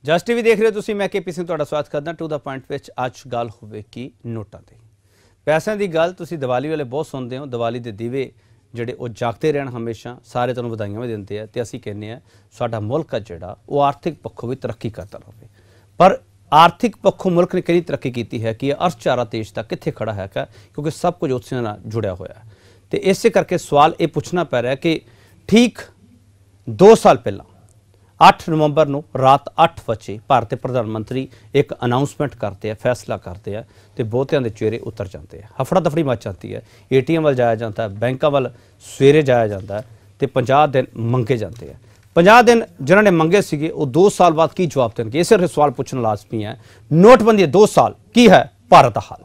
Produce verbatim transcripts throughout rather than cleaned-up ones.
ਜਸ TV ਦੇਖ ਰਹੇ ਹੋ ਤੁਸੀਂ, मैं के पी सिंह ਤੁਹਾਡਾ ਸਵਾਗਤ ਕਰਦਾ। ਟੂ ਦਾ ਪੁਆਇੰਟ ਵਿੱਚ ਅੱਜ ਗੱਲ ਹੋਵੇਗੀ ਨੋਟਾਂ ਦੀ। ਪੈਸਿਆਂ ਦੀ ਗੱਲ ਤੁਸੀਂ ਦੀਵਾਲੀ ਵੇਲੇ ਬਹੁਤ ਸੁਣਦੇ ਹੋ। ਦੀਵਾਲੀ ਦੇ ਦੀਵੇ ਜਿਹੜੇ ਉਹ ਜਾਗਦੇ ਰਹਿਣ, ਹਮੇਸ਼ਾ ਸਾਰੇ ਤੁਹਾਨੂੰ ਵਧਾਈਆਂ ਵੀ ਦਿੰਦੇ ਆ ਤੇ ਅਸੀਂ ਕਹਿੰਦੇ ਆ ਸਾਡਾ ਮੁਲਕ ਆ ਜਿਹੜਾ ਉਹ ਆਰਥਿਕ ਪੱਖੋਂ ਵੀ ਤਰੱਕੀ ਕਰਦਾ ਰਹੇ। ਪਰ ਆਰਥਿਕ ਪੱਖੋਂ ਮੁਲਕ ਨੇ ਕਿੰਨੀ ਤਰੱਕੀ ਕੀਤੀ ਹੈ ਕਿ ਅਰਥਚਾਰਾ ਦੇਸ਼ ਦਾ ਕਿੱਥੇ ਖੜਾ ਹੈ, ਕਿਉਂਕਿ ਸਭ ਕੁਝ ਉਸ ਨਾਲ ਜੁੜਿਆ ਹੋਇਆ ਤੇ ਇਸੇ ਕਰਕੇ ਸਵਾਲ ਇਹ ਪੁੱਛਣਾ ਪੈ ਰਿਹਾ ਕਿ ਠੀਕ दो साल पहला आठ नवंबर ਨੂੰ रात आठ बजे भारत के प्रधानमंत्री एक अनाउंसमेंट करते हैं, फैसला करते हैं तो बहुतियां दे चेहरे उतर जाते हैं, हफड़ा दफड़ी मच जाती है। ए टी एम वाल जाया जाता है, बैंकों वाल सवेरे जाया जाता है तो पचास दिन मंगे जाते हैं। पचास दिन जिन्होंने मंगे सीगे वो दो साल बाद की जवाब देंगे, इस सवाल पूछना लाजमी है। नोटबंदी दो साल की है भारत का हाल।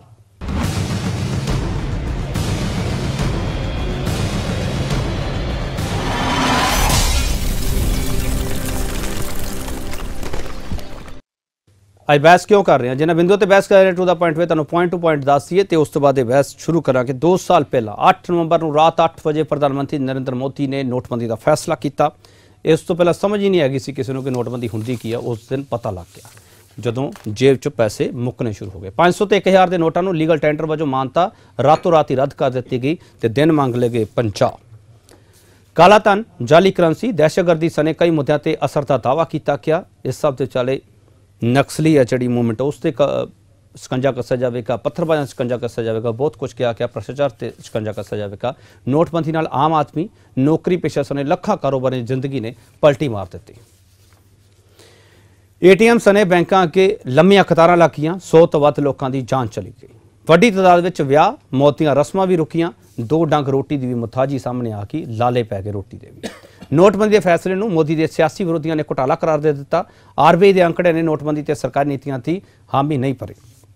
ਅੱਜ ਬਹਿਸ ਕਿਉਂ ਕਰ ਰਹੇ ਹਾਂ, ਜਿਨ੍ਹਾਂ ਬਿੰਦੂ ਤੇ ਬਹਿਸ ਕਰ ਰਹੇ ਹਾਂ ਟੂ ਦਾ ਪੁਆਇੰਟ ਵੇ ਤੁਹਾਨੂੰ ਪੁਆਇੰਟ ਟੂ ਪੁਆਇੰਟ ਦੱਸ ਦਈਏ ਤੇ ਉਸ ਤੋਂ ਬਾਅਦ ਇਹ ਬਹਿਸ ਸ਼ੁਰੂ ਕਰਾਂਗੇ। ਦੋ ਸਾਲ ਪਹਿਲਾਂ ਅੱਠ ਨਵੰਬਰ ਨੂੰ ਰਾਤ ਅੱਠ ਵਜੇ ਪ੍ਰਧਾਨ ਮੰਤਰੀ ਨਰਿੰਦਰ ਮੋਦੀ ਨੇ ਨੋਟਬੰਦੀ ਦਾ ਫੈਸਲਾ ਕੀਤਾ। ਇਸ ਤੋਂ ਪਹਿਲਾਂ ਸਮਝ ਹੀ ਨਹੀਂ ਹੈਗੀ ਸੀ ਕਿਸੇ ਨੂੰ ਕਿ ਨੋਟਬੰਦੀ ਹੁੰਦੀ ਕੀ ਆ। ਉਸ ਦਿਨ ਪਤਾ ਲੱਗ ਗਿਆ ਜਦੋਂ ਜੇਬ 'ਚ ਪੈਸੇ ਮੁੱਕਣੇ ਸ਼ੁਰੂ ਹੋ ਗਏ। ਪੰਜ ਸੌ ਤੇ ਇੱਕ ਹਜ਼ਾਰ ਦੇ ਨੋਟਾਂ ਨੂੰ ਲੀਗਲ ਟੈਂਡਰ ਵਜੋਂ ਮਾਨਤਾ ਰਾਤੋਂ ਰਾਤ ਹੀ ਰੱਦ ਕਰ ਦਿੱਤੀ ਗਈ ਤੇ ਦਿਨ ਮੰਗ ਲਏ ਗਏ ਪੰਜਾਹ। ਕਾਲਾ ਧਨ, ਜਾਲੀ ਕਰੰਸੀ, ਦਹਿਸ਼ਤਗਰਦੀ ਸਣੇ ਕਈ ਮੁੱਦਿਆਂ ਤੇ ਅਸਰ ਦਾ ਦਾਅਵਾ ਕੀਤਾ ਗਿਆ। ਇਸ ਸਭ ਦੇ ਚਾਲੇ नक्सली है जी मूवमेंट उस शिकंजा कसा जाएगा, पत्थरबाजा शिकंजा कसा जाएगा, बहुत कुछ किया गया, भ्रष्टाचार से शिकंजा कसा जाएगा। नोटबंदी नाल आम आदमी, नौकरी पेशा सने लखा कारोबारी जिंदगी ने पलटी मार दी। ए टी एम सने बैंकों अगे लंबियां कतारां लग गईयां, सौ तो वध लोगों की जान चली गई। वड्डी तादाद विच विआह, मौत दीयां रस्मां भी रुकियां, दो डंग रोटी की भी मुथाजी सामने आ गई, लाले पै गए रोटी दे भी। नोटबंदी के फैसले में मोदी के सियासी विरोधियों ने घोटाला करार दे दिता। आर बी आई के अंकड़े ने नोटबंदी ते सरकारी नीतियां की हामी नहीं भरी।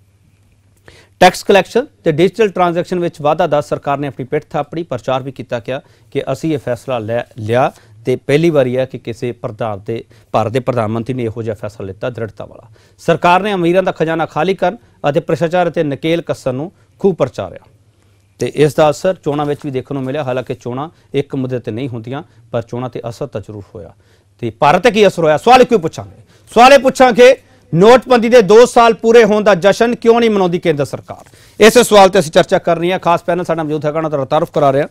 टैक्स कलैक्शन ते डिजिटल ट्रांजैक्शन में वाधा दस सरकार ने अपनी पिठ थापड़ी, प्रचार भी किया गया कि असी ये फैसला लै लिया तो पहली बारी है कि किसी प्रधान के भारत के प्रधानमंत्री ने इहो जिहा फैसला लिता दृढ़ता वाला। सरकार ने अमीरां दा खजाना खाली करन अते भ्रष्टाचार ते नकेल कसन नूं खूब प्रचारिया तो इसका असर चोणों में भी देखने को मिला। हालांकि चोणां एक मुद्दे ते नहीं होंदियां पर चोणों ते असर तो जरूर होया। तो भारत की असर होया, सवाल क्यों पूछांगे, सवाल पूछांगे नोटबंदी के दो साल पूरे होने का जश्न क्यों नहीं मनाउंदी केंद्र सरकार। इस सवाल पर असीं चर्चा कर रही हैं। खास पैनल साडा मौजूद है, उन्हां दा तारुफ करा रहे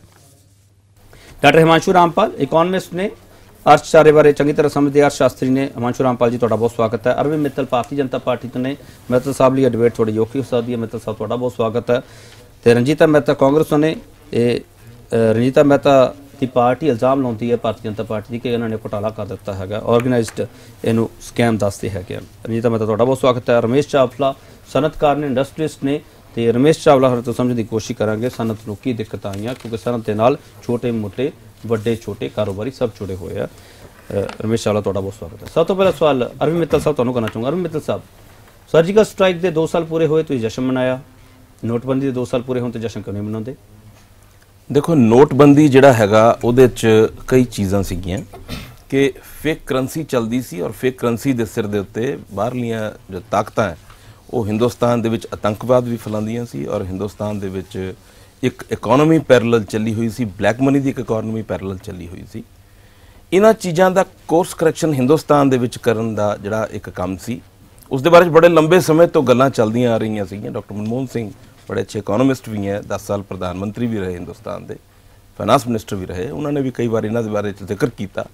हैं। डॉक्टर हिमांशु रामपाल इकोनॉमिस्ट ने, अर्थचारे बारे चंगी तरह समझते अर्थशास्त्री ने। हिमांशु रामपाल जी तुहाडा बहुत स्वागत है। अरविंद मित्तल भारतीय जनता पार्टी तो ने, मित्तल साहब लिए डिबेट थोड़ी औखी हो सकती है। मित्तल साहब तुहाडा बहुत स्वागत है। तो रंजीता मेहता कांग्रेस ने, रंजीता मेहता की पार्टी इल्जाम लाती है भारतीय जनता पार्टी की कि इन्होंने घोटाला कर दिता है, ऑर्गेनाइज्ड इनू स्कैम दसते हैं। रंजीता मेहता तुहाडा बहुत स्वागत है। रमेश चावला सनतकार ने, इंडस्ट्रीस्ट ने, तो रमेश चावला हर तो समझने की कोशिश करांगे सनत नूं की दिक्कत आईयां, क्योंकि सनत के नाल छोटे मोटे वड्डे छोटे कारोबारी सब जुड़े हुए हैं। रमेश चावला तुहाडा बहुत स्वागत है। सब तो पहला सवाल अरविंद मित्तल साहब तुहानूं करना चाहूँगा। अरविंद मित्तल साहब, सर्जिकल स्ट्राइक के दो साल पूरे हुए, तुसीं जश्न मनाया, नोटबंदी दो साल पूरे होने ते जश्न क्यों नहीं मनाते? देखो नोटबंदी जिहड़ा हैगा उहदे च कई चीज़ां सीगियां कि फेक करंसी चलदी सी और फेक करंसी दे सिर दे उत्ते बाहरलियां जो ताकतां है वो हिंदुस्तान दे विच आतंकवाद भी फैलांदियां सी और हिंदुस्तान दे विच एक इकोनॉमी पैरेलल चली हुई सी, ब्लैक मनी की एक इकोनॉमी पैरेलल चली हुई सी। इन्हां चीज़ां दा कोर्स करैक्शन हिंदुस्तान दे विच करन दा जिहड़ा एक काम सी, उस दे बारे बड़े लंबे समय तो गल्लां चलदियां आ रही सीगियां। डॉक्टर मनमोहन सिंह बड़े अच्छे इकोनॉमिस्ट भी हैं, दस साल प्रधानमंत्री भी रहे हिंदुस्तान के, फाइनांस मिनिस्टर भी रहे, उन्होंने भी कई बार इन्हां दे बारे जिक्र किया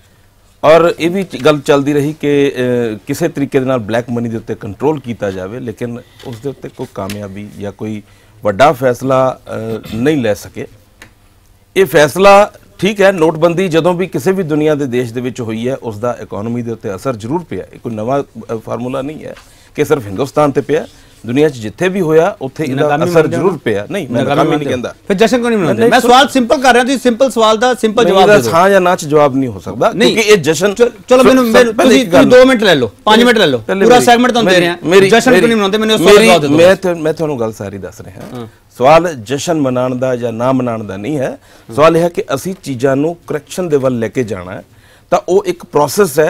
और ये भी गल चलती रही कि किसी तरीके दे नाल ब्लैक मनी के उत्ते कंट्रोल किया जाए, लेकिन उस दे उत्ते कोई कामयाबी या कोई वड्डा फैसला नहीं ले सके। ये फैसला ठीक है, नोटबंदी जदों भी किसी भी दुनिया के देश दे विच हुई है उसका इकोनॉमी के उत्ते असर जरूर पिया। कोई नवा फार्मूला नहीं है कि सिर्फ हिंदुस्तान ते पिया, दुनिया च जिथे भी होया उत्थे इहदा असर जरूर पिया। नहीं मैं नाकामी नहीं कहंदा, फिर जश्न क्यों नहीं मनाते? मैं सवाल सिंपल कर रहा हूं, सिंपल सवाल दा सिंपल जवाब दे दो। हां या ना च जवाब नहीं हो सकदा, क्योंकि ये जश्न चलो मैनू तुसी दो मिनट ले लो, पाँच मिनट ले लो, पूरा सेगमेंट तुहानू दे रहे हैं। जश्न क्यों नहीं मनाते? मैनू सवाल जवाब दे दो। मैं मैं तुहानू गल सारी दस रहा हां। सवाल जश्न मनाने का या ना मनाने का नहीं है, सवाल यह है कि असी चीज़ों को करैक्शन दे वल लेके जाना है। तो वो एक प्रोसैस है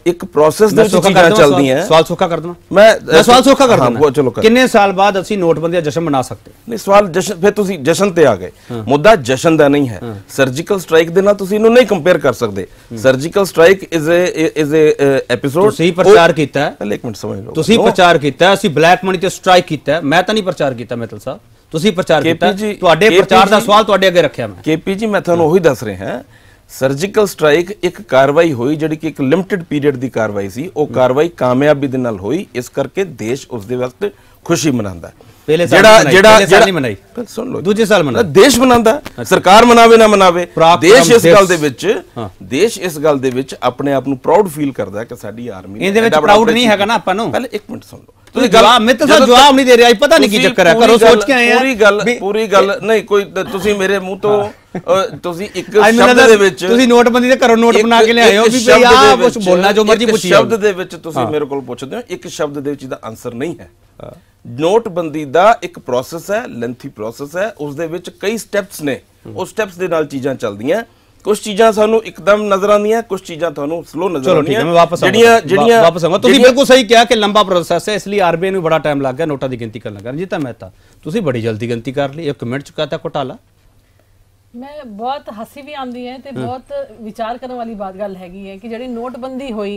ਇੱਕ ਪ੍ਰੋਸੈਸ ਦੇ ਵਿੱਚ ਚੀਜ਼ਾਂ ਚੱਲਦੀਆਂ। ਸਵਾਲ ਸੌਖਾ ਕਰ ਦਵਾਂ ਮੈਂ ਮੈਂ ਸਵਾਲ ਸੌਖਾ ਕਰ ਦਵਾਂ ਚਲੋ ਕਿੰਨੇ ਸਾਲ ਬਾਅਦ ਅਸੀਂ ਨੋਟਬੰਦੀ ਦਾ ਜਸ਼ਨ ਮਨਾ ਸਕਦੇ? ਨਹੀਂ ਸਵਾਲ ਜਸ਼ਨ, ਫਿਰ ਤੁਸੀਂ ਜਸ਼ਨ ਤੇ ਆ ਗਏ। ਮੁੱਦਾ ਜਸ਼ਨ ਦਾ ਨਹੀਂ ਹੈ, ਸਰਜੀਕਲ ਸਟ੍ਰਾਈਕ ਦੇ ਨਾਲ ਤੁਸੀਂ ਇਹਨੂੰ ਨਹੀਂ ਕੰਪੇਅਰ ਕਰ ਸਕਦੇ। Surgical strike is a is a episode. ਤੁਸੀਂ ਪ੍ਰਚਾਰ ਕੀਤਾ, ਪਹਿਲੇ ਇੱਕ ਮਿੰਟ ਸਮਝ ਲਓ, ਤੁਸੀਂ ਪ੍ਰਚਾਰ ਕੀਤਾ, ਅਸੀਂ ਬਲੈਕ ਮਨੀ ਤੇ ਸਟ੍ਰਾਈਕ ਕੀਤਾ। ਮੈਂ ਤਾਂ ਨਹੀਂ ਪ੍ਰਚਾਰ ਕੀਤਾ ਮਿੱਤਲ ਸਾਹਿਬ, ਤੁਸੀਂ ਪ੍ਰਚਾਰ ਕੀਤਾ। ਤੁਹਾਡੇ ਪ੍ਰਚਾਰ ਦਾ ਸਵਾਲ ਤੁਹਾਡੇ ਅੱਗੇ ਰੱਖਿਆ ਮੈਂ। ਕੇਪੀ ਜੀ ਮੈਂ ਤੁਹਾਨੂੰ ਉਹੀ ਦੱਸ ਰਿਹਾ ਹਾਂ, ਸਰਜੀਕਲ ਸਟ੍ਰਾਈਕ ਇੱਕ ਕਾਰਵਾਈ ਹੋਈ ਜਿਹੜੀ ਕਿ ਇੱਕ ਲਿਮਟਿਡ ਪੀਰੀਅਡ ਦੀ ਕਾਰਵਾਈ ਸੀ। ਉਹ ਕਾਰਵਾਈ ਕਾਮਯਾਬੀ ਦੇ ਨਾਲ ਹੋਈ, ਇਸ ਕਰਕੇ ਦੇਸ਼ ਉਸ ਦੇ ਵਕਤ ਖੁਸ਼ੀ ਮਨਾਉਂਦਾ। ਪਹਿਲੇ ਸਾਲ ਜਿਹੜਾ ਜਿਹੜਾ ਨਹੀਂ ਮਨਾਈ, ਸੁਣ ਲਓ, ਦੂਜੇ ਸਾਲ ਮਨਾਇਆ ਦੇਸ਼ ਮਨਾਉਂਦਾ। ਸਰਕਾਰ ਮਨਾਵੇ ਨਾ ਮਨਾਵੇ, ਦੇਸ਼ ਇਸ ਗੱਲ ਦੇ ਵਿੱਚ ਦੇਸ਼ ਇਸ ਗੱਲ ਦੇ ਵਿੱਚ ਆਪਣੇ ਆਪ ਨੂੰ ਪ੍ਰਾਊਡ ਫੀਲ ਕਰਦਾ ਕਿ ਸਾਡੀ ਆਰਮੀ। ਇਹਦੇ ਵਿੱਚ ਪ੍ਰਾਊਡ ਨਹੀਂ ਹੈਗਾ ਨਾ ਆਪਾਂ ਨੂੰ। ਪਹਿਲੇ ਇੱਕ ਮਿੰਟ ਸੁਣ ਲਓ, ਤੁਸੀਂ ਜਵਾਬ ਮਿੱਤਲ ਸਾਹਿਬ ਜਵਾਬ ਨਹੀਂ ਦੇ ਰਹੇ, ਪਤਾ ਨਹੀਂ ਕੀ ਚੱਕਰ ਹੈ। ਕਰੋ ਸੋਚ ਕੇ ਆਏ ਆ ਪੂਰੀ ਗੱਲ ਪੂਰੀ ਗੱਲ ਨਹੀਂ ਕੋਈ ਤੁਸੀਂ ਮੇਰੇ ਮੂੰਹ ਤੋਂ ਤੁਸੀਂ ਇੱਕ ਸ਼ਬਦ ਦੇ ਵਿੱਚ ਤੁਸੀਂ ਨੋਟਬੰਦੀ ਦੇ ਘਰੋਂ ਨੋਟ ਬਣਾ ਕੇ ਲਿਆਏ ਹੋ ਵੀ ਭਈ ਆ ਕੁਝ ਬੋਲਣਾ ਜੋ ਮਰਜ਼ੀ ਪੁੱਛੀ ਸ਼ਬਦ ਦੇ ਵਿੱਚ ਤੁਸੀਂ ਮੇਰੇ ਕੋਲ ਪੁੱਛਦੇ ਹੋ, ਇੱਕ ਸ਼ਬਦ ਦੇ ਵਿੱਚ ਇਹਦਾ ਆਨਸਰ ਨਹੀਂ ਹੈ। ਨੋਟਬੰਦੀ ਦਾ ਇੱਕ ਪ੍ਰੋਸੈਸ ਹੈ, ਲੈਂਥੀ ਪ੍ਰੋਸੈਸ ਹੈ, ਉਸ ਦੇ ਵਿੱਚ ਕਈ ਸਟੈਪਸ ਨੇ। ਉਹ ਸਟੈਪਸ ਦੇ ਨਾਲ ਚੀਜ਼ਾਂ ਚੱਲਦੀਆਂ। ਕੁਝ ਚੀਜ਼ਾਂ ਸਾਨੂੰ ਇੱਕਦਮ ਨਜ਼ਰ ਆਉਂਦੀਆਂ, ਕੁਝ ਚੀਜ਼ਾਂ ਤੁਹਾਨੂੰ ਸਲੋ ਨਜ਼ਰ ਆਉਂਦੀਆਂ। ਜਿਹੜੀਆਂ ਜਿਹੜੀਆਂ ਵਾਪਸ ਆਉਂਗਾ, ਤੁਸੀਂ ਬਿਲਕੁਲ ਸਹੀ ਕਿਹਾ ਕਿ ਲੰਬਾ ਪ੍ਰੋਸੈਸ ਹੈ, ਇਸ ਲਈ ਆਰਬੀਆਈ ਨੂੰ ਬੜਾ ਟਾਈਮ ਲੱਗ ਗਿਆ ਨੋਟਾਂ ਦੀ ਗਿਣਤੀ ਕਰਨ ਲੱਗਾ। ਰਣਜੀਤਾ ਮਹਿਤਾ, ਤੁਸੀਂ ਬੜੀ ਜਲਦੀ ਗਿਣਤੀ ਕਰ ਲਈ, ਇੱਕ ਮਿੰਟ ਚ ਕਹਤਾ ਘੁਟਾਲਾ। ਮੈਂ ਬਹੁਤ ਹੱਸੀ ਵੀ ਆਉਂਦੀ ਹੈ ਤੇ ਬਹੁਤ ਵਿਚਾਰ ਕਰਨ ਵਾਲੀ ਬਾਤ ਗੱਲ ਹੈਗੀ ਹੈ ਕਿ ਜਿਹੜੀ ਨੋਟਬੰਦੀ ਹੋਈ,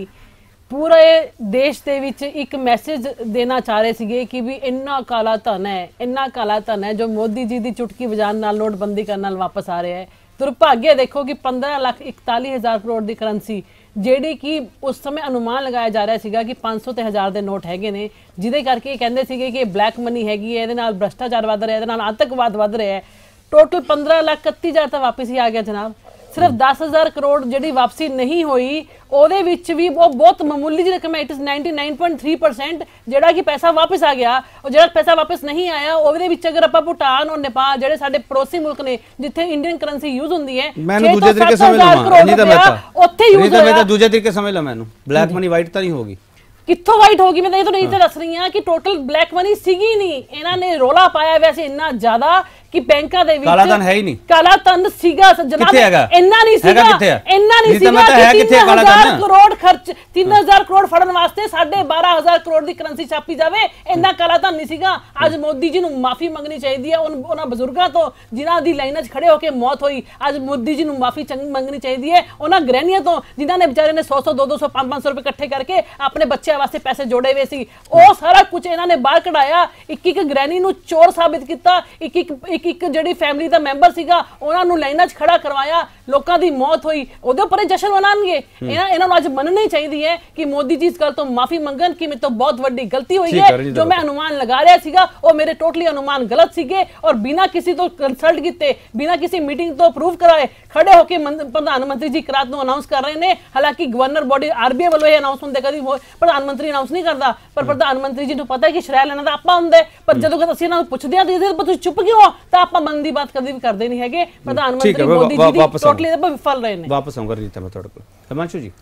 ਪੂਰੇ ਦੇਸ਼ ਦੇ ਵਿੱਚ ਇੱਕ ਮੈਸੇਜ ਦੇਣਾ ਚਾਹ ਰਹੇ ਸੀਗੇ ਕਿ ਵੀ ਇੰਨਾ ਕਾਲਾ ਧਨ ਹੈ, ਇੰਨਾ ਕਾਲਾ ਧਨ ਹੈ ਜੋ ਮੋਦੀ ਜੀ ਦੀ ਚੁਟਕੀ ਵਜਾਉਣ ਨਾਲ ਨੋਟਬੰਦੀ ਕਰਨ ਨਾਲ ਵਾਪਸ ਆ ਰਿਹਾ ਹੈ। ਦੁਰਭਾਗਿਆ ਦੇਖੋ ਕਿ ਪੰਦਰਾਂ ਲੱਖ ਇਕਤਾਲੀ ਹਜ਼ਾਰ ਕਰੋੜ ਦੀ ਕਰੰਸੀ, ਜਿਹੜੀ ਕਿ ਉਸ ਸਮੇਂ ਅਨੁਮਾਨ ਲਗਾਇਆ ਜਾ ਰਿਹਾ ਸੀਗਾ ਕਿ ਪੰਜ ਸੌ ਤੇ ਹਜ਼ਾਰ ਦੇ ਨੋਟ ਹੈਗੇ ਨੇ, ਜਿਹਦੇ ਕਰਕੇ ਇਹ ਕਹਿੰਦੇ ਸੀਗੇ ਕਿ ਇਹ ਬਲੈਕ ਮਨੀ ਹੈਗੀ ਹੈ, ਇਹਦੇ ਨਾਲ ਭ੍ਰਸ਼ਟਾਚਾਰ ਵੱਧ ਰਿਹਾ, ਇਹਦੇ ਨਾਲ ਆਤੰਕਵਾਦ ਵੱਧ ਰਿਹਾ ਹੈ। ਟੋਟਲ ਪੰਦਰਾਂ ਲੱਖ ਇਕੱਤੀ ਹਜ਼ਾਰ ਤਾਂ ਵਾਪਸ ਹੀ ਆ ਗਿਆ ਜਨਾਬ। ਸਿਰਫ ਦਸ ਹਜ਼ਾਰ ਕਰੋੜ ਜਿਹੜੀ ਵਾਪਸੀ ਨਹੀਂ ਹੋਈ, ਉਹਦੇ ਵਿੱਚ ਵੀ ਉਹ ਬਹੁਤ ਮਾਮੂਲੀ ਜਿਹੀ ਰਕਮ ਹੈ। It is ninety nine point three percent ਜਿਹੜਾ ਕਿ ਪੈਸਾ ਵਾਪਸ ਆ ਗਿਆ। ਉਹ ਜਿਹੜਾ ਪੈਸਾ ਵਾਪਸ ਨਹੀਂ ਆਇਆ, ਉਹਦੇ ਵਿੱਚ ਅਗਰ ਆਪਾਂ ਭੂਟਾਨ ਔਰ ਨੇਪਾਲ ਜਿਹੜੇ ਸਾਡੇ ਪੜੋਸੀ ਮੁਲਕ ਨੇ ਜਿੱਥੇ ਇੰਡੀਅਨ ਕਰੰਸੀ ਯੂਜ਼ ਹੁੰਦੀ ਹੈ, ਮੈਨੂੰ ਦੂਜੇ ਤਰੀਕੇ ਸਮਝ ਲਵਾਂ ਨਹੀਂ ਤਾਂ ਮੈਂ ਤਾਂ ਉੱਥੇ ਯੂਜ਼ ਹੋਇਆ। ਮੈਂ ਤਾਂ ਦੂਜੇ ਤਰੀਕੇ ਸਮਝ ਲਾ, ਮੈਨੂੰ ਬਲੈਕ ਮਨੀ ਵਾਈਟ ਤਾਂ ਨਹੀਂ ਹੋਗੀ। ਕਿੱਥੋਂ ਵਾਈਟ ਹੋਗੀ? ਮੈਂ ਤਾਂ ਇਹ ਤਾਂ ਨਹੀਂ ਦੱਸ ਰਹੀ ਹਾਂ ਕਿ ਟੋਟਲ ਬਲੈਕ ਮਨੀ ਸੀਗੀ ਨਹੀਂ। ਇਹਨਾਂ ਨੇ ਰੋਲਾ ਪਾਇਆ ਵੈਸੇ ਇੰਨਾ ਜ਼ਿਆਦਾ ਕਿ ਬੈਂਕਾਂ ਦੇ ਵਿੱਚ ਕਾਲਾ ਧਨ ਹੈ ਹੀ ਨਹੀਂ। ਕਾਲਾ ਧਨ ਸੀਗਾ ਜਨਾਬ, ਇੰਨਾ ਨਹੀਂ ਸੀਗਾ, ਇੰਨਾ ਨਹੀਂ ਸੀਗਾ ਕਿ ਤਿੰਨ ਹਜ਼ਾਰ ਕਰੋੜ ਖਰਚ ਤਿੰਨ ਹਜ਼ਾਰ ਕਰੋੜ ਫੜਨ ਵਾਸਤੇ ਸਾਢੇ ਬਾਰਾਂ ਹਜ਼ਾਰ ਕਰੋੜ ਦੀ ਕਰੰਸੀ ਛਾਪੀ ਜਾਵੇ, ਇੰਨਾ ਕਾਲਾ ਧਨ ਨਹੀਂ ਸੀਗਾ। ਅੱਜ ਮੋਦੀ ਜੀ ਨੂੰ ਮਾਫੀ ਮੰਗਣੀ ਚਾਹੀਦੀ ਹੈ ਉਹਨਾਂ ਬਜ਼ੁਰਗਾਂ ਤੋਂ ਜਿਨ੍ਹਾਂ ਦੀ ਲਾਈਨਾਂ 'ਚ ਖੜੇ ਹੋ ਕੇ ਮੌਤ ਹੋਈ। ਅੱਜ ਮੋਦੀ ਜੀ ਨੂੰ ਮਾਫੀ ਮੰਗਣੀ ਚਾਹੀਦੀ ਹੈ ਉਹਨਾਂ ਗ੍ਰਹਿਣੀਆਂ ਤੋਂ ਜਿਨ੍ਹਾਂ ਨੇ ਵਿਚਾਰੇ ਨੇ ਸੌ ਸੌ ਦੋ ਦੋ ਸੌ ਪੰਜ ਪੰਜ ਸੌ ਰੁਪਏ ਇਕੱਠੇ ਕਰਕੇ ਆਪਣੇ ਬੱਚਿਆਂ ਵਾਸਤੇ ਪੈਸੇ ਜੋੜੇ ਹੋਏ ਸੀ। ਉਹ ਸਾਰਾ ਕੁਝ ਇਹਨਾਂ ਨੇ ਬਾਹਰ ਕਢਾਇਆ, ਇੱਕ ਇੱਕ ਗ੍ਰਹਿਣੀ ਨੂੰ ਚੋਰ ਸਾਬਿਤ ਕੀਤਾ, ਇੱਕ ਇੱਕ ਇੱਕ ਇੱਕ ਜਿਹੜੀ ਫੈਮਿਲੀ ਦਾ ਮੈਂਬਰ ਸੀਗਾ ਉਹਨਾਂ ਨੂੰ ਲਾਈਨਾਂ 'ਚ ਖੜਾ ਕਰਵਾਇਆ, ਲੋਕਾਂ ਦੀ ਮੌਤ ਹੋਈ, ਉਹਦੇ ਉੱਪਰ ਜਸ਼ਨ ਮਨਾਉਣਗੇ। ਇਹਨਾਂ ਇਹਨਾਂ ਨੂੰ ਅੱਜ ਮੰਨਣੀ ਚਾਹੀਦੀ ਹੈ ਕਿ ਮੋਦੀ ਜੀ ਇਸ ਗੱਲ ਤੋਂ ਮਾਫੀ ਮੰਗਣ ਕਿ ਮੇਰੇ ਤੋਂ ਬਹੁਤ ਵੱਡੀ ਗਲਤੀ ਹੋਈ ਹੈ। ਜੋ ਮੈਂ ਅਨੁਮਾਨ ਲਗਾ ਰਿਹਾ ਸੀਗਾ ਉਹ ਮੇਰੇ ਟੋਟਲੀ ਅਨੁਮਾਨ ਗਲਤ ਸੀਗੇ ਔਰ ਬਿਨਾਂ ਕਿਸੇ ਤੋਂ ਕੰਸਲਟ ਕੀਤੇ, ਬਿਨਾਂ ਕਿਸੇ ਮੀਟਿੰਗ ਤੋਂ ਅਪਰੂਵ ਕਰਾਏ ਖੜੇ ਹੋ ਕੇ ਪ੍ਰਧਾਨ ਮੰਤਰੀ ਜੀ ਰਾਤ ਨੂੰ ਅਨਾਉਂਸ ਕਰ ਰਹੇ ਨੇ। ਹਾਲਾਂਕਿ ਗਵਰਨਰ ਬੋਡੀ ਆਰਬੀਆਈ ਵੱਲੋਂ ਇਹ ਅਨਾਉਂਸ ਹੁੰਦੇ, ਕਦੀ ਪ੍ਰਧਾਨ ਮੰਤਰੀ ਅਨਾਉਂਸ ਨਹੀਂ ਕਰਦਾ, ਪਰ ਪ੍ਰਧਾਨ ਮੰਤਰੀ ਜੀ ਨੂੰ ਪਤਾ ਹੈ ਕਿ ਸ਼ਰਾਇ ਲੈਣਾ ਤਾਂ ਆਪਾਂ ਹੁੰਦੇ, ਪਰ ਜਦੋਂ ਅਸੀਂ ਇਹਨਾਂ ਨੂੰ ਪੁੱਛਦੇ ਹਾਂ ਤੁਸੀਂ ਚੁੱਪ ਕਿਉਂ ਹੋ, ਤਾਂ ਆਪਾਂ ਮਨ ਦੀ ਬਾਤ ਕਦੇ ਵੀ ਕਰਦੇ ਨਹੀਂ ਹੈਗੇ। ਪ੍ਰਧਾਨ ਮੰਤਰੀ ਮੋਦੀ ਜੀ ਦੀ ਟੋਟਲੀ ਵਿਫਲ ਰਹੇ ਨੇ। ਵਾਪਸ ਆਉਂਗਾ ਰਣਜੀਤ ਮੈਂ ਤੁਹਾਡੇ ਕੋਲ। ਹਿਮਾਂਸ਼ੂ ਜੀ,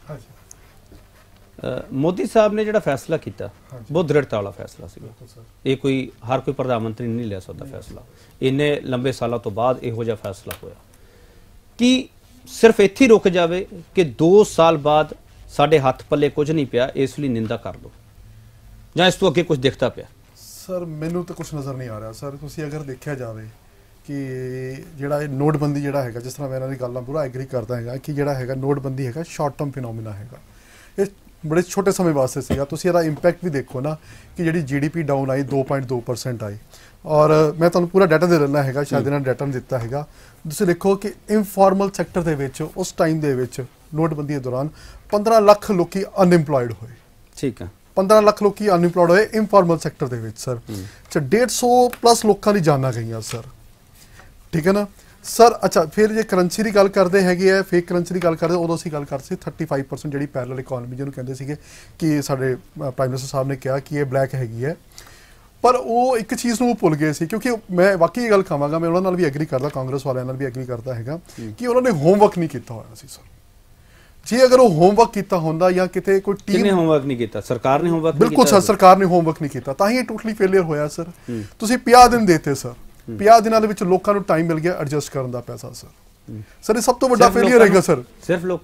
ਮੋਦੀ ਸਾਹਿਬ ਨੇ ਜਿਹੜਾ ਫੈਸਲਾ ਕੀਤਾ ਬਹੁਤ ਦ੍ਰਿੜਤਾ ਵਾਲਾ ਫੈਸਲਾ ਸੀਗਾ। ਇਹ ਕੋਈ ਹਰ ਕੋਈ ਪ੍ਰਧਾਨ ਮੰਤਰੀ ਨਹੀਂ ਲੈ ਸਕਦਾ ਫੈਸਲਾ। ਇੰਨੇ ਲੰਬੇ ਸਾਲਾਂ ਤੋਂ ਬਾਅਦ ਇਹੋ ਜਿਹਾ ਫੈਸਲਾ ਹੋਇਆ ਕਿ ਸਿਰਫ ਇੱਥੇ ਰੁਕ ਜਾਵੇ ਕਿ ਦੋ ਸਾਲ ਬਾਅਦ ਸਾਡੇ ਹੱਥ ਪੱਲੇ ਕੁਝ ਨਹੀਂ ਪਿਆ, ਇਸ ਲਈ ਨਿੰਦਾ ਕਰ ਲਓ, ਜਾਂ ਇਸ ਤੋਂ ਅੱਗੇ ਕੁਝ ਦਿਖਦਾ ਪਿਆ? ਸਰ ਮੈਨੂੰ ਤਾਂ ਕੁਝ ਨਜ਼ਰ ਨਹੀਂ ਆ ਰਿਹਾ। ਸਰ ਤੁਸੀਂ ਅਗਰ ਦੇਖਿਆ ਜਾਵੇ ਕਿ ਜਿਹੜਾ ਇਹ ਨੋਟਬੰਦੀ ਜਿਹੜਾ ਹੈਗਾ, ਜਿਸ ਤਰ੍ਹਾਂ ਮੈਂ ਇਹਨਾਂ ਦੀ ਗੱਲ ਨਾਲ ਪੂਰਾ ਐਗਰੀ ਕਰਦਾ ਹੈਗਾ ਕਿ ਜਿਹੜਾ ਹੈਗਾ ਨੋਟਬੰਦੀ ਹੈਗਾ ਸ਼ਾਰਟ ਟਰਮ ਫਿਨੋਮੀਨਾ ਹੈਗਾ। ਇਹ ਬੜੇ ਛੋਟੇ ਸਮੇਂ ਵਾਸਤੇ ਸੀਗਾ। ਤੁਸੀਂ ਇਹਦਾ ਇੰਪੈਕਟ ਵੀ ਦੇਖੋ ਨਾ ਕਿ ਜਿਹੜੀ ਜੀ ਡੀ ਪੀ ਡਾਊਨ ਆਈ ਦੋ ਪੁਆਇੰਟ ਦੋ ਪਰਸੈਂਟ ਆਈ। ਔਰ ਮੈਂ ਤੁਹਾਨੂੰ ਪੂਰਾ ਡਾਟਾ ਦੇ ਦਿੰਦਾ ਹੈਗਾ, ਸ਼ਾਇਦ ਇਹਨਾਂ ਡਾਟਾ ਨਹੀਂ ਦਿੱਤਾ ਹੈਗਾ। ਤੁਸੀਂ ਦੇਖੋ ਕਿ ਇਨਫਾਰਮਲ ਸੈਕਟਰ ਦੇ ਵਿੱਚ ਉਸ ਟਾਈਮ ਦੇ ਵਿੱਚ ਨੋਟਬੰਦੀ ਦੇ ਦੌਰਾਨ ਪੰਦਰਾਂ ਲੱਖ ਲੋਕੀ ਅਨਇੰਪਲੋਇਡ ਹੋਏ। ਠੀਕ ਹੈ, ਪੰਦਰਾਂ ਲੱਖ ਲੋਕੀ ਅਨਇੰਪਲੋਇਡ ਹੋਏ ਇਨਫਾਰਮਲ ਸੈਕਟਰ ਦੇ ਵਿੱਚ ਸਰ। ਅੱਛਾ, ਡੇਢ ਸੌ ਪਲੱਸ ਲੋਕਾਂ ਦੀ ਜਾਨਾਂ ਗਈਆਂ ਸਰ। ਠੀਕ ਹੈ ਨਾ ਸਰ। ਅੱਛਾ, ਫਿਰ ਜੇ ਕਰੰਸੀ ਦੀ ਗੱਲ ਕਰਦੇ ਹੈਗੇ ਆ, ਫੇਕ ਕਰੰਸੀ ਦੀ ਗੱਲ ਕਰਦੇ, ਉਦੋਂ ਅਸੀਂ ਗੱਲ ਕਰਦੇ ਸੀ ਥਰਟੀ ਫਾਈਵ ਪਰਸੈਂਟ ਜਿਹੜੀ ਪੈਰਲਲ ਇਕੋਨਮੀ ਜਿਹਨੂੰ ਕਹਿੰਦੇ ਸੀਗੇ ਕਿ ਸਾਡੇ ਪ੍ਰਾਈਮ ਮਿਨਿਸਟਰ ਸਾਹਿਬ ਨੇ ਕਿਹਾ ਕਿ ਇਹ ਬਲੈਕ ਹੈਗੀ ਹੈ, ਪਰ ਉਹ ਇੱਕ ਚੀਜ਼ ਨੂੰ ਭੁੱਲ ਗਏ ਸੀ। ਕਿਉਂਕਿ ਮੈਂ ਵਾਕਈ ਇਹ ਗੱਲ ਕਹਾਂਗਾ, ਮੈਂ ਉਹਨਾਂ ਨਾਲ ਵੀ ਐਗਰੀ ਕਰਦਾ, ਕਾਂਗਰਸ ਵਾਲਿਆਂ ਨਾਲ ਵੀ ਐਗਰੀ ਕਰਦਾ ਹੈਗਾ ਕਿ ਉਹਨਾਂ ਨੇ ਹੋਮਵਰਕ ਨਹੀਂ ਕੀਤਾ ਹੋਇਆ ਸੀ ਸਰ। ਜੇ ਅਗਰ ਉਹ ਹੋਮਵਰਕ ਕੀਤਾ ਹੁੰਦਾ ਜਾਂ ਕਿਤੇ ਕੋਈ ਟੀਮ ਨੇ ਹੋਮਵਰਕ ਨਹੀਂ ਕੀਤਾ, ਸਰਕਾਰ ਨੇ ਹੋਮਵਰਕ ਬਿਲਕੁਲ ਸਰ, ਸਰਕਾਰ ਨੇ ਹੋਮਵਰਕ ਨਹੀਂ ਕੀਤਾ, ਤਾਂ ਹੀ ਇਹ ਟੋਟਲੀ ਫੇਲਿਅਰ ਹੋਇਆ ਸਰ। ਤੁਸੀਂ ਪੰਜਾਹ ਦਿਨ ਦੇਤੇ ਸਰ, ਪੰਜਾਹ ਦਿਨਾਂ ਦੇ ਵਿੱਚ ਲੋਕਾਂ ਨੂੰ ਟਾਈਮ ਮਿਲ ਗਿਆ ਐਡਜਸਟ ਕਰਨ ਦਾ ਪੈਸਾ ਸਰ। ਸਰ ਇਹ ਸਭ ਤੋਂ ਵੱਡਾ ਫੇਲਿਅਰ ਹੈਗਾ ਸਰ। ਸਿਰਫ ਲੋਕਾਂ ਨੂੰ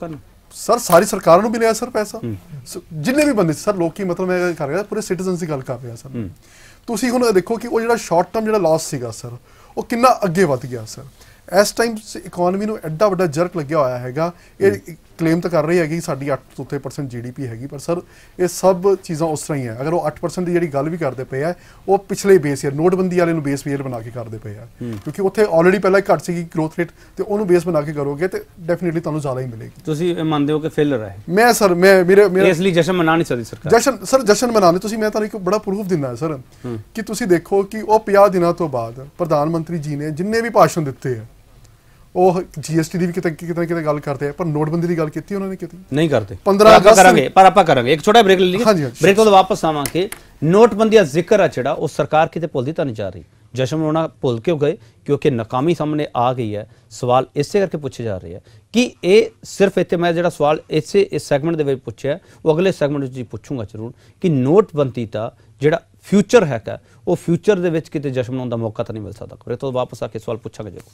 ਸਰ ਸਾਰੀ ਸਰਕਾਰਾਂ ਨੂੰ ਮਿਲਿਆ ਸਰ ਪੈਸਾ, ਜਿੰਨੇ ਵੀ ਬੰਦੇ ਸਰ ਲੋਕੀ, ਮਤਲਬ ਮੈਂ ਕਰ ਰਿਹਾ ਪੂਰੇ ਸਿਟੀਜ਼ਨਸ ਦੀ ਗੱਲ ਕਰ ਰਿਹਾ ਸਰ। ਤੁਸੀਂ ਹੁਣ ਦੇਖੋ ਕਿ ਉਹ ਜਿਹੜਾ ਸ਼ਾਰਟ ਟਰਮ ਜਿਹੜਾ ਲਾਸ ਸੀਗਾ ਸਰ, ਉਹ ਕਿੰਨਾ ਅੱਗੇ ਵੱਧ ਗਿਆ ਸਰ। ਇਸ ਟਾਈਮ ਇਕਨੋਮੀ ਨੂੰ ਐਡਾ ਵੱਡਾ ਜਰਕ ਲੱਗਿਆ ਹੋਇਆ ਹੈਗਾ। ਇਹ ਕਲੇਮ ਤਾਂ ਕਰ ਰਹੀ ਹੈਗੀ ਸਾਡੀ ਅੱਠ ਤੋਂ ਉੱਤੇ ਪਰਸੈਂਟ ਜੀ ਡੀ ਪੀ ਹੈਗੀ, ਪਰ ਸਰ ਇਹ ਸਭ ਚੀਜ਼ਾਂ ਉਸ ਤਰ੍ਹਾਂ ਹੀ ਹੈ। ਅਗਰ ਉਹ ਅੱਠ ਪਰਸੈਂਟ ਦੀ ਜਿਹੜੀ ਗੱਲ ਵੀ ਕਰਦੇ ਪਏ ਆ, ਉਹ ਪਿਛਲੇ ਬੇਸ ਈਅਰ ਨੋਟਬੰਦੀ ਵਾਲੇ ਨੂੰ ਬੇਸ ਈਅਰ ਬਣਾ ਕੇ ਕਰਦੇ ਪਏ ਆ, ਕਿਉਂਕਿ ਉੱਥੇ ਆਲਰੇਡੀ ਪਹਿਲਾਂ ਘੱਟ ਸੀਗੀ ਗਰੋਥ ਰੇਟ, ਤੇ ਉਹਨੂੰ ਬੇਸ ਬਣਾ ਕੇ ਕਰੋਗੇ ਤੇ ਡੈਫੀਨਿਟਲੀ ਤੁਹਾਨੂੰ ਜ਼ਿਆਦਾ ਹੀ ਮਿਲੇਗੀ। ਤੁਸੀਂ ਇਹ ਮੰਨਦੇ ਹੋ ਕਿ ਫੇਲਰ ਹੈ? ਮੈਂ ਸਰ ਮੈਂ ਮੇਰੇ ਮੇਰੇ ਇਸ ਲਈ ਜਸ਼ਨ ਮਨਾ ਨਹੀਂ ਸਕਦੀ ਸਰਕਾਰ। ਜਸ਼ਨ ਸਰ ਜਸ਼ਨ ਮਨਾਉਣੇ ਤੁਸੀਂ, ਮੈਂ ਤੁਹਾਨੂੰ ਇੱਕ ਬੜਾ ਪ੍ਰੂਫ ਦਿੰਦਾ ਸਰ ਕਿ ਤੁਸੀਂ ਦੇਖੋ ਕਿ ਉਹ ਪੰਜਾਹ ਦਿਨਾਂ ਤੋਂ ਬਾਅਦ ਪ੍ਰਧਾਨ ਮੰਤਰੀ ਜੀ ਨੇ ਜਿੰਨੇ ਵੀ ਭਾਸ਼ਣ ਦਿੱਤੇ ਆ, ਉਹ ਜੀਐਸਟੀ ਦੀ ਵੀ ਕਿਤੇ ਕਿਤੇ ਕਿਤੇ ਗੱਲ ਕਰਦੇ ਆ, ਪਰ ਨੋਟਬੰਦੀ ਦੀ ਗੱਲ ਕੀਤੀ ਉਹਨਾਂ ਨੇ ਕੀਤੀ ਨਹੀਂ ਕਰਦੇ। ਪੰਦਰਾਂ ਅਗਸਤ ਕਰਾਂਗੇ, ਪਰ ਆਪਾਂ ਕਰਾਂਗੇ ਇੱਕ ਛੋਟਾ ਬ੍ਰੇਕ ਲੈ ਲਈਏ। ਹਾਂਜੀ, ਬ੍ਰੇਕ ਤੋਂ ਵਾਪਸ ਆਵਾਂਗੇ। ਨੋਟਬੰਦੀ ਦਾ ਜ਼ਿਕਰ ਆ ਜਿਹੜਾ ਉਹ ਸਰਕਾਰ ਕਿਤੇ ਭੁੱਲਦੀ ਤਾਂ ਨਹੀਂ ਜਾ ਰਹੀ। ਜਸ਼ਨ ਮਨਾਉਣਾ ਭੁੱਲ ਕਿਉਂ ਗਏ? ਕਿਉਂਕਿ ਨਾਕਾਮੀ ਸਾਹਮਣੇ ਆ ਗਈ ਹੈ। ਸਵਾਲ ਇਸੇ ਕਰਕੇ ਪੁੱਛੇ ਜਾ ਰਹੇ ਆ ਕਿ ਇਹ ਸਿਰਫ ਇੱਥੇ ਮੈਂ ਜਿਹੜਾ ਸਵਾਲ ਇਸੇ ਇਸ ਸੈਗਮੈਂਟ ਦੇ ਵਿੱਚ ਪੁੱਛਿਆ, ਉਹ ਅਗਲੇ ਸੈਗਮੈਂਟ ਵਿੱਚ ਪੁੱਛੂੰਗਾ ਜ਼ਰੂਰ ਕਿ ਨੋਟਬੰਦੀ ਦਾ ਜਿਹੜਾ ਫਿਊਚਰ ਹੈਗਾ, ਉਹ ਫਿਊਚਰ ਦੇ ਵਿੱਚ ਕਿਤੇ ਜਸ਼ਨ ਮਨਾਉਣ ਦਾ ਮੌਕਾ ਤਾਂ ਨਹੀਂ ਮਿਲ ਸਕਦਾ। ਬ੍ਰੇਕ ਤੋਂ ਵਾਪਸ ਆ ਕੇ ਸਵਾਲ ਪੁੱਛਾਂਗੇ ਜ਼ਰੂਰ।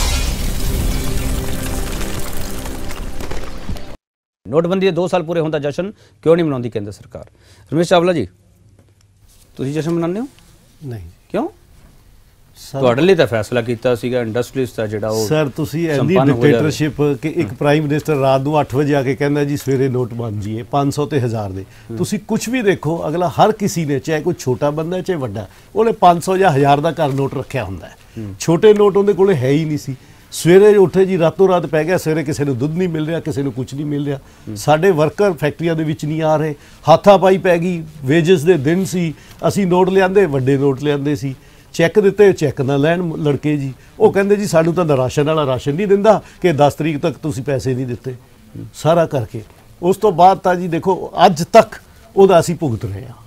ਨੋਟਬੰਦੀ ਦੇ ਦੋ ਸਾਲ ਪੂਰੇ ਹੁੰਦਾ ਜਸ਼ਨ ਕਿਉਂ ਨਹੀਂ ਮਨਾਉਂਦੀ ਕੇਂਦਰ ਸਰਕਾਰ? ਰਮੇਸ਼ ਚਾਵਲਾ ਜੀ, ਤੁਸੀਂ ਜਸ਼ਨ ਮਨਾਉਂਦੇ ਹੋ? ਨਹੀਂ। ਕਿਉਂ? ਤੁਹਾਡੇ ਲਈ ਤਾਂ ਫੈਸਲਾ ਕੀਤਾ ਸੀਗਾ ਇੰਡਸਟਰੀਜ਼ ਦਾ ਜਿਹੜਾ ਉਹ ਸਰ, ਤੁਸੀਂ ਐਂਦੀ ਡਿਕਟੇਟਰਸ਼ਿਪ ਕਿ ਇੱਕ ਪ੍ਰਾਈਮ ਮਿਨਿਸਟਰ ਰਾਤ ਨੂੰ ਅੱਠ ਵਜੇ ਆ ਕੇ ਕਹਿੰਦਾ ਜੀ ਸਵੇਰੇ ਨੋਟ ਬਣ ਜੀਏ ਪੰਜ ਸੌ ਤੇ ਹਜ਼ਾਰ ਦੇ। ਤੁਸੀਂ ਕੁਝ ਵੀ ਦੇਖੋ, ਅਗਲਾ ਹਰ ਕਿਸੇ ਨੇ, ਚਾਹੇ ਕੋਈ ਛੋਟਾ ਬੰਦਾ ਚਾਹੇ ਵੱਡਾ, ਉਹਨੇ ਪੰਜ ਸੌ ਜਾਂ ਹਜ਼ਾਰ ਦਾ ਘਰ ਨੋਟ ਰੱਖਿਆ ਹੁੰਦਾ ਹੈ। ਛੋਟੇ ਨੋਟ ਉਹਦੇ ਕੋਲੇ ਹੈ ਹੀ ਨਹੀਂ ਸੀ। ਸਵੇਰੇ ਉੱਠੇ ਜੀ ਰਾਤੋਂ ਰਾਤ ਪੈ ਗਿਆ, ਸਵੇਰੇ ਕਿਸੇ ਨੂੰ ਦੁੱਧ ਨਹੀਂ ਮਿਲ ਰਿਹਾ, ਕਿਸੇ ਨੂੰ ਕੁਝ ਨਹੀਂ ਮਿਲ ਰਿਹਾ। ਸਾਡੇ ਵਰਕਰ ਫੈਕਟਰੀਆਂ ਦੇ ਵਿੱਚ ਨਹੀਂ ਆ ਰਹੇ, ਹਾਥਾਪਾਈ ਪੈ ਗਈ। ਵੇਜਸ ਦੇ ਦਿਨ ਸੀ, ਅਸੀਂ ਨੋਟ ਲਿਆਂਦੇ, ਵੱਡੇ ਨੋਟ ਲਿਆਂਦੇ ਸੀ, ਚੈੱਕ ਦਿੱਤੇ, ਚੈੱਕ ਨਾ ਲੈਣ ਲੜਕੇ ਜੀ। ਉਹ ਕਹਿੰਦੇ ਜੀ ਸਾਨੂੰ ਤਾਂ ਰਾਸ਼ਨ ਵਾਲਾ ਰਾਸ਼ਨ ਨਹੀਂ ਦਿੰਦਾ ਕਿ ਦਸ ਤਰੀਕ ਤੱਕ ਤੁਸੀਂ ਪੈਸੇ ਨਹੀਂ ਦਿੱਤੇ, ਸਾਰਾ ਕਰਕੇ। ਉਸ ਤੋਂ ਬਾਅਦ ਤਾਂ ਜੀ ਦੇਖੋ ਅੱਜ ਤੱਕ ਉਹਦਾ ਅਸੀਂ ਭੁਗਤ ਰਹੇ ਹਾਂ।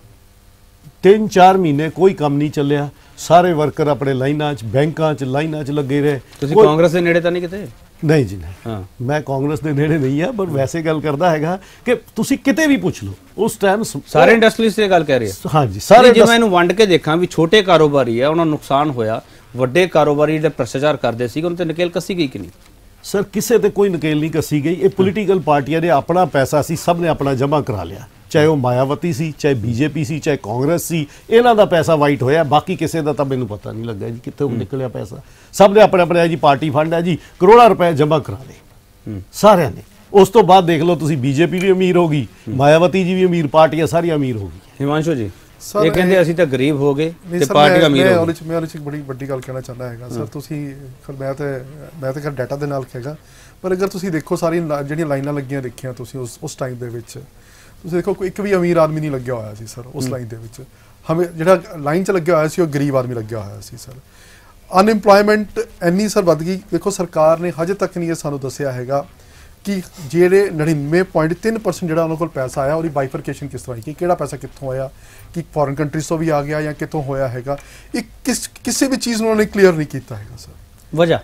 ਤਿੰਨ ਚਾਰ ਮਹੀਨੇ ਕੋਈ ਕੰਮ ਨਹੀਂ ਚੱਲਿਆ, ਸਾਰੇ ਵਰਕਰ ਆਪਣੇ ਲਾਈਨਾਂ 'ਚ, ਬੈਂਕਾਂ 'ਚ, ਲਾਈਨਾਂ 'ਚ ਲੱਗੇ ਰਹੇ। ਤੁਸੀਂ ਕਾਂਗਰਸ ਦੇ ਨੇੜੇ ਤਾਂ ਨਹੀਂ ਕਿਤੇ? ਨਹੀਂ ਜੀ ਨਹੀਂ, ਮੈਂ ਕਾਂਗਰਸ ਦੇ ਨੇੜੇ ਨਹੀਂ ਆ, ਪਰ ਵੈਸੇ ਗੱਲ ਕਰਦਾ ਹੈਗਾ ਕਿ ਤੁਸੀਂ ਕਿਤੇ ਵੀ ਪੁੱਛ ਲਓ ਉਸ ਟਾਈਮ ਸਾਰੇ ਇੰਡਸਟਰੀਜ਼ ਤੇ ਗੱਲ ਕਹਿ ਰਹੇ ਆ। ਹਾਂਜੀ ਸਾਰੇ। ਜੇ ਮੈਂ ਇਹਨੂੰ ਵੰਡ ਕੇ ਦੇਖਾਂ ਵੀ ਛੋਟੇ ਕਾਰੋਬਾਰੀ ਆ, ਉਹਨਾਂ ਨੂੰ ਨੁਕਸਾਨ ਹੋਇਆ, ਵੱਡੇ ਕਾਰੋਬਾਰੀ ਜਿਹੜੇ ਭ੍ਰਿਸ਼ਟਾਚਾਰ ਕਰਦੇ ਸੀ ਉਹਨਾਂ ਤੇ ਨਕੇਲ ਕੱਸੀ ਗਈ ਕਿ ਨਹੀਂ? ਸਰ, ਕਿਸੇ ਤੇ ਕੋਈ ਨਕੇਲ ਨਹੀਂ ਕੱਸੀ ਗਈ। ਇਹ ਪੋਲੀਟੀਕਲ ਪਾਰਟੀਆਂ ਨੇ ਆਪਣਾ ਪੈਸਾ ਸੀ, ਸਭ ਨੇ ਆਪਣਾ ਜਮ੍ਹਾਂ ਕਰਾ ਲਿਆ, ਚਾਹੇ ਉਹ ਮਾਇਆਵਤੀ ਸੀ, ਚਾਹੇ ਬੀਜੇਪੀ ਸੀ, ਚਾਹੇ ਕਾਂਗਰਸ ਸੀ। ਇਹਨਾਂ ਦਾ ਪੈਸਾ ਵਾਈਟ ਹੋਇਆ, ਬਾਕੀ ਕਿਸੇ ਦਾ ਤਾਂ ਮੈਨੂੰ ਪਤਾ ਨਹੀਂ ਲੱਗਾ ਜੀ ਕਿੱਥੋਂ ਨਿਕਲਿਆ ਪੈਸਾ। ਸਭ ਨੇ ਆਪਣੇ ਆਪਣੇ ਜੀ ਪਾਰਟੀ ਫੰਡ ਹੈ ਜੀ, ਕਰੋੜਾਂ ਰੁਪਏ ਜਮ੍ਹਾਂ ਕਰਾ ਲਏ ਸਾਰਿਆਂ ਨੇ। ਉਸ ਤੋਂ ਬਾਅਦ ਦੇਖ ਲਓ ਤੁਸੀਂ, ਬੀਜੇਪੀ ਵੀ ਅਮੀਰ ਹੋ ਗਈ, ਮਾਇਆਵਤੀ ਜੀ ਵੀ ਅਮੀਰ, ਪਾਰਟੀਆਂ ਸਾਰੀਆਂ ਅਮੀਰ ਹੋ ਗਈਆਂ। ਹਿਮਾਂਸ਼ੂ ਜੀ, ਇਹ ਕਹਿੰਦੇ ਅਸੀਂ ਤਾਂ ਗਰੀਬ ਹੋ ਗਏ ਤੇ ਪਾਰਟੀਆਂ ਅਮੀਰ ਹੋ ਗਈਆਂ। ਮੈਂ ਉਹਦੇ 'ਚ ਬੜੀ ਵੱਡੀ ਗੱਲ ਕਹਿਣਾ ਚਾਹੁੰਦਾ ਹੈਗਾ ਸਰ। ਤੁਸੀਂ ਮੈਂ ਤਾਂ ਮੈਂ ਤਾਂ ਡਾਟਾ ਦੇ ਨਾਲ ਕਹੇਗਾ, ਪਰ ਅਗਰ ਤੁਸੀਂ ਦੇਖੋ ਸਾਰੀਆਂ ਜਿਹੜੀਆਂ ਲਾਈਨਾਂ ਲੱਗੀਆਂ ਦੇਖੀਆਂ ਤੁਸੀਂ ਉਸ ਉਸ ਟਾਈਮ ਦੇ ਵਿੱਚ, ਤੁਸੀਂ ਦੇਖੋ ਕੋਈ ਇੱਕ ਵੀ ਅਮੀਰ ਆਦਮੀ ਨਹੀਂ ਲੱਗਿਆ ਹੋਇਆ ਸੀ ਸਰ ਉਸ ਲਾਈਨ ਦੇ ਵਿੱਚ। ਹਮੇ ਜਿਹੜਾ ਲਾਈਨ 'ਚ ਲੱਗਿਆ ਹੋਇਆ ਸੀ ਉਹ ਗਰੀਬ ਆਦਮੀ ਲੱਗਿਆ ਹੋਇਆ ਸੀ ਸਰ। ਅਨਇੰਪਲੋਇਮੈਂਟ ਇੰਨੀ ਸਰ ਵੱਧ ਗਈ। ਦੇਖੋ ਸਰਕਾਰ ਨੇ ਹਜੇ ਤੱਕ ਨਹੀਂ ਇਹ ਸਾਨੂੰ ਦੱਸਿਆ ਹੈਗਾ ਕਿ ਜਿਹੜੇ ਨੜਿਨਵੇਂ ਪੁਆਇੰਟ ਤਿੰਨ ਪਰਸੈਂਟ ਜਿਹੜਾ ਉਹਨਾਂ ਕੋਲ ਪੈਸਾ ਆਇਆ, ਉਹਦੀ ਬਾਈਫਰਕੇਸ਼ਨ ਕਿਸ ਤਰ੍ਹਾਂ ਕਿ ਕਿਹੜਾ ਪੈਸਾ ਕਿੱਥੋਂ ਆਇਆ, ਕਿ ਫੋਰਨ ਕੰਟਰੀਜ਼ ਤੋਂ ਵੀ ਆ ਗਿਆ ਜਾਂ ਕਿੱਥੋਂ ਹੋਇਆ ਹੈਗਾ। ਇਹ ਕਿਸ ਕਿਸੇ ਵੀ ਚੀਜ਼ ਨੂੰ ਉਹਨਾਂ ਨੇ ਕਲੀਅਰ ਨਹੀਂ ਕੀਤਾ ਹੈਗਾ ਸਰ। ਵਜ੍ਹਾ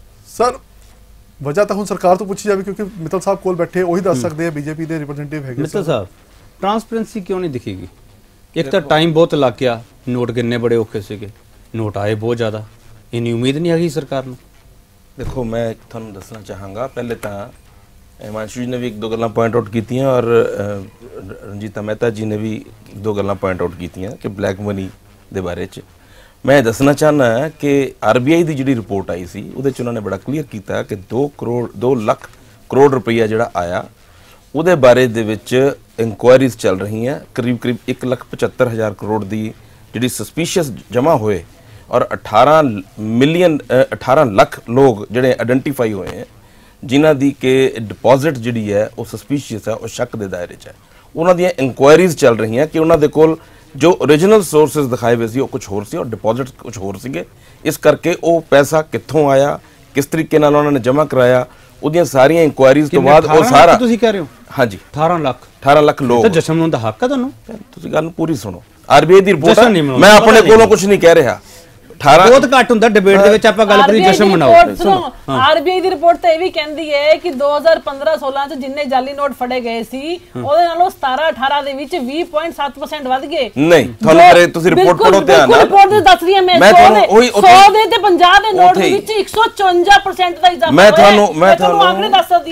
ਸਰ ਵਜ੍ਹਾ ਤਾਂ ਹੁਣ ਸਰਕਾਰ ਤੋਂ ਪੁੱਛੀ ਜਾਵੇ, ਕਿਉਂਕਿ ਮਿੱਤਲ ਸਾਹਿਬ ਕੋਲ ਬੈਠੇ ਉਹੀ ਦੱਸ ਸਕਦੇ ਆ, ਬੀਜੇਪੀ ਦੇ ਰਿਪਰੈਜ਼ੈਂਟੇਟਿਵ ਹੈਗੇ। ਮਿੱਤਲ ਸਾਹਿਬ, ਟ੍ਰਾਂਸਪੇਰੈਂਸੀ ਕਿਉਂ ਨਹੀਂ ਦਿਖੇਗੀ? ਇੱਕ ਤਾਂ ਟਾਈਮ ਬਹੁਤ ਲੱਗ ਗਿਆ, ਨੋਟ ਗਿਣਨੇ ਬੜੇ ਔਖੇ ਸੀਗੇ, ਨੋਟ ਆਏ ਬਹੁਤ ਜ਼ਿਆਦਾ, ਇੰਨੀ ਉਮੀਦ ਨਹੀਂ ਹੈਗੀ ਸਰਕਾਰ ਨੂੰ। ਦੇਖੋ, ਮੈਂ ਤੁਹਾਨੂੰ ਦੱਸਣਾ ਚਾਹਾਂਗਾ, ਪਹਿਲੇ ਤਾਂ ਹਿਮਾਂਸ਼ੂ ਜੀ ਨੇ ਵੀ ਇੱਕ ਦੋ ਗੱਲਾਂ ਪੁਆਇੰਟ ਆਊਟ ਕੀਤੀਆਂ ਔਰ ਰਣਜੀਤਾ ਮਹਿਤਾ ਜੀ ਨੇ ਵੀ ਇੱਕ ਦੋ ਗੱਲਾਂ ਪੁਆਇੰਟ ਆਊਟ ਕੀਤੀਆਂ ਕਿ ਬਲੈਕ ਮਨੀ ਦੇ ਬਾਰੇ 'ਚ। ਮੈਂ ਦੱਸਣਾ ਚਾਹੁੰਦਾ ਕਿ ਆਰ ਬੀ ਆਈ ਦੀ ਜਿਹੜੀ ਰਿਪੋਰਟ ਆਈ ਸੀ ਉਹਦੇ 'ਚ ਉਹਨਾਂ ਨੇ ਬੜਾ ਕਲੀਅਰ ਕੀਤਾ ਕਿ ਦੋ ਕਰੋੜ ਦੋ ਲੱਖ ਕਰੋੜ ਰੁਪਈਆ ਜਿਹੜਾ ਆਇਆ, ਉਹਦੇ ਬਾਰੇ ਦੇ ਵਿੱਚ ਇਨਕੁਆਇਰੀਜ਼ ਚੱਲ ਰਹੀਆਂ। ਕਰੀਬ ਕਰੀਬ ਇੱਕ ਲੱਖ ਪਝੱਤਰ ਹਜ਼ਾਰ ਕਰੋੜ ਦੀ ਜਿਹੜੀ ਸਸਪੀਸ਼ੀਅਸ ਜਮ੍ਹਾਂ ਹੋਏ ਔਰ ਅਠਾਰਾਂ ਮਿਲੀਅਨ ਅਠਾਰਾਂ ਲੱਖ ਲੋਕ ਜਿਹੜੇ ਆਇਡੈਂਟੀਫਾਈ ਹੋਏ ਹੈ, ਜਿਨ੍ਹਾਂ ਦੀ ਕਿ ਡਿਪੋਜ਼ਿਟ ਜਿਹੜੀ ਹੈ ਉਹ ਸਸਪੀਸ਼ੀਅਸ ਹੈ, ਉਹ ਸ਼ੱਕ ਦੇ ਦਾਇਰੇ 'ਚ ਹੈ। ਉਹਨਾਂ ਦੀਆਂ ਇਨਕੁਆਇਰੀਜ਼ ਚੱਲ ਰਹੀਆਂ ਕਿ ਉਹਨਾਂ ਦੇ ਕੋਲ ਜੋ ਓਰੀਜਨਲ ਸੋਰਸਿਸ ਦਿਖਾਏ ਹੋਏ ਸੀ ਉਹ ਕੁਝ ਹੋਰ ਸੀ ਔਰ ਡਿਪੋਜ਼ਿਟ ਕੁਝ ਹੋਰ ਸੀਗੇ। ਇਸ ਕਰਕੇ ਉਹ ਪੈਸਾ ਕਿੱਥੋਂ ਆਇਆ, ਕਿਸ ਤਰੀਕੇ ਨਾਲ ਉਹਨਾਂ ਨੇ ਜਮ੍ਹਾਂ ਕਰਾਇਆ, ਉਹਦੀਆਂ ਸਾਰੀਆਂ ਇਨਕੁਆਇਰੀਜ਼ ਤੋਂ ਬਾਅਦ ਉਹ ਸਾਰਾ। ਤੁਸੀਂ ਕਹਿ ਰਹੇ ਹੋ ਹਾਂਜੀ ਅਠਾਰਾਂ ਲੱਖ ਅਠਾਰਾਂ ਲੱਖ ਲੋਕ। ਤਾਂ ਜਸ਼ਨ ਮਨਾਉਣ ਦਾ ਹੱਕ ਹੈ ਤੁਹਾਨੂੰ? ਤੁਸੀਂ ਗੱਲ ਨੂੰ ਪੂਰੀ ਸੁਣੋ। ਆਰ ਬੀ ਆਈ ਦੀ ਰਿਪੋਰਟ, ਮੈਂ ਆਪਣੇ ਕੋਲੋਂ ਕੁਝ ਨਹੀਂ ਕਹਿ ਰਿਹਾ। ਬਹੁਤ ਘੱਟ ਹੁੰਦਾ ਡਿਬੇਟ ਦੇ ਵਿੱਚ ਆਪਾਂ ਗੱਲ ਕਰੀ ਜਸ਼ਨ ਮਨਾਓ। ਆਰ ਬੀ ਆਈ ਦੀ ਰਿਪੋਰਟ ਤਾਂ ਇਹ ਵੀ ਕਹਿੰਦੀ ਹੈ ਕਿ ਦੋ ਹਜ਼ਾਰ ਪੰਦਰਾਂ ਸੋਲਾਂ ਚ ਜਿੰਨੇ ਜਾਲੀ ਨੋਟ ਫੜੇ ਗਏ ਸੀ ਉਹਦੇ ਨਾਲੋਂ ਸਤਾਰਾਂ ਅਠਾਰਾਂ ਦੇ ਵਿੱਚ ਵੀਹ ਪੁਆਇੰਟ ਸੱਤ ਪਰਸੈਂਟ ਵੱਧ ਗਏ। ਨਹੀਂ, ਤੁਹਾਨੂੰ ਕਰੇ ਤੁਸੀਂ ਰਿਪੋਰਟ ਪੜੋ ਧਿਆਨ ਨਾਲ। ਰਿਪੋਰਟ ਦੱਸ ਰਹੀ ਹੈ ਮੈਂ ਸੌ ਦੇ ਤੇ ਪੰਜਾਹ ਦੇ ਨੋਟ ਦੇ ਵਿੱਚ ਇੱਕ ਸੌ ਚੁਰੰਜਾ ਪਰਸੈਂਟ ਦਾ ਇਜ਼ਾਫਾ ਹੋਇਆ। ਮੈਂ ਤੁਹਾਨੂੰ ਮੈਂ ਤੁਹਾਨੂੰ ਆਂਕੜੇ ਦੱਸ ਸਕਦੀ ਹਾਂ।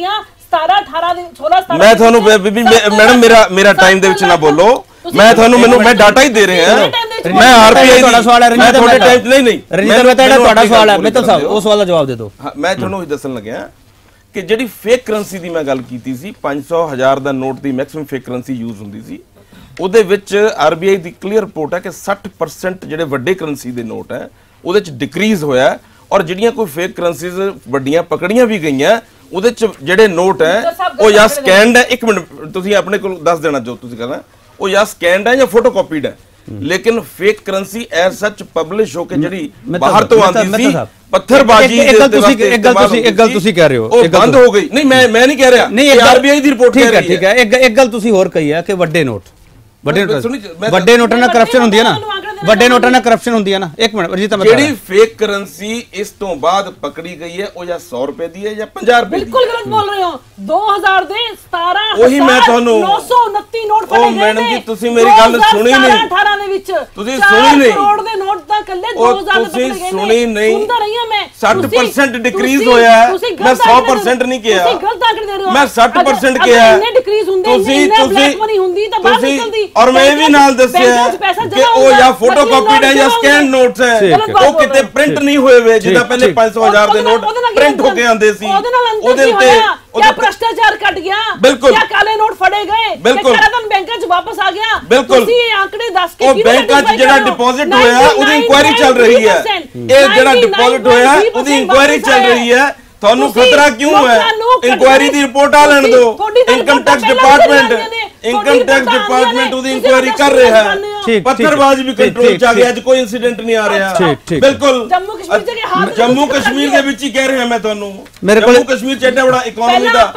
ਸਤਾਰਾਂ ਅਠਾਰਾਂ ਦੇ ਸੋਲਾਂ ਸਤਾਰਾਂ ਮੈਂ ਤੁਹਾਨੂੰ ਬੀਬੀ ਮੈਡਮ ਮੇਰਾ ਮੇਰਾ ਟਾਈਮ ਦੇ ਵਿੱਚ ਨਾ ਬੋਲੋ, ਮੈਂ ਤੁਹਾਨੂੰ ਮੈਨੂੰ ਮੈਂ ਡਾਟਾ ਹੀ ਦੇ ਰਿਹਾ ਹਾਂ। ਮੈਂ ਆਰਪੀਆਈ ਤੁਹਾਡਾ ਸਵਾਲ ਹੈ ਮੈਂ ਤੁਹਾਡੇ ਟਾਈਮ ਨਹੀਂ ਨਹੀਂ ਰਣਜੀਤ ਮਹਿਤਾ ਜਿਹੜਾ ਤੁਹਾਡਾ ਸਵਾਲ ਹੈ ਮਿੱਤਲ ਸਾਹਿਬ ਉਸ ਸਵਾਲ ਦਾ ਜਵਾਬ ਦੇ ਦਿਓ। ਹਾਂ ਮੈਂ ਤੁਹਾਨੂੰ ਇਹ ਦੱਸਣ ਲੱਗਿਆ ਕਿ ਜਿਹੜੀ ਫੇਕ ਕਰੰਸੀ ਦੀ ਮੈਂ ਗੱਲ ਕੀਤੀ ਸੀ, ਪੰਜ ਸੌ ਹਜ਼ਾਰ ਦਾ ਨੋਟ ਦੀ ਮੈਕਸਿਮਮ ਫੇਕ ਕਰੰਸੀ ਯੂਜ਼ ਹੁੰਦੀ ਸੀ, ਉਹਦੇ ਵਿੱਚ ਆਰਬੀਆਈ ਦੀ ਕਲੀਅਰ ਰਿਪੋਰਟ ਹੈ ਕਿ ਸੱਠ ਪਰਸੈਂਟ ਜਿਹੜੇ ਵੱਡੇ ਕਰੰਸੀ ਦੇ ਨੋਟ ਹੈ ਉਹਦੇ ਚ ਡਿਕਰੀਜ਼ ਹੋਇਆ, ਔਰ ਜਿਹੜੀਆਂ ਕੋਈ ਫੇਕ ਕਰੰਸੀਜ਼ ਵੱਡੀਆਂ ਪਕੜੀਆਂ ਵੀ ਗਈਆਂ ਉਹਦੇ ਚ ਜਿਹੜੇ ਨੋਟ ਹੈ ਉਹ ਜਾਂ ਸਕੈਨਡ ਹੈ, ਇੱਕ ਮਿੰਟ ਤੁਸੀਂ ਆਪਣੇ ਕੋਲ ਦੱਸ ਦੇਣਾ ਜੋ ਤੁਸੀਂ ਕਰਨਾ, ਉਹ ਜਾਂ ਸਕੈਨਡ ਹੈ ਜਾਂ ਫੋਟੋਕਾਪੀਡ ਹੈ, ਲੇਕਿਨ fake currency as such publish ਹੋ ਕੇ ਜਿਹੜੀ ਬਾਹਰ ਤੋਂ ਆਉਂਦੀ ਸੀ ਪੱਥਰਬਾਜ਼ੀ ਇੱਕ ਗੱਲ ਤੁਸੀਂ ਇੱਕ ਗੱਲ ਤੁਸੀਂ ਇੱਕ ਗੱਲ ਤੁਸੀਂ ਕਹਿ ਰਹੇ ਹੋ, ਉਹ ਬੰਦ ਹੋ ਗਈ। ਨਹੀਂ ਮੈਂ ਮੈਂ ਨਹੀਂ ਕਹਿ ਰਿਹਾ, ਨਹੀਂ ਆਰਬੀਆਈ ਦੀ ਰਿਪੋਰਟ ਠੀਕ ਹੈ ਠੀਕ ਹੈ ਇੱਕ ਇੱਕ ਗੱਲ ਤੁਸੀਂ ਹੋਰ ਕਹੀ ਹੈ ਕਿ ਵੱਡੇ ਨੋਟ ਵੱਡੇ ਵੱਡੇ ਨੋਟਾਂ ਨਾਲ ਕਰਪਸ਼ਨ ਹੁੰਦੀ ਹੈ ਨਾ, ਵੱਡੇ ਨੋਟਾਂ ਨਾਲ ਕਰਪਸ਼ਨ ਹੁੰਦੀ ਹੈ ਨਾ। ਇੱਕ ਮਿੰਟ ਰਣਜੀਤ ਮੈਂ ਜਿਹੜੀ ਫੇਕ ਕਰੰਸੀ ਇਸ ਤੋਂ ਬਾਅਦ ਪਕੜੀ ਗਈ ਹੈ ਉਹ ਜਾਂ ਸੌ ਰੁਪਏ ਦੀ ਹੈ ਜਾਂ ਪੰਜਾਹ ਰੁਪਏ ਦੀ। ਬਿਲਕੁਲ ਗਲਤ ਬੋਲ ਰਹੇ ਹੋ। ਦੋ ਹਜ਼ਾਰ ਦੇ ਸਤਾਰਾਂ ਉਹੀ ਮੈਂ ਤੁਹਾਨੂੰ ਨੌ ਸੌ ਉਨੱਤੀ ਨੋਟ ਫੜੇ ਗਏ ਨੇ। ਉਹ ਮੈਡਮ ਜੀ ਤੁਸੀਂ ਮੇਰੀ ਗੱਲ ਸੁਣੀ ਨਹੀਂ, ਅਠਾਰਾਂ ਦੇ ਵਿੱਚ ਤੁਸੀਂ ਸੁਣੀ ਨਹੀਂ, ਕਰੋੜ ਦੇ ਨੋਟ ਤਾਂ ਕੱਲੇ ਦੋ ਹਜ਼ਾਰ ਦੇ ਪਕੜੇ ਗਏ ਨੇ। ਸੁਣੀ ਨਹੀਂ, ਸੁਣਦਾ ਰਹੀ ਹਾਂ ਮੈਂ। ਸੱਠ ਪਰਸੈਂਟ ਡਿਕਰੀਜ਼ ਹੋਇਆ ਹੈ, ਮੈਂ ਸੌ ਪਰਸੈਂਟ ਨਹੀਂ ਕਿਹਾ, ਤੁਸੀਂ ਗਲਤ ਆંકੜੇ ਦੇ ਰਹੇ ਹੋ। ਮੈਂ ਸੱਠ ਪਰਸੈਂਟ ਕਿਹਾ। ਇੰਨੇ ਡਿਕਰੀਜ਼ ਹੁੰਦੇ ਤੁਸੀਂ ਇੰਨੇ ਬਲੈਕ ਮਨੀ ਹੁੰਦੀ ਤਾਂ ਬਾਹਰ ਨਿਕਲਦੀ। ਔਰ ਮੈਂ ਵੀ ਨਾਲ ਦੱਸਿਆ ਕਿ ਉਹ ਜਾਂ ਫੋਟੋਕਾਪੀਡ ਹੈ ਜਾਂ ਸਕੈਨ ਨੋਟਸ ਹੈ, ਉਹ ਕਿਤੇ ਪ੍ਰਿੰਟ ਨਹੀਂ ਹੋਏ ਵੇ, ਜਿੱਦਾਂ ਪਹਿਲੇ ਪੰਜ ਸੌ ਹਜ਼ਾਰ ਦੇ ਨੋਟ ਪ੍ਰਿੰਟ ਹੋ ਕੇ ਆਉਂਦੇ ਸੀ, ਉਹਦੇ ਉੱਤੇ ਕਿਆ ਭ੍ਰਸ਼ਟਾਚਾਰ ਘਟ ਗਿਆ, ਕਿਆ ਕਾਲੇ ਨੋਟ ਫੜੇ ਗਏ, ਬਿਲਕੁਲ ਕਰਾਧਨ ਬੈਂਕਾਂ 'ਚ ਵਾਪਸ ਆ ਗਿਆ। ਬਿਲਕੁਲ ਤੁਸੀਂ ਇਹ ਆંકੜੇ ਦੱਸ ਕੇ ਉਹ ਬੈਂਕਾਂ 'ਚ ਜਿਹੜਾ ਡਿਪੋਜ਼ਿਟ ਹੋਇਆ ਉਹਦੀ ਇਨਕੁਆਇਰੀ ਚੱਲ ਰਹੀ ਹੈ, ਇਹ ਜਿਹੜਾ ਡਿਪੋਜ਼ਿਟ ਹੋਇਆ ਉਹਦੀ ਇਨਕੁਆਇਰੀ ਚੱਲ ਰਹੀ ਹੈ। ਤੁਹਾਨੂੰ ਖਤਰਾ ਕਿਉਂ ਹੈ? ਇਨਕੁਆਇਰੀ ਦੀ ਰਿਪੋਰਟ ਆ ਲੈਣ ਦਿਓ, income tax department income tax department ਉਹਦੀ ਇਨਕੁਆਇਰੀ ਕਰ ਰਿਹਾ ਹੈ। ਪੱਥਰਬਾਜ਼ੀ ਵੀ ਕੰਟਰੋਲ ਚ ਆ ਗਿਆ, ਅੱਜ ਕੋਈ ਇਨਸੀਡੈਂਟ ਨਹੀਂ ਆ ਰਿਹਾ। ਬਿਲਕੁਲ ਜੰਮੂ ਕਸ਼ਮੀਰ ਦੇ ਹਾਲ ਜੰਮੂ ਕਸ਼ਮੀਰ ਦੇ ਵਿੱਚ ਹੀ ਕਹਿ ਰਿਹਾ ਮੈਂ ਤੁਹਾਨੂੰ, ਮੇਰੇ ਕੋਲ ਜੰਮੂ ਕਸ਼ਮੀਰ ਚ ਐਡਾ ਬੜਾ ਇਕਨੋਮੀ ਦਾ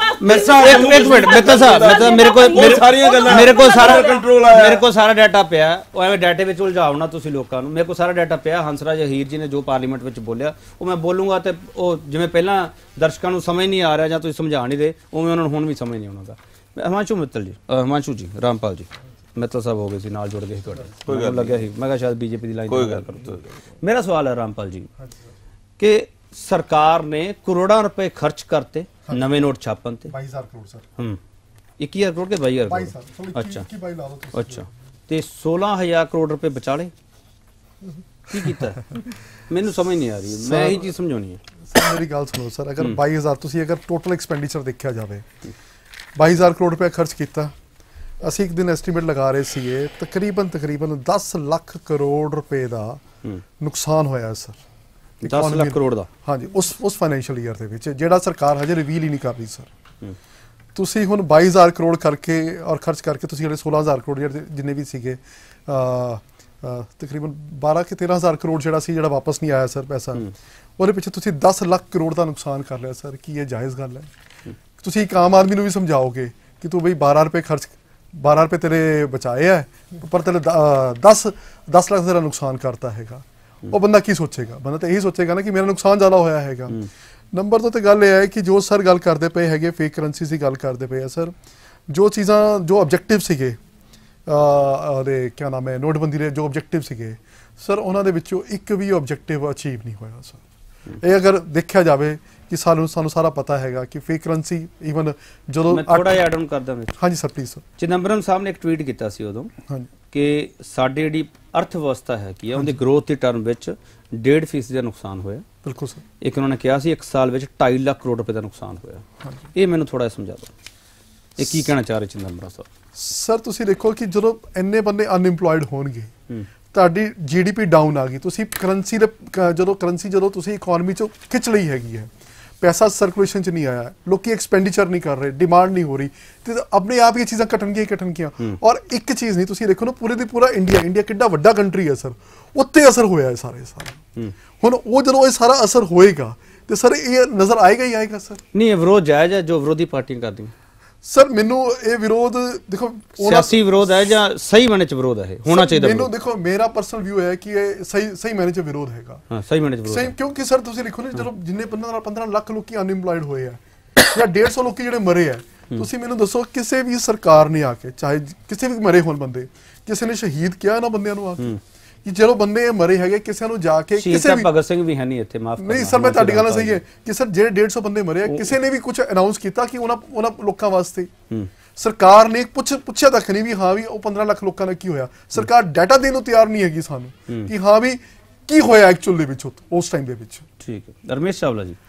ਇੱਕ ਮਿੰਟ ਮਿੱਤਲ ਸਾਹਿਬ ਮਿੱਤਲ ਮੇਰੇ ਕੋਲ ਮੇਰੇ ਸਾਰੀਆਂ ਗੱਲਾਂ ਮੇਰੇ ਕੋਲ ਸਾਰਾ ਕੰਟਰੋਲ ਆਇਆ, ਮੇਰੇ ਕੋਲ ਸਾਰਾ ਡਾਟਾ ਪਿਆ। ਉਹ ਐਵੇਂ ਡਾਟੇ ਵਿੱਚ ਉਲਝਾਓ ਨਾ ਤੁਸੀਂ ਲੋਕਾਂ ਨੂੰ। ਮੇਰੇ ਕੋਲ ਸਾਰਾ ਡਾਟਾ ਪਿਆ। ਹੰਸਰਾਜ ਅਹੀਰ ਜੀ ਨੇ ਜੋ ਪਾਰਲੀਮੈਂਟ ਵਿੱਚ ਬੋਲਿਆ ਉਹ ਮੈਂ ਬੋਲੂੰਗਾ ਤੇ ਉਹ ਜਿਵੇਂ ਪਹਿਲਾਂ ਦਰਸ਼ਕਾਂ ਨੂੰ ਸਮਝ ਨਹੀਂ ਆ ਰਿਹਾ ਜਾਂ ਤੁਸੀਂ ਸਮਝਾ ਨਹੀਂ ਰਹੇ, ਉਵੇਂ ਉਹਨਾਂ ਨੂੰ ਹੁਣ ਵੀ ਸਮਝ ਨਹੀਂ ਆਉਣਾਗਾ। ਹਿਮਾਂਸ਼ੂ ਮਿੱਤਲ ਜੀ, ਹਿਮਾਂਸ਼ੂ ਜੀ, ਰਾਮਪਾਲ ਜੀ, ਮਿੱਤਲ ਸਾਹਿਬ ਹੋ ਗਏ ਸੀ ਨਾਲ ਜੁੜ ਗਏ ਸੀ ਤੁਹਾਡੇ, ਮੈਨੂੰ ਲੱਗਿਆ ਸੀ ਮੈਂ ਕਿਹਾ ਸ਼ਾਇਦ ਬੀਜੇਪੀ ਦੀ ਲਾਈਨ ਕੋਈ ਗੱਲ ਕਰੋ। ਮੇਰਾ ਸਵਾਲ ਹੈ ਰਾਮਪਾਲ ਜੀ ਕਿ ਸਰਕਾਰ ਨੇ ਕਰੋੜਾਂ ਰੁਪਏ ਖਰਚ ਕਰਤੇ ਨਵੇਂ ਨੋਟ ਛਾਪਣ ਤੇ, ਬਾਈ ਹਜ਼ਾਰ ਕਰੋੜ ਸਰ। ਹੂੰ ਇੱਕੀ ਹਜ਼ਾਰ ਕਰੋੜ ਕੇ ਬਾਈ ਹਜ਼ਾਰ ਬਾਈ ਕਰੋੜ? ਸਰ ਅੱਛਾ ਬਾਈ ਲਾ ਲਓ ਤੁਸੀਂ। ਅੱਛਾ ਤੇ ਸੋਲਾਂ ਹਜ਼ਾਰ ਕਰੋੜ ਰੁਪਏ ਬਚਾ ਲਏ, ਕੀ ਕੀਤਾ? ਮੈਨੂੰ ਸਮਝ ਨਹੀਂ ਆ ਰਹੀ, ਮੈਂ ਇਹੀ ਚੀਜ਼ ਸਮਝਾਉਣੀ ਹੈ। ਸਰ ਮੇਰੀ ਗੱਲ ਸੁਣੋ ਸਰ, ਅਗਰ ਬਾਈ ਹਜ਼ਾਰ ਤੁਸੀਂ ਅਗਰ ਟੋਟਲ ਐਕਸਪੈਂਡੀਚਰ ਦੇਖਿਆ ਜਾਵੇ, ਬਾਈ ਹਜ਼ਾਰ ਕਰੋੜ ਰੁਪਏ ਖਰਚ ਕੀਤਾ, ਅਸੀਂ ਇੱਕ ਦਿਨ ਐਸਟੀਮੇਟ ਲਗਾ ਰਹੇ ਸੀਗੇ ਤਕਰੀਬਨ ਤਕਰੀਬਨ ਦਸ ਲੱਖ ਕਰੋੜ ਰੁਪਏ ਦਾ ਨੁਕਸਾਨ ਹੋਇਆ ਸਰ। ਦਸ ਲੱਖ ਕਰੋੜ ਦਾ? ਹਾਂਜੀ, ਉਸ ਉਸ ਫਾਈਨੈਂਸ਼ੀਅਲ ਈਅਰ ਦੇ ਵਿੱਚ, ਜਿਹੜਾ ਸਰਕਾਰ ਹਜੇ ਰਿਵੀਲ ਹੀ ਨਹੀਂ ਕਰ ਰਹੀ ਸਰ। ਤੁਸੀਂ ਹੁਣ ਬਾਈ ਹਜ਼ਾਰ ਕਰੋੜ ਕਰਕੇ ਔਰ ਖਰਚ ਕਰਕੇ ਤੁਸੀਂ ਜਿਹੜੇ ਸੋਲਾਂ ਹਜ਼ਾਰ ਕਰੋੜ ਜਿੰਨੇ ਵੀ ਸੀਗੇ, ਤਕਰੀਬਨ ਬਾਰਾਂ ਕਿ ਤੇਰਾਂ ਹਜ਼ਾਰ ਕਰੋੜ ਜਿਹੜਾ ਸੀ ਜਿਹੜਾ ਵਾਪਸ ਨਹੀਂ ਆਇਆ ਸਰ ਪੈਸਾ, ਉਹਦੇ ਪਿੱਛੇ ਤੁਸੀਂ ਦਸ ਲੱਖ ਕਰੋੜ ਦਾ ਨੁਕਸਾਨ ਕਰ ਲਿਆ ਸਰ। ਕੀ ਇਹ ਜਾਇਜ਼ ਗੱਲ ਹੈ? ਤੁਸੀਂ ਇੱਕ ਆਮ ਆਦਮੀ ਨੂੰ ਵੀ ਸਮਝਾਓਗੇ ਕਿ ਤੂੰ ਬਈ ਬਾਰਾਂ ਰੁਪਏ ਖਰਚ ਬਾਰਾਂ ਰੁਪਏ ਤੇਰੇ ਬਚਾਏ ਹੈ, ਪਰ ਤੇਰੇ ਦਸ ਦਸ ਲੱਖ ਤੇਰਾ ਨੁਕਸਾਨ ਕਰਤਾ ਹੈਗਾ, ਉਹ ਬੰਦਾ ਕੀ ਸੋਚੇਗਾ? ਬੰਦਾ ਤਾਂ ਇਹੀ ਸੋਚੇਗਾ ਨਾ ਕਿ ਮੇਰਾ ਨੁਕਸਾਨ ਜ਼ਿਆਦਾ ਹੋਇਆ ਹੈਗਾ। ਨੰਬਰ ਦੋ ਤੇ ਗੱਲ ਇਹ ਹੈ ਕਿ ਜੋ ਸਰ ਗੱਲ ਕਰਦੇ ਪਏ ਹੈਗੇ ਫੇਕ ਕਰੰਸੀ ਦੀ ਗੱਲ ਕਰਦੇ ਪਏ ਆ ਸਰ, ਜੋ ਚੀਜ਼ਾਂ ਜੋ ਆਬਜੈਕਟਿਵ ਸੀਗੇ ਉਹਦੇ ਕਿਆ ਨਾਮ ਹੈ ਨੋਟਬੰਦੀ ਦੇ ਜੋ ਆਬਜੈਕਟਿਵ ਸੀਗੇ ਸਰ, ਉਹਨਾਂ ਦੇ ਵਿੱਚੋਂ ਇੱਕ ਵੀ ਆਬਜੈਕਟਿਵ ਅਚੀਵ ਨਹੀਂ ਹੋਇਆ ਸਰ। ਇਹ ਅਗਰ ਦੇਖਿਆ ਜਾਵੇ ਕਿ ਸਾਨੂੰ ਸਾਨੂੰ ਸਾਰਾ ਪਤਾ ਹੈਗਾ ਕਿ ਫੇਕ ਕਰੰਸੀ ਈਵਨ ਜਦੋਂ ਮੈਂ ਥੋੜਾ ਜਿਹਾ ਐਡ ਆਨ ਕਰਦਾ ਵਿੱਚ। ਹਾਂਜੀ ਸਰ ਪਲੀਜ਼ ਸਰ। ਚਿਦੰਬਰਮ ਸਾਹਿਬ ਨੇ ਇੱਕ ਟਵੀਟ ਕੀਤਾ ਸੀ ਉਦੋਂ ਹਾਂਜੀ ਕਿ ਸਾਡੀ ਜਿਹੜੀ ਅਰਥ ਵਿਵਸਥਾ ਹੈ ਕੀ ਹੈ ਉਹਦੀ ਗਰੋਥ ਦੀ ਟਰਮ ਵਿੱਚ ਡੇਢ ਫੀਸਦੀ ਦਾ ਨੁਕਸਾਨ ਹੋਇਆ। ਬਿਲਕੁਲ ਸਰ। ਇੱਕ ਉਹਨਾਂ ਨੇ ਕਿਹਾ ਸੀ ਇੱਕ ਸਾਲ ਵਿੱਚ ਢਾਈ ਲੱਖ ਕਰੋੜ ਰੁਪਏ ਦਾ ਨੁਕਸਾਨ ਹੋਇਆ। ਇਹ ਮੈਨੂੰ ਥੋੜਾ ਜਿਹਾ ਸਮਝਾ ਦਿਓ, ਇਹ ਕੀ ਕਹਿਣਾ ਚਾਹ ਰਹੇ ਚਿਦੰਬਰਮ ਸਾਹਿਬ? ਸਰ ਤੁਸੀਂ ਦੇਖੋ ਕਿ ਜਦੋਂ ਇੰਨੇ ਬੰਦੇ ਅਨਇੰਪਲੋਇਡ ਹੋਣਗੇ, ਤੁਹਾਡੀ ਜੀਡੀਪੀ ਡਾਊਨ ਆ ਗਈ, ਤੁਸੀਂ ਕਰੰਸੀ ਦੇ ਜਦੋਂ ਕਰੰਸੀ ਜਦੋਂ ਤੁਸੀਂ ਇਕਨੋਮੀ ਚੋਂ ਖਿੱਚ ਲਈ ਹੈਗੀ ਹੈ, ਪੈਸਾ ਸਰਕੂਲੇਸ਼ਨ ਚ ਨਹੀਂ ਆਇਆ, ਲੋਕੀ ਐਕਸਪੈਂਡੀਚਰ ਨਹੀਂ ਕਰ ਰਹੇ, ਡਿਮਾਂਡ ਨਹੀਂ ਹੋ ਰਹੀ, ਤੇ ਆਪਣੇ ਆਪ ਇਹ ਚੀਜ਼ਾਂ ਘਟਣਗੀਆਂ ਘਟਣਗੀਆਂ। ਔਰ ਇੱਕ ਚੀਜ਼ ਨਹੀਂ, ਤੁਸੀਂ ਦੇਖੋ ਨਾ ਪੂਰੇ ਦੀ ਪੂਰਾ ਇੰਡੀਆ ਇੰਡੀਆ ਕਿੱਡਾ ਵੱਡਾ ਕੰਟਰੀ ਹੈ ਸਰ, ਉੱਤੇ ਅਸਰ ਹੋਇਆ ਹੈ ਸਾਰੇ ਸਾਰਾ। ਹੁਣ ਉਹ ਜਦੋਂ ਇਹ ਸਾਰਾ ਅਸਰ ਹੋਏਗਾ ਤੇ ਸਰ ਇਹ ਨਜ਼ਰ ਆਏਗਾ ਹੀ ਆਏਗਾ ਸਰ। ਨਹੀਂ ਇਹ ਵਿਰੋਧ ਜਾਇਜ਼ ਹੈ ਜੋ ਵਿਰੋਧੀ ਪਾਰਟੀਆਂ ਕਰਦੀਆਂ? ਸਰ ਮੈਨੂੰ ਇਹ ਵਿਰੋਧ ਦੇਖੋ ਸਿਆਸੀ ਵਿਰੋਧ ਹੈ ਜਾਂ ਸਹੀ ਮਾਇਨੇ ਚ ਵਿਰੋਧ ਹੈ? ਹੋਣਾ ਚਾਹੀਦਾ ਮੈਨੂੰ ਦੇਖੋ ਮੇਰਾ ਪਰਸਨਲ ਵਿਊ ਹੈ ਕਿ ਇਹ ਸਹੀ ਸਹੀ ਮਾਇਨੇ ਚ ਵਿਰੋਧ ਹੈਗਾ। ਹਾਂ ਸਹੀ ਮਾਇਨੇ ਚ ਵਿਰੋਧ ਸਹੀ, ਕਿਉਂਕਿ ਸਰ ਤੁਸੀਂ ਦੇਖੋ ਨਾ ਜਦੋਂ ਜਿੰਨੇ ਪੰਦਰਾਂ ਲੱਖ ਲੋਕੀ ਅਨਇੰਪਲੋਇਡ ਹੋਏ ਆ ਜਾਂ ਡੇਢ ਸੌ ਲੋਕੀ ਜਿਹੜੇ ਮਰੇ ਆ, ਤੁਸੀਂ ਮੈਨੂੰ ਦੱਸੋ ਕਿਸੇ ਵੀ ਸਰਕਾਰ ਨੇ ਆ ਕੇ, ਚਾਹੇ ਕਿਸੇ ਵੀ ਮਰੇ ਹੋਣ ਬੰਦੇ, ਕਿਸੇ ਨੇ ਸ਼ਹੀਦ ਕਿਹਾ ਇਹਨਾਂ ਬੰਦਿਆਂ ਨੂੰ ਆ ਕੇ? ਕਿ ਚਲੋ ਬੰਦੇ ਮਰੇ ਹੈਗੇ, ਕਿਸੇ ਨੂੰ ਜਾ ਕੇ ਕਿਸੇ ਵੀ ਭਗਤ ਸਿੰਘ ਵੀ ਹੈ ਨਹੀਂ ਇੱਥੇ, ਮਾਫ ਨਹੀਂ ਸਰ, ਮੈਂ ਤੁਹਾਡੀ ਗੱਲ ਸਹੀ ਹੈ ਕਿ ਸਰ ਜਿਹੜੇ ਡੇਢ ਸੌ ਬੰਦੇ ਮਰੇ ਆ, ਕਿਸੇ ਨੇ ਵੀ ਕੁਝ ਅਨਾਉਂਸ ਕੀਤਾ ਕਿ ਉਹਨਾਂ ਉਹਨਾਂ ਲੋਕਾਂ ਵਾਸਤੇ ਸਰਕਾਰ ਨੇ ਪੁੱਛ ਪੁੱਛਿਆ ਤੱਕ ਨਹੀਂ ਵੀ ਹਾਂ ਵੀ ਉਹ ਪੰਦਰਾਂ ਲੱਖ ਲੋਕਾਂ ਨਾਲ ਕੀ ਹੋਇਆ। ਸਰਕਾਰ ਡਾਟਾ ਦੇਣ ਨੂੰ ਤਿਆਰ ਨਹੀਂ ਹੈਗੀ ਸਾਨੂੰ ਕਿ ਹਾਂ ਵੀ ਕੀ ਹੋਇਆ ਐਕਚੁਅਲ ਦੇ ਵਿੱਚ ਉਸ ਟਾਈਮ ਦੇ ਵਿੱਚ। ਠੀਕ ਹੈ ਰਮੇਸ਼ ਚਾਵਲਾ ਜੀ,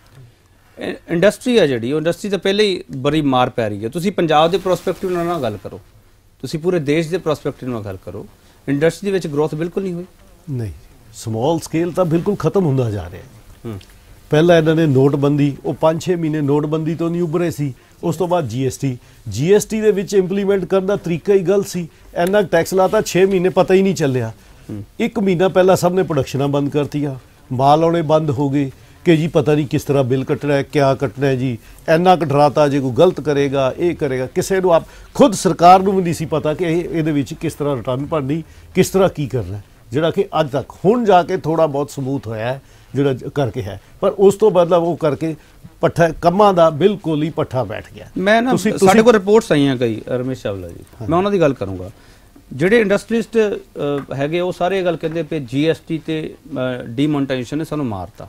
ਇੰਡਸਟਰੀ ਹੈ ਜਿਹੜੀ, ਉਹ ਇੰਡਸਟਰੀ ਤਾਂ ਪਹਿਲੇ ਹੀ ਬੜੀ ਮਾਰ ਪੈ ਰਹੀ ਹੈ। ਤੁਸੀਂ ਪੰਜਾਬ ਦੇ ਪ੍ਰੋਸਪੈਕਟਿਵ ਨਾਲ ਨਾ ਗੱਲ ਕਰੋ, ਤੁਸੀਂ ਪੂਰੇ ਦੇਸ਼ ਦੇ ਪ੍ਰੋਸਪੈਕਟਿਵ ਨਾਲ ਗੱਲ ਕਰੋ। ਇੰਡਸਟਰੀ ਦੇ ਵਿੱਚ ਗਰੋਥ ਬਿਲਕੁਲ ਨਹੀਂ ਹੋਈ। ਨਹੀਂ, ਸਮਾਲ ਸਕੇਲ ਤਾਂ ਬਿਲਕੁਲ ਖਤਮ ਹੁੰਦਾ ਜਾ ਰਿਹਾ। ਪਹਿਲਾਂ ਇਹਨਾਂ ਨੇ ਨੋਟਬੰਦੀ, ਉਹ ਪੰਜ ਛੇ ਮਹੀਨੇ ਨੋਟਬੰਦੀ ਤੋਂ ਨਹੀਂ ਉਭਰੇ ਸੀ। ਉਸ ਤੋਂ ਬਾਅਦ ਜੀਐਸਟੀ ਜੀਐਸਟੀ ਦੇ ਵਿੱਚ ਇੰਪਲੀਮੈਂਟ ਕਰਨ ਦਾ ਤਰੀਕਾ ਹੀ ਗਲਤ ਸੀ। ਇੰਨਾ ਟੈਕਸ ਲਾਤਾ ਛੇ ਮਹੀਨੇ ਪਤਾ ਹੀ ਨਹੀਂ ਚੱਲਿਆ। ਇੱਕ ਮਹੀਨਾ ਪਹਿਲਾਂ ਸਭ ਨੇ ਪ੍ਰੋਡਕਸ਼ਨਾਂ ਬੰਦ ਕਰਤੀਆਂ, ਮਾਲ ਆਉਣੇ ਬੰਦ ਹੋ ਗਏ ਕਿ ਜੀ ਪਤਾ ਨਹੀਂ ਕਿਸ ਤਰ੍ਹਾਂ ਬਿੱਲ ਕੱਟਣਾ ਹੈ, ਕਿਆ ਕੱਟਣਾ ਹੈ ਜੀ, ਇੰਨਾ ਕਟਰਾਤਾ ਜੇ ਕੋਈ ਗਲਤ ਕਰੇਗਾ ਇਹ ਕਰੇਗਾ। ਕਿਸੇ ਨੂੰ ਆਪ ਖੁਦ ਸਰਕਾਰ ਨੂੰ ਵੀ ਨਹੀਂ ਸੀ ਪਤਾ ਕਿ ਇਹ ਇਹਦੇ ਵਿੱਚ ਕਿਸ ਤਰ੍ਹਾਂ ਰਿਟਰਨ ਭਰਨੀ, ਕਿਸ ਤਰ੍ਹਾਂ ਕੀ ਕਰਨਾ, ਜਿਹੜਾ ਕਿ ਅੱਜ ਤੱਕ ਹੁਣ ਜਾ ਕੇ ਥੋੜਾ ਬਹੁਤ ਸਮੂਥ ਹੋਇਆ ਹੈ ਜਿਹੜਾ ਕਰਕੇ ਹੈ। ਪਰ ਉਸ ਤੋਂ ਬਾਅਦ ਉਹ ਕਰਕੇ ਪੱਠਾ ਕੰਮਾਂ ਦਾ ਬਿਲਕੁਲ ਹੀ ਪੱਠਾ ਬੈਠ ਗਿਆ। ਮੈਂ ਨਾ ਸਾਡੇ ਕੋਲ ਰਿਪੋਰਟਸ ਆਈਆਂ ਕਈ ਰਮੇਸ਼ ਚਾਵਲਾ ਜੀ, ਮੈਂ ਉਹਨਾਂ ਦੀ ਗੱਲ ਕਰੂੰਗਾ। ਜਿਹੜੇ ਇੰਡਸਟਰੀਸਟ ਹੈਗੇ ਉਹ ਸਾਰੇ ਇਹ ਗੱਲ ਕਹਿੰਦੇ ਪਏ ਜੀਐਸਟੀ ਤੇ ਡੀਮੋਨਟਾਈਜੇਸ਼ਨ ਨੇ ਸਾਨੂੰ ਮਾਰਤਾ,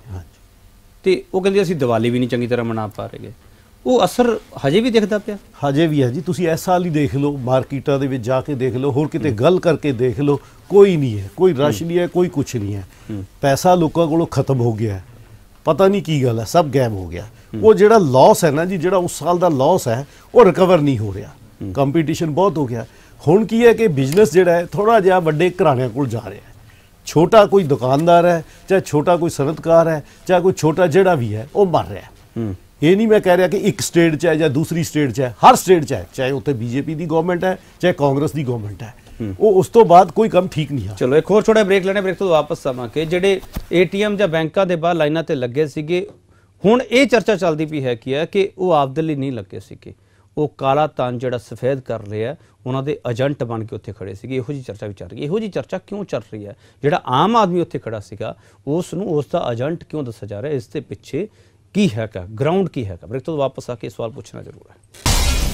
ਤੇ ਉਹ ਕਹਿੰਦੇ ਅਸੀਂ ਦੀਵਾਲੀ ਵੀ ਨਹੀਂ ਚੰਗੀ ਤਰ੍ਹਾਂ ਮਨਾ ਪਾ ਰਹੇ। ਉਹ ਅਸਰ ਹਜੇ ਵੀ ਦਿਖਦਾ ਪਿਆ? ਹਜੇ ਵੀ ਹੈ ਜੀ। ਤੁਸੀਂ ਇਸ ਸਾਲ ਹੀ ਦੇਖ ਲਓ, ਮਾਰਕੀਟਾਂ ਦੇ ਵਿੱਚ ਜਾ ਕੇ ਦੇਖ ਲਓ, ਹੋਰ ਕਿਤੇ ਗੱਲ ਕਰਕੇ ਦੇਖ ਲਓ, ਕੋਈ ਨਹੀਂ ਹੈ, ਕੋਈ ਰਸ਼ ਨਹੀਂ ਹੈ, ਕੋਈ ਕੁਛ ਨਹੀਂ ਹੈ। ਪੈਸਾ ਲੋਕਾਂ ਕੋਲੋਂ ਖਤਮ ਹੋ ਗਿਆ, ਪਤਾ ਨਹੀਂ ਕੀ ਗੱਲ ਹੈ, ਸਭ ਗਾਇਬ ਹੋ ਗਿਆ। ਉਹ ਜਿਹੜਾ ਲਾਸ ਹੈ ਨਾ ਜੀ, ਜਿਹੜਾ ਉਸ ਸਾਲ ਦਾ ਲਾਸ ਹੈ ਉਹ ਰਿਕਵਰ ਨਹੀਂ ਹੋ ਰਿਹਾ। ਕੰਪੀਟੀਸ਼ਨ ਬਹੁਤ ਹੋ ਗਿਆ। ਹੁਣ ਕੀ ਹੈ ਕਿ ਬਿਜ਼ਨਸ ਜਿਹੜਾ ਹੈ ਥੋੜਾ ਜਿਹਾ ਵੱਡੇ ਘਰਾਣਿਆਂ ਕੋਲ ਜਾ ਰਿਹਾ ਹੈ। ਛੋਟਾ ਕੋਈ ਦੁਕਾਨਦਾਰ ਹੈ, ਚਾਹੇ ਛੋਟਾ ਕੋਈ ਸਨਅਤਕਾਰ ਹੈ, ਚਾਹੇ ਕੋਈ ਛੋਟਾ ਜਿਹੜਾ ਵੀ ਹੈ, ਉਹ ਮਰ ਰਿਹਾ। ਇਹ ਨਹੀਂ ਮੈਂ ਕਹਿ ਰਿਹਾ ਕਿ ਇੱਕ ਸਟੇਟ 'ਚ ਹੈ ਜਾਂ ਦੂਸਰੀ ਸਟੇਟ 'ਚ ਹੈ, ਹਰ ਸਟੇਟ 'ਚ ਹੈ, ਚਾਹੇ ਉੱਥੇ ਬੀਜੇਪੀ ਦੀ ਗਵਰਨਮੈਂਟ ਹੈ, ਚਾਹੇ ਕਾਂਗਰਸ ਦੀ ਗਵਰਨਮੈਂਟ ਹੈ। ਉਹ ਉਸ ਤੋਂ ਬਾਅਦ ਕੋਈ ਕੰਮ ਠੀਕ ਨਹੀਂ ਆ। ਚਲੋ ਇੱਕ ਹੋਰ ਛੋਟਾ ਬ੍ਰੇਕ ਲੈਣੇ, ਬ੍ਰੇਕ ਤੋਂ ਵਾਪਸ ਆਵਾਂਗੇ। ਜਿਹੜੇ ਏਟੀਐਮ ਜਾਂ ਬੈਂਕਾਂ ਦੇ ਬਾਹਰ ਲਾਈਨਾਂ ਤੇ ਲੱਗੇ ਸੀਗੇ, ਹੁਣ ਇਹ ਚਰਚਾ ਚੱਲਦੀ ਪਈ ਹੈ ਕਿ ਹੈ ਕਿ ਉਹ ਆਪਦੇ ਲਈ ਨਹੀਂ ਲੱਗੇ ਸੀਗੇ, ਉਹ ਕਾਲਾ ਧਨ ਜਿਹੜਾ ਸਫੈਦ ਕਰ ਰਿਹਾ ਉਹਨਾਂ ਦੇ ਏਜੰਟ ਬਣ ਕੇ ਉੱਥੇ ਖੜੇ ਸੀਗੇ। ਇਹੋ ਜਿਹੀ ਚਰਚਾ ਵੀ ਚੱਲ ਰਹੀ ਹੈ। ਇਹੋ ਜਿਹੀ ਚਰਚਾ ਕਿਉਂ ਚੱਲ ਰਹੀ ਹੈ? ਜਿਹੜਾ ਆਮ ਆਦਮੀ ਉੱਥੇ ਖੜਾ ਸੀਗਾ ਉਸ ਨੂੰ ਉਸ ਦਾ ਏਜੰਟ ਕਿਉਂ ਦੱਸਿਆ ਜਾ ਰਿਹਾ? ਇਸ ਦੇ ਪਿੱਛੇ ਕੀ ਹੈਗਾ, ਗਰਾਊਂਡ ਕੀ ਹੈਗਾ? ਬ੍ਰੇਕ ਤੋਂ ਵਾਪਸ ਆ ਕੇ ਸਵਾਲ ਪੁੱਛਣਾ ਜ਼ਰੂਰ ਹੈ।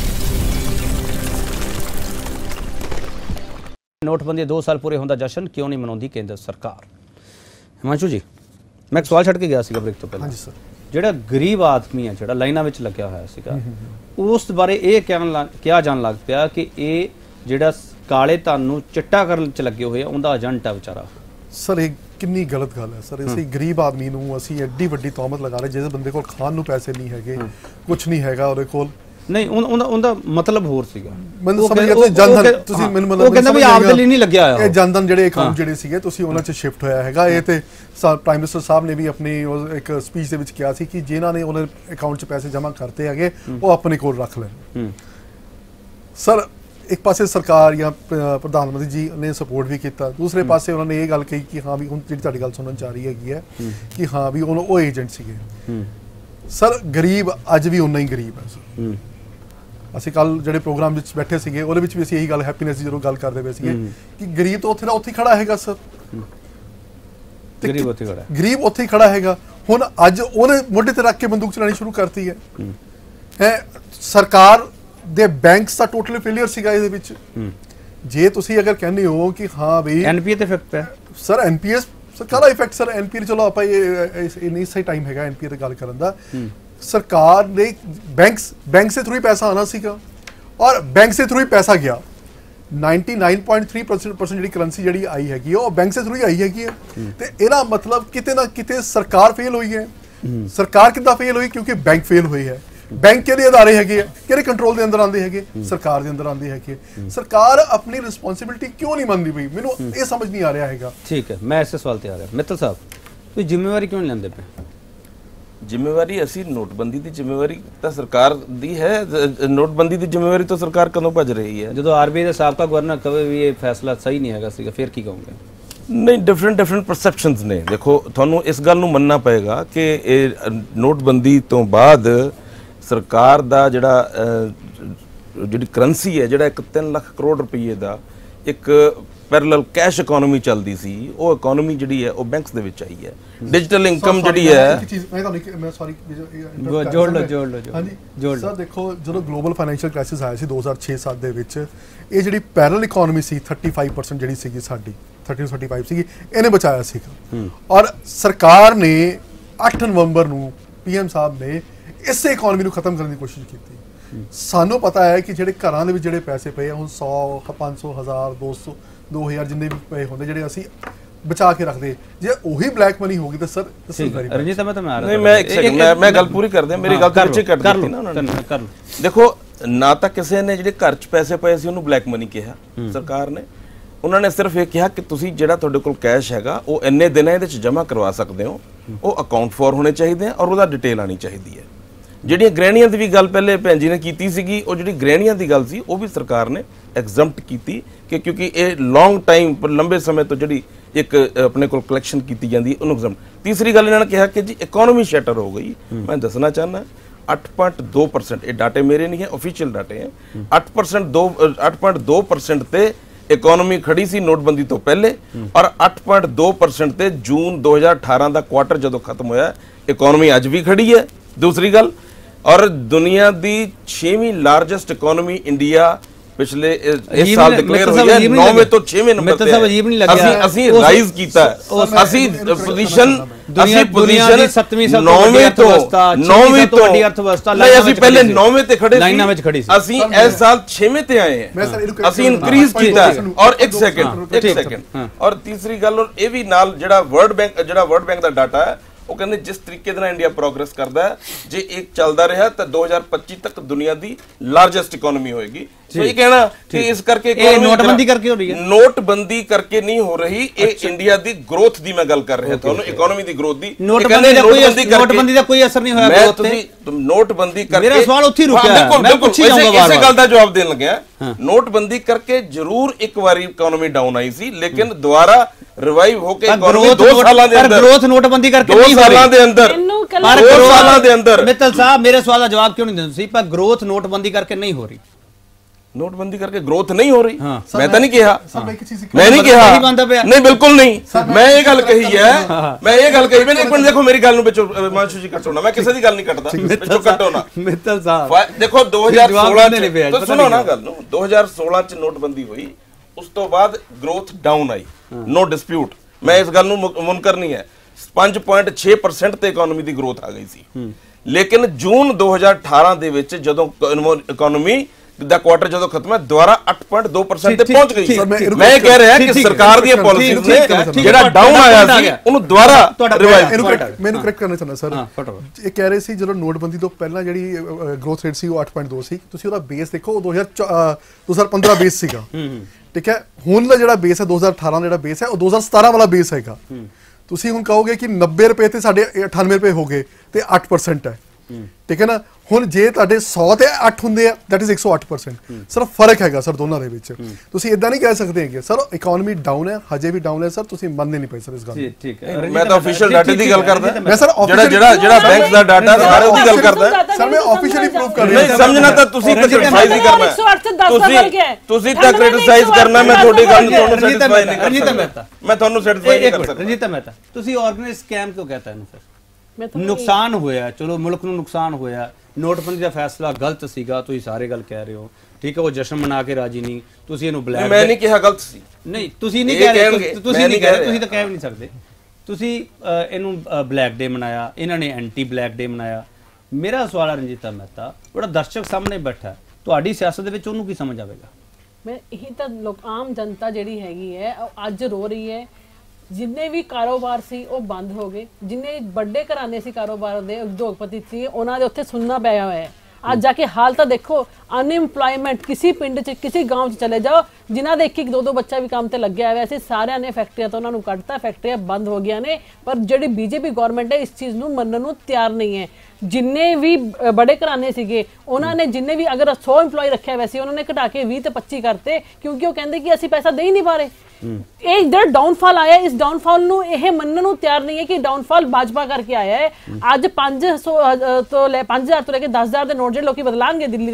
ਨੋਟਬੰਦੀ ਦੋ ਸਾਲ ਪੂਰੇ ਹੋਣ ਦਾ ਜਸ਼ਨ ਕਿਉਂ ਨਹੀਂ ਮਨਾਉਂਦੀ ਕੇਂਦਰ ਸਰਕਾਰ? ਹਿਮਾਂਸ਼ੂ ਜੀ, ਮੈਂ ਇੱਕ ਸਵਾਲ ਛੱਡ ਕੇ ਗਿਆ ਸੀਗਾ ਬ੍ਰੇਕ ਤੋਂ ਪਹਿਲਾਂ। ਹਾਂਜੀ ਸਰ। ਜਿਹੜਾ ਗਰੀਬ ਆਦਮੀ ਹੈ, ਜਿਹੜਾ ਲਾਈਨਾਂ ਵਿੱਚ ਲੱਗਿਆ ਹੋਇਆ ਸੀਗਾ, ਉਸ ਬਾਰੇ ਇਹ ਕਹਿਣ ਕਿਹਾ ਜਾਣ ਲੱਗ ਪਿਆ ਕਿ ਇਹ ਜਿਹੜਾ ਕਾਲੇ ਧਨ ਨੂੰ ਚਿੱਟਾ ਕਰਨ 'ਚ ਲੱਗੇ ਹੋਏ ਆ ਉਹਦਾ ਏਜੰਟ ਆ ਵਿਚਾਰਾ। ਸਰ ਇਹ ਕਿੰਨੀ ਗਲਤ ਗੱਲ ਹੈ ਸਰ। ਅਸੀਂ ਗਰੀਬ ਆਦਮੀ ਨੂੰ ਅਸੀਂ ਐਡੀ ਵੱਡੀ ਤੌਮਤ ਲਗਾ ਰਹੇ, ਜਿਹਦੇ ਬੰਦੇ ਕੋਲ ਖਾਣ ਨੂੰ ਪੈਸੇ ਨਹੀਂ ਹੈਗੇ, ਕੁਝ ਨਹੀਂ ਹੈਗਾ ਉਹਦੇ ਕੋਲ। ਨਹੀਂ, ਉਹਦਾ ਉਹਦਾ ਮਤਲਬ ਹੋਰ ਸੀਗਾ। ਮੈਨੂੰ ਸਮਝ ਗਿਆ ਤੁਸੀਂ ਜਨਧਨ, ਤੁਸੀਂ ਮੈਨੂੰ ਮਤਲਬ ਉਹ ਕਹਿੰਦਾ ਵੀ ਆਪ ਦੇ ਲਈ ਨਹੀਂ ਲੱਗਿਆ ਹੋਇਆ। ਇਹ ਜਨਧਨ ਜਿਹੜੇ ਅਕਾਊਂਟ ਜਿਹੜੇ ਸੀਗੇ ਤੁਸੀਂ ਉਹਨਾਂ 'ਚ ਸ਼ਿਫਟ ਹੋਇਆ ਹੈਗਾ। ਇਹ ਤੇ ਪ੍ਰਾਈਮ ਮਿਨਿਸਟਰ ਸਾਹਿਬ ਨੇ ਵੀ ਆਪਣੀ ਇੱਕ ਸਪੀਚ ਦੇ ਵਿੱਚ ਕਿਹਾ ਸੀ ਕਿ ਜਿਨ੍ਹਾਂ ਨੇ ਉਹਨਾਂ ਅਕਾਊਂਟ 'ਚ ਪੈਸੇ ਜਮ੍ਹਾਂ ਕਰਤੇ ਹੈਗੇ ਉਹ ਆਪਣੇ ਕੋਲ ਰੱਖ ਲੈਣ। ਸਰ ਇੱਕ ਪਾਸੇ ਸਰਕਾਰ ਜਾਂ ਪ੍ਰਧਾਨ ਮੰਤਰੀ ਜੀ ਨੇ ਸਪੋਰਟ ਵੀ ਕੀਤਾ, ਦੂਸਰੇ ਪਾਸੇ ਉਹਨਾਂ ਨੇ ਇਹ ਗੱਲ ਕਹੀ ਕਿ ਹਾਂ ਵੀ ਹੁਣ ਜਿਹੜੀ ਤੁਹਾਡੀ ਗੱਲ ਸੁਣਨ ਚ ਆ ਰਹੀ ਹੈਗੀ ਹੈ ਕਿ ਹਾਂ ਵੀ ਉਹ ਏਜੰਟ ਸੀਗੇ। ਸਰ ਗਰੀਬ ਅੱਜ ਵੀ ਉਨਾ ਹੀ ਗਰੀਬ ਹੈ ਸਰ। ਅਸੀਂ ਕੱਲ ਜਿਹੜੇ ਪ੍ਰੋਗਰਾਮ ਵਿੱਚ ਬੈਠੇ ਸੀਗੇ ਉਹਦੇ ਵਿੱਚ ਵੀ ਅਸੀਂ ਇਹੀ ਗੱਲ ਹੈਪੀਨੈਸ ਦੀ ਜਦੋਂ ਗੱਲ ਕਰਦੇ ਪਏ ਸੀਗੇ ਕਿ ਗਰੀਬ ਤਾਂ ਉੱਥੇ ਦਾ ਉੱਥੇ ਖੜਾ ਹੈਗਾ ਸਰ। ਗਰੀਬ ਉੱਥੇ ਖੜਾ ਗਰੀਬ ਉੱਥੇ ਖੜਾ ਹੈਗਾ। ਹੁਣ ਅੱਜ ਉਹਨੇ ਮੋਢੇ ਤੇ ਰੱਖ ਕੇ ਬੰਦੂਕ ਚਲਾਣੀ ਸ਼ੁਰੂ ਕਰਤੀ ਹੈ। ਹੈ ਸਰਕਾਰ ਦੇ ਬੈਂਕਸ ਦਾ ਟੋਟਲੀ ਫੇਲਿਅਰ ਸੀਗਾ ਇਹਦੇ ਵਿੱਚ। ਜੇ ਤੁਸੀਂ ਅਗਰ ਕਹਿੰਦੇ ਹੋ ਕਿ ਹਾਂ ਵੀ ਐਨਪੀਏ ਤੇ ਇਫੈਕਟ ਪਿਆ ਸਰ, ਐਨਪੀਐਸ ਸਰ ਕਾਹਦਾ ਇਫੈਕਟ ਸਰ? ਐਨਪੀਏ ਚਲੋ ਆਪਾਂ ਇਹ ਨਹੀਂ ਸਹੀ ਟਾਈਮ ਹੈਗਾ ਐਨਪੀਏ ਤੇ ਗੱਲ ਕਰਨ ਦਾ। ਸਰਕਾਰ ਨੇ ਬੈਂਕਸ ਬੈਂਕ ਦੇ ਥਰੂ ਹੀ ਪੈਸਾ ਆਣਾ ਸੀਗਾ ਔਰ ਬੈਂਕ ਦੇ ਥਰੂ ਹੀ ਪੈਸਾ ਗਿਆ। ਨਿन्यानवे पॉइंट तीन परसेंट ਜਿਹੜੀ ਕਰੰਸੀ ਜਿਹੜੀ ਆਈ ਹੈਗੀ ਉਹ ਬੈਂਕ ਦੇ ਥਰੂ ਹੀ ਆਈ ਹੈਗੀ ਹੈ। ਤੇ ਇਹਦਾ ਮਤਲਬ ਕਿਤੇ ਨਾ ਕਿਤੇ ਸਰਕਾਰ ਫੇਲ ਹੋਈ ਹੈ। ਸਰਕਾਰ ਕਿੱਦਾਂ ਫੇਲ ਹੋਈ? ਕਿਉਂਕਿ ਬੈਂਕ ਫੇਲ ਹੋਈ ਹੈ। ਬੈਂਕ ਕਿਹੜੇ ਅਦਾਰੇ ਹੈਗੇ ਆ, ਕਿਹੜੇ ਕੰਟਰੋਲ ਦੇ ਅੰਦਰ ਆਉਂਦੇ ਹੈਗੇ? ਸਰਕਾਰ ਦੇ ਅੰਦਰ ਆਉਂਦੇ ਹੈਗੇ। ਸਰਕਾਰ ਆਪਣੀ ਰਿਸਪੌਂਸਿਬਿਲਟੀ ਕਿਉਂ ਨਹੀਂ ਮੰਨਦੀ ਪਈ? ਮੈਨੂੰ ਇਹ ਸਮਝ ਨਹੀਂ ਆ ਰਿਹਾ ਹੈਗਾ। ਠੀਕ ਹੈ, ਮੈਂ ਇਸੇ ਸਵਾਲ ਤੇ ਆ ਰਿਹਾ। ਮਿੱਤਲ ਸਾਹਿਬ, ਤੁਸੀਂ ਜ਼ਿੰਮੇਵਾਰੀ ਕਿਉਂ ਨਹੀਂ ਲੈਂਦੇ ਪਏ? ਜ਼ਿੰਮੇਵਾਰੀ ਅਸੀਂ ਨੋਟਬੰਦੀ ਦੀ ਜ਼ਿੰਮੇਵਾਰੀ ਤਾਂ ਸਰਕਾਰ ਦੀ ਹੈ। ਨੋਟਬੰਦੀ ਦੀ ਜ਼ਿੰਮੇਵਾਰੀ ਤੋਂ ਸਰਕਾਰ ਕਦੋਂ ਭੱਜ ਰਹੀ ਹੈ? ਜਦੋਂ ਆਰਬੀਆਈ ਦਾ ਸਾਬਕਾ ਗਵਰਨਰ ਕਹੇ ਵੀ ਇਹ ਫੈਸਲਾ ਸਹੀ ਨਹੀਂ ਹੈਗਾ ਸੀਗਾ, ਫਿਰ ਕੀ ਕਹੋਗੇ? ਨਹੀਂ, ਡਿਫਰੈਂਟ ਡਿਫਰੈਂਟ ਪਰਸੈਪਸ਼ਨਸ ਨੇ। ਦੇਖੋ, ਤੁਹਾਨੂੰ ਇਸ ਗੱਲ ਨੂੰ ਮੰਨਣਾ ਪਏਗਾ ਕਿ ਇਹ ਨੋਟਬੰਦੀ ਤੋਂ ਬਾਅਦ ਸਰਕਾਰ ਦਾ ਜਿਹੜਾ ਜਿਹੜੀ ਕਰੰਸੀ ਹੈ, ਜਿਹੜਾ ਇੱਕ ਤਿੰਨ ਲੱਖ ਕਰੋੜ ਰੁਪਈਏ ਦਾ ਇੱਕ ਪੈਰਲਲ ਕੈਸ਼ ਇਕਨੋਮੀ ਚੱਲਦੀ ਸੀ, ਉਹ ਇਕਨੋਮੀ ਜਿਹੜੀ ਹੈ ਉਹ ਬੈਂਕਸ ਦੇ ਵਿੱਚ ਆਈ ਹੈ। ਡਿਜੀਟਲ ਇਨਕਮ ਜਿਹੜੀ ਹੈ, ਇੱਕ ਚੀਜ਼ ਮੈਂ ਤੁਹਾਨੂੰ ਇੱਕ- ਮੈਂ ਸੌਰੀ ਜੋੜ ਲਓ ਜੋੜ ਲਓ ਹਾਂਜੀ ਜੋੜ ਸਰ ਦੇਖੋ, ਜਦੋਂ ਗਲੋਬਲ ਫਾਈਨੈਂਸ਼ੀਅਲ ਕ੍ਰਾਈਸਿਸ ਆਇਆ ਸੀ ਦੋ ਹਜ਼ਾਰ ਛੇ ਸੱਤ ਦੇ ਵਿੱਚ, ਇਹ ਜਿਹੜੀ ਪੈਰਲਲ ਇਕਨੋਮੀ ਸੀ ਪੈਂਤੀ ਪਰਸੈਂਟ ਜਿਹੜੀ ਸੀਗੀ ਸਾਡੀ ਥਰਟੀ ਟੂ ਥਰਟੀ ਫਾਈਵ ਸੀਗੀ, ਇਹਨੇ ਬਚਾਇਆ ਸੀਗਾ। ਔਰ ਸਰਕਾਰ ਨੇ ਅੱਠ ਨਵੰਬਰ ਨੂੰ ਪੀਐਮ ਸਾਹਿਬ ਨੇ ਇਸੇ ਇਕਨੋਮੀ ਨੂੰ ਖਤਮ ਕਰਨ ਦੀ ਕੋਸ਼ਿਸ਼ ਕੀਤੀ। ਸਾਨੂੰ ਪਤਾ ਹੈ ਕਿ ਜਿਹੜੇ ਘਰਾਂ ਦੇ ਵਿੱਚ ਜਿਹੜੇ ਪੈਸੇ ਪਏ ਆ, ਹੁਣ ਸੌ ਪੰਜ ਸੌ ਹਜ਼ਾਰ ਦੋ ਸੌ ਦੋ ਹਜ਼ਾਰ ਜਿੰਨੇ ਵੀ ਪਏ ਹੁੰਦੇ, ਜਿਹੜੇ ਅਸੀਂ ਬਚਾ ਕੇ ਰੱਖਦੇ, ਜੇ ਉਹੀ ਬਲੈਕ ਮਨੀ ਹੋਗੀ ਤਾਂ ਸਰ ਰਣਜੀਤ ਮੈਂ ਤਾਂ ਨਹੀਂ ਮੈਂ ਇੱਕ ਸੈਕਿੰਡ ਮੈਂ ਮੈਂ ਗੱਲ ਪੂਰੀ ਕਰਦੇ ਮੇਰੀ ਗੱਲ ਤੋਂ ਪਿੱਛੇ ਕੱਟ ਦਿੱਤੀ ਨਾ ਉਹਨਾਂ ਨੇ। ਕਰ ਲਓ। ਦੇਖੋ, ਨਾ ਤਾਂ ਕਿਸੇ ਨੇ ਜਿਹੜੇ ਘਰ 'ਚ ਪੈਸੇ ਪਏ ਸੀ ਉਹਨੂੰ ਬਲੈਕ ਮਨੀ ਕਿਹਾ ਸਰਕਾਰ ਨੇ, ਉਹਨਾਂ ਨੇ ਸਿਰਫ ਇਹ ਕਿਹਾ ਕਿ ਤੁਸੀਂ ਜਿਹੜਾ ਤੁਹਾਡੇ ਕੋਲ ਕੈਸ਼ ਹੈਗਾ ਉਹ ਇੰਨੇ ਦਿਨਾਂ ਇਹਦੇ 'ਚ ਜਮ੍ਹਾਂ ਕਰਵਾ ਸਕਦੇ ਹੋ, ਉਹ ਅਕਾਊਂਟ ਫੋਰ ਹੋਣੇ ਚਾਹੀਦੇ ਆ ਔਰ ਉਹਦਾ ਡਿਟੇਲ ਆਣੀ ਚਾਹੀਦੀ ਹੈ। ਜਿਹੜੀਆਂ ਗ੍ਰਹਿਣੀਆਂ ਦੀ ਵੀ ਗੱਲ ਪਹਿਲੇ ਭੈਣ ਜੀ ਨੇ ਕੀਤੀ ਸੀਗੀ, ਉਹ ਜਿਹੜੀ ਗ੍ਰਹਿਣੀਆਂ ਦੀ ਗੱਲ ਸੀ ਉਹ ਵੀ ਸਰਕਾਰ ਨੇ ਐਗਜ਼ੈਂਪਟ ਕੀਤੀ ਕਿ ਕਿਉਂਕਿ ਇਹ ਲੌਂਗ ਟਾਈਮ ਪਰ ਲੰਬੇ ਸਮੇਂ ਤੋਂ ਜਿਹੜੀ ਇੱਕ ਆਪਣੇ ਕੋਲ ਕਲੈਕਸ਼ਨ ਕੀਤੀ ਜਾਂਦੀ ਹੈ ਉਹਨੂੰ ਐਗਜ਼ੈਂਪਟ। ਤੀਸਰੀ ਗੱਲ ਇਹਨਾਂ ਨੇ ਕਿਹਾ ਕਿ ਜੀ ਇਕਨੋਮੀ ਸ਼ਟਰ ਹੋ ਗਈ। ਮੈਂ ਦੱਸਣਾ ਚਾਹੁੰਦਾ ਅੱਠ ਪੁਆਇੰਟ ਦੋ ਪਰਸੈਂਟ, ਇਹ ਡਾਟੇ ਮੇਰੇ ਨਹੀਂ ਹੈ, ਆਫੀਸ਼ੀਅਲ ਡਾਟੇ ਹੈ, ਅੱਠ ਪਰਸੈਂਟ ਦੋ ਅੱਠ ਪੁਆਇੰਟ ਦੋ ਪਰਸੈਂਟ ਤੇ ਇਕਨੋਮੀ ਖੜੀ ਸੀ ਨੋਟਬੰਦੀ ਤੋਂ ਪਹਿਲੇ, ਔਰ ਅੱਠ ਪੁਆਇੰਟ ਦੋ ਪਰਸੈਂਟ ਤੇ ਜੂਨ ਦੋ ਹਜ਼ਾਰ ਅਠਾਰਾਂ ਦਾ ਕੁਆਟਰ ਜਦੋਂ ਖਤਮ ਹੋਇਆ, ਇਕਨੋਮੀ ਅੱਜ ਵੀ ਖੜੀ ਹੈ। ਦੂਸਰੀ ਗੱਲ, ਔਰ ਦੁਨੀਆ ਦੀ ਛੇਵੀਂ ਲਾਰਜੈਸਟ ਇਕਨੋਮੀ ਇੰਡੀਆ ਪਿਛਲੇ ਇਸ ਸਾਲ ਡਿਕਲੇਅਰ ਹੋਈ ਹੈ, ਨੌਵੇਂ ਤੋਂ ਛੇਵੇਂ ਨੰਬਰ ਤੇ। ਅਸੀਂ ਅਸੀਂ ਰਾਈਜ਼ ਕੀਤਾ, ਅਸੀਂ ਪੋਜੀਸ਼ਨ ਅਸੀਂ ਪੋਜੀਸ਼ਨ ਸੱਤਵੀਂ ਸਭ ਤੋਂ ਨੌਵੇਂ ਤੋਂ ਨੌਵੇਂ ਤੋਂ ਵੱਡੀ ਅਰਥਵਿਵਸਥਾ ਨਹੀਂ, ਅਸੀਂ ਪਹਿਲੇ ਨੌਵੇਂ ਤੇ ਖੜੇ ਲਾਈਨਾਂ ਵਿੱਚ ਖੜੀ ਸੀ, ਅਸੀਂ ਇਸ ਸਾਲ ਛੇਵੇਂ ਤੇ ਆਏ ਹਾਂ, ਅਸੀਂ ਇਨਕਰੀਜ਼ ਕੀਤਾ। ਔਰ ਇੱਕ ਸੈਕਿੰਡ ਇੱਕ ਸੈਕਿੰਡ ਔਰ ਤੀਸਰੀ ਗੱਲ, ਇਹ ਵੀ ਨਾਲ ਜਿਹੜਾ ਵਰਲਡ ਬੈਂਕ ਜਿਹੜਾ ਵਰਲਡ ਬੈਂਕ ਦਾ ਡਾਟਾ ਹੈ, ਉਹ ਕਹਿੰਦੇ ਜਿਸ ਤਰੀਕੇ ਦੇ ਨਾਲ ਇੰਡੀਆ ਪ੍ਰੋਗਰੈਸ ਕਰਦਾ ਹੈ, ਜੇ ਇਹ ਚੱਲਦਾ ਰਿਹਾ ਤਾਂ ਦੋ ਹਜ਼ਾਰ ਪੱਚੀ ਤੱਕ ਦੁਨੀਆ ਦੀ ਲਾਰਜੈਸਟ ਇਕਨੋਮੀ ਹੋਏਗੀ। ਸੋ ਇਹ ਕਹਿਣਾ ਕਿ ਇਸ ਕਰਕੇ ਇਹ ਨੋਟਬੰਦੀ ਕਰਕੇ ਹੋ ਰਹੀ ਹੈ, ਨੋਟਬੰਦੀ ਕਰਕੇ ਨਹੀਂ ਹੋ ਰਹੀ, ਇਹ ਇੰਡੀਆ ਦੀ ਗਰੋਥ ਦੀ ਮੈਂ ਗੱਲ ਕਰ ਰਿਹਾ ਤੁਹਾਨੂੰ, ਇਕਨੋਮੀ ਦੀ ਗਰੋਥ ਦੀ। ਨੋਟਬੰਦੀ ਦਾ ਕੋਈ ਨੋਟਬੰਦੀ ਦਾ ਕੋਈ ਅਸਰ ਨਹੀਂ ਹੋਇਆ ਗਰੋਥ ਤੇ। ਨੋਟਬੰਦੀ ਕਰਕੇ ਮੇਰਾ ਸਵਾਲ ਉੱਥੇ ਰੁਕਿਆ, ਬਿਲਕੁਲ ਮੈਂ ਪੁੱਛੀ ਜਾਊਂਗਾ ਇਸੇ ਗੱਲ ਦਾ ਜਵਾਬ ਦੇਣ ਲੱਗਿਆ। ਨੋਟਬੰਦੀ ਕਰਕੇ ਜ਼ਰੂਰ ਇੱਕ ਵਾਰੀ ਇਕਨੋਮੀ ਡਾਊਨ ਆਈ ਸੀ, ਲੇਕਿਨ ਦੁਬਾਰਾ ਰਿਵਾਈਵ ਹੋ ਕੇ ਇਕਨੋਮੀ ਦੋ ਸਾਲਾਂ ਦੇ ਅੰਦਰ, ਪਰ ਗਰੋਥ ਨੋਟਬੰਦੀ ਕਰਕੇ ਨਹੀਂ ਦੋ ਸਾਲਾਂ ਦੇ ਅੰਦਰ ਪਰ ਦੋ ਸਾਲਾਂ ਦੇ ਅੰਦਰ ਮਿੱਤਲ ਸਾਹਿਬ ਮੇਰੇ ਸਵਾਲ ਦਾ ਜਵਾਬ ਕਿਉਂ ਨਹੀਂ ਦਿੰਦੇ ਤੁਸੀਂ? ਪਰ ਗਰੋਥ ਨੋਟਬੰਦੀ ਕਰਕੇ ਨਹੀਂ ਹੋ ਰਹੀ। ਨੋਟਬੰਦੀ ਕਰਕੇ ਗਰੋਥ ਨਹੀਂ ਹੋ ਰਹੀ, ਮੈਂ ਤਾਂ ਨਹੀਂ ਕਿਹਾ, ਮੈਂ ਮੈਂ ਨਹੀਂ ਕਿਹਾ, ਨਹੀਂ ਬਿਲਕੁਲ ਨਹੀਂ, ਮੈਂ ਇਹ ਗੱਲ ਕਹੀ ਹੈ, ਮੈਂ ਇਹ ਗੱਲ ਕਹੀ। ਇੱਕ ਮਿੰਟ ਦੇਖੋ, ਮੇਰੀ ਗੱਲ ਨੂੰ ਵਿੱਚੋਂ ਮਾਨਸ਼ੂ ਜੀ ਕੱਟੋ ਨਾ, ਮੈਂ ਕਿਸੇ ਦੀ ਗੱਲ ਨਹੀਂ ਕੱਟਦਾ, ਵਿੱਚੋਂ ਕੱਟੋ ਨਾ ਮਿੱਤਲ ਸਾਹਿਬ। ਦੇਖੋ ਦੋ ਹਜ਼ਾਰ ਸੋਲਾਂ ਚ ਸੁਣੋ ਨਾ ਗੱਲ ਨੂੰ, ਦੋ ਹਜ਼ਾਰ ਸੋਲਾਂ ਚ ਨੋਟਬੰਦੀ ਹੋਈ, ਉਸ ਤੋਂ ਬਾਅਦ ਗਰੋਥ ਡਾਊਨ ਆਈ, ਨੋ ਡਿਸਪਿਊਟ, ਮੈਂ ਇਸ ਗੱਲ ਨੂੰ ਮੁਨਕਰ ਨਹੀਂ ਹੈ। ਪੰਜ ਪੁਆਇੰਟ ਛੇ ਪਰਸੈਂਟ ਤੇ ਇਕਨੋਮੀ ਦੀ ਗਰੋਥ ਆ ਗਈ ਸੀ, ਲੇਕਿਨ ਜੂਨ ਦੋ ਹਜ਼ਾਰ ਅਠਾਰਾਂ ਦੇ ਵਿੱਚ ਜਦੋਂ ਇਕਨੋਮੀ ਦਾ ਕੁਆਟਰ ਜਦੋਂ ਖਤਮ ਹੈ, ਦੁਬਾਰਾ ਅੱਠ ਪੁਆਇੰਟ ਦੋ ਪਰਸੈਂਟ ਤੇ ਪਹੁੰਚ ਗਈ। ਮੈਂ ਇਹ ਕਹਿ ਰਿਹਾ ਕਿ ਸਰਕਾਰ ਦੀਆਂ ਪਾਲਿਸੀਜ਼ ਨੇ ਜਿਹੜਾ ਡਾਊਨ ਆਇਆ ਸੀ ਉਹਨੂੰ ਦੁਬਾਰਾ ਰਿਵਾਈਵ। ਮੈਨੂੰ ਕਰੈਕਟ ਕਰਨਾ ਚਾਹੁੰਦਾ ਸਰ, ਇਹ ਕਹਿ ਰਹੇ ਸੀ ਜਦੋਂ ਨੋਟਬੰਦੀ ਤੋਂ ਪਹਿਲਾਂ ਜਿਹੜੀ ਗਰੋਥ ਰੇਟ ਸੀ ਉਹ ਅੱਠ ਪੁਆਇੰਟ ਦੋ ਸੀ, ਤੁਸੀਂ ਉਹਦਾ ਬੇਸ ਦੇਖੋ, ਉਹ ਦੋ ਹਜ਼ਾਰ ਪੰਦਰਾਂ ਬੇਸ ਸੀਗਾ, ਠੀਕ ਹੈ। ਹੁਣ ਦਾ ਜਿਹੜਾ ਬੇਸ ਹੈ ਦੋ ਹਜ਼ਾਰ ਅਠਾਰਾਂ ਦਾ ਜਿਹੜਾ ਬੇਸ ਹੈ ਉਹ ਦੋ ਹਜ਼ਾਰ ਸਤਾਰਾਂ ਵਾਲਾ ਬੇਸ ਹੈਗਾ। ਤੁਸੀਂ ਹੁਣ ਕਹੋਗੇ ਕਿ ਨੱਬੇ ਰੁਪਏ ਤੇ ਸਾਡੇ ਅਠਾਨਵੇਂ ਰੁਪਏ ਹੋ ਗਏ ਤੇ ਅੱਠ ਪਰਸੈਂਟ ਹੈ, ਠੀਕ ਹੈ ਨਾ। ਹੁਣ ਜੇ ਤੁਹਾਡੇ ਸੌ ਤੇ ਅੱਠ ਹੁੰਦੇ ਆ, ਦੈਟ ਇਜ਼ ਇੱਕ ਸੌ ਅੱਠ ਪਰਸੈਂਟ, ਸਿਰਫ ਫਰਕ ਹੈਗਾ ਸਰ ਦੋਨਾਂ ਦੇ ਵਿੱਚ। ਤੁਸੀਂ ਇਦਾਂ ਨਹੀਂ ਕਹਿ ਸਕਦੇ ਕਿ ਸਰ ਇਕਨੋਮੀ ਡਾਊਨ ਹੈ, ਹਜੇ ਵੀ ਡਾਊਨ ਹੈ ਸਰ, ਤੁਸੀਂ ਮੰਨਦੇ ਨਹੀਂ ਪਏ ਸਰ ਇਸ ਗੱਲ ਨੂੰ। ਠੀਕ ਹੈ, ਮੈਂ ਤਾਂ ਆਫੀਸ਼ੀਅਲ ਡਾਟਾ ਦੀ ਗੱਲ ਕਰਦਾ, ਮੈਂ ਸਰ ਜਿਹੜਾ ਜਿਹੜਾ ਜਿਹੜਾ ਬੈਂਕ ਦਾ ਡਾਟਾ ਸਾਰੇ ਉਹਦੀ ਗੱਲ ਕਰਦਾ ਸਰ, ਮੈਂ ਆਫੀਸ਼ੀਅਲੀ ਪ੍ਰੂਫ ਕਰ ਰਿਹਾ। ਨਹੀਂ ਸਮਝਣਾ ਤਾਂ ਤੁਸੀਂ ਕ੍ਰਿਟਿਸਾਈਜ਼ ਹੀ ਕਰਨਾ, ਤੁਸੀਂ ਤੁਸੀਂ ਤਾਂ ਕ੍ਰਿਟਿਸਾਈਜ਼ ਕਰਨਾ, ਮੈਂ ਤੁਹਾਡੀ ਗੱਲ ਨੂੰ ਤੁਹਾਨੂੰ ਸੈਟੀਸਫਾਈ ਨਹੀਂ ਕਰ ਸਕਦਾ, ਮੈਂ ਤੁਹਾਨੂੰ ਸੈਟੀਸਫਾਈ ਨਹੀਂ ਕਰ ਸਕਦਾ। ਰਣਜੀਤ ਮਹਿਤਾ, ਤੁਸੀਂ ਆਰਗੇਨਾਈਜ਼ ਸਕੈਮ ਕਿਉਂ ਕਹਤਾ ਇਹਨੂੰ ਸਰ? ਨੁਕਸਾਨ ਹੋਇਆ, ਚਲੋ ਮੁਲਕ ਨੂੰ ਨੁਕਸਾਨ ਹੋਇਆ, ਨੋਟਬੰਦੀ ਦਾ ਫੈਸਲਾ ਗਲਤ ਸੀਗਾ, ਤੁਸੀਂ ਸਾਰੇ ਗੱਲ ਕਹਿ ਰਹੇ ਹੋ, ਠੀਕ ਹੈ। ਉਹ ਜਸ਼ਨ ਮਨਾ ਕੇ ਰਾਜੀ ਨਹੀਂ, ਤੁਸੀਂ ਇਹਨੂੰ ਬਲੈਕ, ਮੈਂ ਨਹੀਂ ਕਿਹਾ ਗਲਤ ਸੀ, ਨਹੀਂ ਤੁਸੀਂ ਨਹੀਂ ਕਹਿ ਰਹੇ, ਤੁਸੀਂ ਨਹੀਂ ਕਹਿ ਰਹੇ, ਤੁਸੀਂ ਤਾਂ ਕਹਿ ਵੀ ਨਹੀਂ ਸਕਦੇ। ਤੁਸੀਂ ਇਹਨੂੰ ਬਲੈਕ ਡੇ ਮਨਾਇਆ, ਇਹਨਾਂ ਨੇ ਐਂਟੀ ਬਲੈਕ ਡੇ ਮਨਾਇਆ। ਮੇਰਾ ਸਵਾਲ ਹੈ ਰਣਜੀਤ ਮਹਿਤਾ, ਜਿਹੜਾ ਦਰਸ਼ਕ ਸਾਹਮਣੇ ਬੈਠਾ, ਤੁਹਾਡੀ ਸਿਆਸਤ ਦੇ ਵਿੱਚ ਉਹਨੂੰ ਕੀ ਸਮਝ ਆਵੇਗਾ? ਮੈਂ ਇਹੀ ਤਾਂ ਲੋਕ ਆਮ ਜਨਤਾ ਜਿਹੜੀ ਹੈਗੀ ਹੈ ਉਹ ਅੱਜ ਰੋ ਰਹੀ ਹੈ। ਜਿੰਨੇ ਵੀ ਕਾਰੋਬਾਰ ਸੀ ਉਹ ਬੰਦ ਹੋ ਗਏ, ਜਿੰਨੇ ਵੱਡੇ ਘਰਾਣੇ ਸੀ ਕਾਰੋਬਾਰ ਦੇ, ਉਦਯੋਗਪਤੀ ਸੀ, ਉਹਨਾਂ ਦੇ ਉੱਥੇ ਸੁਣਨਾ ਪਿਆ ਹੋਇਆ ਹੈ। ਅੱਜ ਜਾ ਕੇ ਹਾਲ ਤਾਂ ਦੇਖੋ, ਅਨਇੰਪਲੋਇਮੈਂਟ ਕਿਸੇ ਪਿੰਡ 'ਚ ਕਿਸੇ ਗਾਂਵ 'ਚ ਚਲੇ ਜਾਓ, ਜਿਨ੍ਹਾਂ ਦੇ ਇੱਕ ਇੱਕ ਦੋ ਦੋ ਬੱਚਾ ਵੀ ਕੰਮ ਤੇ ਲੱਗਿਆ ਹੋਇਆ ਸੀ, ਸਾਰਿਆਂ ਨੇ ਫੈਕਟਰੀਆਂ ਤੋਂ ਉਹਨਾਂ ਨੂੰ ਕੱਢਤਾ, ਫੈਕਟਰੀਆਂ ਬੰਦ ਹੋ ਗਈਆਂ ਨੇ। ਪਰ ਜਿਹੜੀ ਬੀਜੇਪੀ ਗਵਰਨਮੈਂਟ ਹੈ ਇਸ ਚੀਜ਼ ਨੂੰ ਮੰਨਣ ਨੂੰ ਤਿਆਰ ਨਹੀਂ ਹੈ। ਜਿੰਨੇ ਵੀ ਬੜੇ ਘਰਾਣੇ ਸੀਗੇ ਉਹਨਾਂ ਨੇ ਜਿੰਨੇ ਵੀ ਅਗਰ ਸੌ ਇੰਪਲੋਈ ਰੱਖਿਆ ਹੋਇਆ ਸੀ ਉਹਨਾਂ ਨੇ ਘਟਾ ਕੇ ਵੀਹ ਤੇ ਪੱਚੀ ਕਰਤੇ, ਕਿਉਂਕਿ ਉਹ ਕਹਿੰਦੇ ਕਿ ਅਸੀਂ ਪੈਸਾ ਦੇ ਹੀ ਨਹੀਂ ਪਾ ਰਹੇ। ਇਹ ਜਿਹੜਾ ਡਾਊਨਫਾਲ ਆਇਆ, ਇਸ ਡਾਊਨਫਾਲ ਨੂੰ ਇਹ ਮੰਨਣ ਨੂੰ ਤਿਆਰ ਨਹੀਂ ਹੈ ਕਿ ਡਾਊਨਫਾਲ ਭਾਜਪਾ ਕਰਕੇ ਆਇਆ ਹੈ। ਅੱਜ ਪੰਜ ਸੌ ਤੋਂ ਲੈ ਪੰਜ ਹਜ਼ਾਰ ਤੋਂ ਲੈ ਕੇ ਦਸ ਹਜ਼ਾਰ ਦੇ ਨੋਟ ਜਿਹੜੇ ਲੋਕੀ ਬਦਲਾਂਗੇ ਦਿੱਲੀ ਦੇ ਵਿੱਚ ਐਡ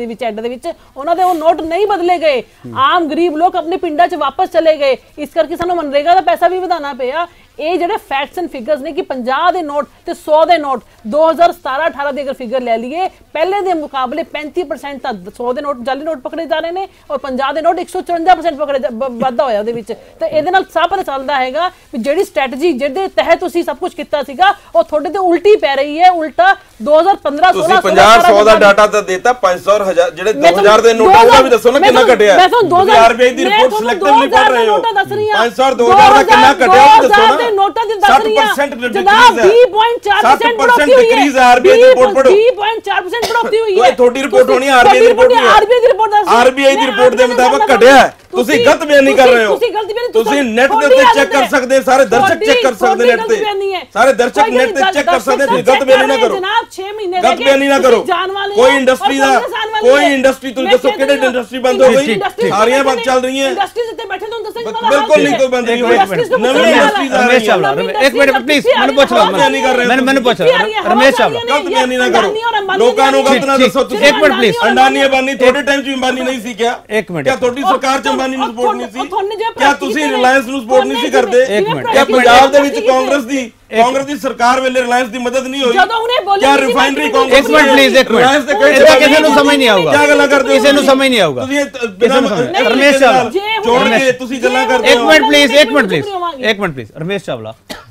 ਦੇ ਵਿੱਚ ਉਹਨਾਂ ਦੇ ਉਹ ਨੋਟ ਨਹੀਂ ਬਦਲੇ ਗਏ, ਆਮ ਗਰੀਬ ਲੋਕ ਆਪਣੇ ਪਿੰਡਾਂ 'ਚ ਵਾਪਸ ਚਲੇ ਗਏ, ਇਸ ਕਰਕੇ ਸਾਨੂੰ ਮਨਰੇਗਾ ਦਾ ਪੈਸਾ ਵੀ ਵਧਾਉਣਾ ਪਿਆ। ਇਹ ਜਿਹੜੇ ਫੈਕਟਸ ਐਂਡ ਫਿਗਰਸ ਨੇ ਕਿ ਪੰਜਾਹ ਦੇ ਨੋਟ ਤੇ ਸੌ ਦੇ ਨੋਟ ਦੋ ਹਜ਼ਾਰ ਸਤਾਰਾਂ ਅਠਾਰਾਂ ਦੇ ਅਗਰ ਫਿਗਰ ਲੈ ਲਈਏ ਪਹਿਲੇ ਦੇ ਮੁਕਾਬਲੇ ਪੈਂਤੀ ਪਰਸੈਂਟ ਤਾਂ ਸੌ ਦੇ ਨੋਟ ਜਾਲੀ ਨੋਟ ਪਕੜੇ ਜਾ ਰਹੇ ਨੇ ਔਰ ਪੰਜਾਹ ਦੇ ਨੋਟ ਇੱਕ ਸੌ ਚੁਰੰਜਾ ਪਰਸੈਂਟ ਪਕੜੇ ਵਾਧਾ ਹੋਇਆ ਉਹਦੇ ਵਿੱਚ। ਤੇ ਇਹਦੇ ਨਾਲ ਸਭ ਪਤਾ ਚੱਲਦਾ ਹੈਗਾ ਵੀ ਜਿਹੜੀ ਸਟ੍ਰੈਟਜੀ ਜਿਹਦੇ ਤਹਿਤ ਤੁਸੀਂ ਸਭ ਕੁਝ ਕੀਤਾ ਸੀਗਾ ਉਹ ਤੁਹਾਡੇ ਤੇ ਉਲਟੀ ਪੈ ਰਹੀ ਹੈ। ਉਲਟਾ ਦੋ ਹਜ਼ਾਰ ਪੰਦਰਾਂ ਤੁਸੀਂ ਪੰਜਾਹ ਸੌ ਦਾ ਡਾਟਾ ਤਾਂ ਦੇਤਾ, ਪੰਜ ਸੌ ਹਜ਼ਾਰ ਜਿਹੜੇ ਦੋ ਹਜ਼ਾਰ ਦੇ ਨੋਟਾਂ ਦਾ ਵੀ ਦੱਸੋ ਨਾ ਕਿੰਨਾ ਘਟਿਆ। ਮੈਂ ਤੁਹਾਨੂੰ ਦੋ ਹਜ਼ਾਰ ਆਰਬੀਆਈ ਦੀ ਰਿਪੋਰਟ ਸਿਲੈਕਟਿਵਲੀ ਪੜ੍ਹ ਰਹੇ ਹੋ, ਪੰਜ ਸੌ ਦੋ ਹਜ਼ਾਰ ਦਾ ਕਿੰਨਾ ਘਟਿਆ ਉਹ ਦੱਸੋ ਨਾ। ਨੋਟਾਂ ਦੀ ਦੱਸ ਰਹੀ ਹਾਂ ਜਨਾਬ ਵੀਹ ਪੁਆਇੰਟ ਚਾਰ ਪਰਸੈਂਟ बढ़ोतरी हुई है, आरबीआई की रिपोर्ट पढ़ो, बीस पॉइंट चार परसेंट बढ़ोतरी हुई है। थोड़ी रिपोर्ट होनी है, आरबीआई की रिपोर्ट है, आरबीआई की रिपोर्ट दस आरबीआई की रिपोर्ट ਦੇ ਮੁਤਾਬਕ ਘਟਿਆ ਹੈ। ਤੁਸੀਂ ਗਲਤ ਬਿਆਨ ਨਹੀਂ ਕਰ ਰਹੇ ਹੋ, ਤੁਸੀਂ ਨੈਟ ਦੇ ਉੱਤੇ ਚੈੱਕ ਕਰ ਸਕਦੇ, ਸਾਰੇ ਦਰਸ਼ਕ ਚੈੱਕ ਕਰ ਸਕਦੇ ਨੈਟ ਤੇ, ਸਾਰੇ ਦਰਸ਼ਕ ਨੈਟ ਤੇ ਚੈੱਕ ਕਰ ਸਕਦੇ। ਤੁਸੀਂ ਗਲਤ ਬਿਆਨ ਨਾ ਕਰੋ ਜਨਾਬ, ਛੇ ਮਹੀਨੇ ਗਲਤ ਬਿਆਨ ਨਾ ਕਰੋ। ਕੋਈ ਇੰਡਸਟਰੀ ਦਾ ਕੋਈ ਇੰਡਸਟਰੀ ਤੁਸੀਂ ਦੱਸੋ ਕਿਹੜੇ ਇੰਡਸਟਰੀ ਬੰਦ ਹੋ ਗਈ? ਸਾਰੀਆਂ ਬੰਦ ਚੱਲ ਰਹੀਆਂ ਇੰਡਸਟਰੀਜ਼ ਉੱਤੇ ਬੈਠੇ ਤੁਹਾਨੂੰ ਦੱਸੋ ਬਿਲਕੁਲ ਨਹੀਂ ਕੋਈ ਬੰਦ ਨਹੀਂ ਹੋਈ। ਨਵੀਂ ਇੰਡਸਟਰੀਜ਼ ਆ ਰਹੀਆਂ। ਰਮੇਸ਼ ਚਾਵਲਾ ਇੱਕ ਮਿੰਟ ਪਲੀਜ਼ ਮੈਨੂੰ ਪੁੱਛ ਲਓ, ਮੈਨੂੰ ਮੈਨੂੰ ਪੁੱਛ ਲਓ ਰਮੇਸ਼ ਚਾਵਲਾ ਗਲਤ ਬਿਆਨ ਨਾ ਕਰੋ, ਲੋਕਾਂ ਨੂੰ ਗਲਤ ਨਾ ਦੱਸੋ। ਤੁਸੀਂ ਇੱਕ ਮਿੰਟ ਪਲੀਜ਼, ਅੰਡਾਨੀ ਅੰਬਾਨੀ ਤੁਹਾਡੇ ਟਾਈਮ 'ਚ ਅੰਬਾਨੀ ਨਹੀਂ ਸੀ ਕਿਹਾ? ਇੱਕ ਮਿੰਟ, ਕਿਆ ਤੁਹਾਡੀ ਸਰਕਾਰ 'ਚ ਅੰਬਾਨੀ ਨੂੰ ਸਪੋਰਟ ਨਹੀਂ ਸੀ? ਕਿਆ ਤੁਸੀਂ ਰਿਲਾਇੰਸ ਨੂੰ ਸਪੋਰਟ ਨਹੀਂ ਸੀ ਕਰਦੇ? ਇੱਕ ਮਿੰਟ, ਕਿਆ ਪੰਜਾਬ ਦੇ ਵਿੱਚ ਕਾਂਗਰਸ ਦੀ ਕਾਂਗਰਸ ਦੀ ਸਰਕਾਰ ਵੇਲੇ ਰਿਲਾਇੰਸ ਦੀ ਮਦਦ ਨਹੀਂ ਹੋਈ? ਜਦੋਂ ਉਹਨੇ ਬੋਲੇ ਕਿਆ ਰਿਫਾਈਨਰੀ ਕਾਂਗਰਸ ਇੱਕ ਮਿੰਟ ਪਲੀਜ਼, ਇੱਕ ਮਿੰਟ, ਇਹਦਾ ਕਿਸੇ ਨੂੰ ਸਮਝ ਨਹੀਂ ਆਊਗਾ, ਕਿਆ ਗੱਲਾਂ ਕਰਦੇ ਹੋ? ਕਿਸੇ ਨੂੰ ਸਮਝ ਨਹੀਂ ਆਊਗਾ। ਤੁਸੀਂ ਬਿਨਾਂ ਰਮੇਸ਼ ਚਾਵਲਾ ਜੋੜ ਕੇ ਤੁਸੀਂ ਗੱਲਾਂ ਕਰਦੇ ਇੱਕ ਹੋ। ਮਿੰਟ ਪਲੀਜ਼, ਇੱਕ ਮਿੰਟ ਪਲੀਜ਼, ਇੱਕ ਮਿੰਟ ਪਲੀਜ਼ ਰਮੇਸ਼ ਚਾਵਲਾ,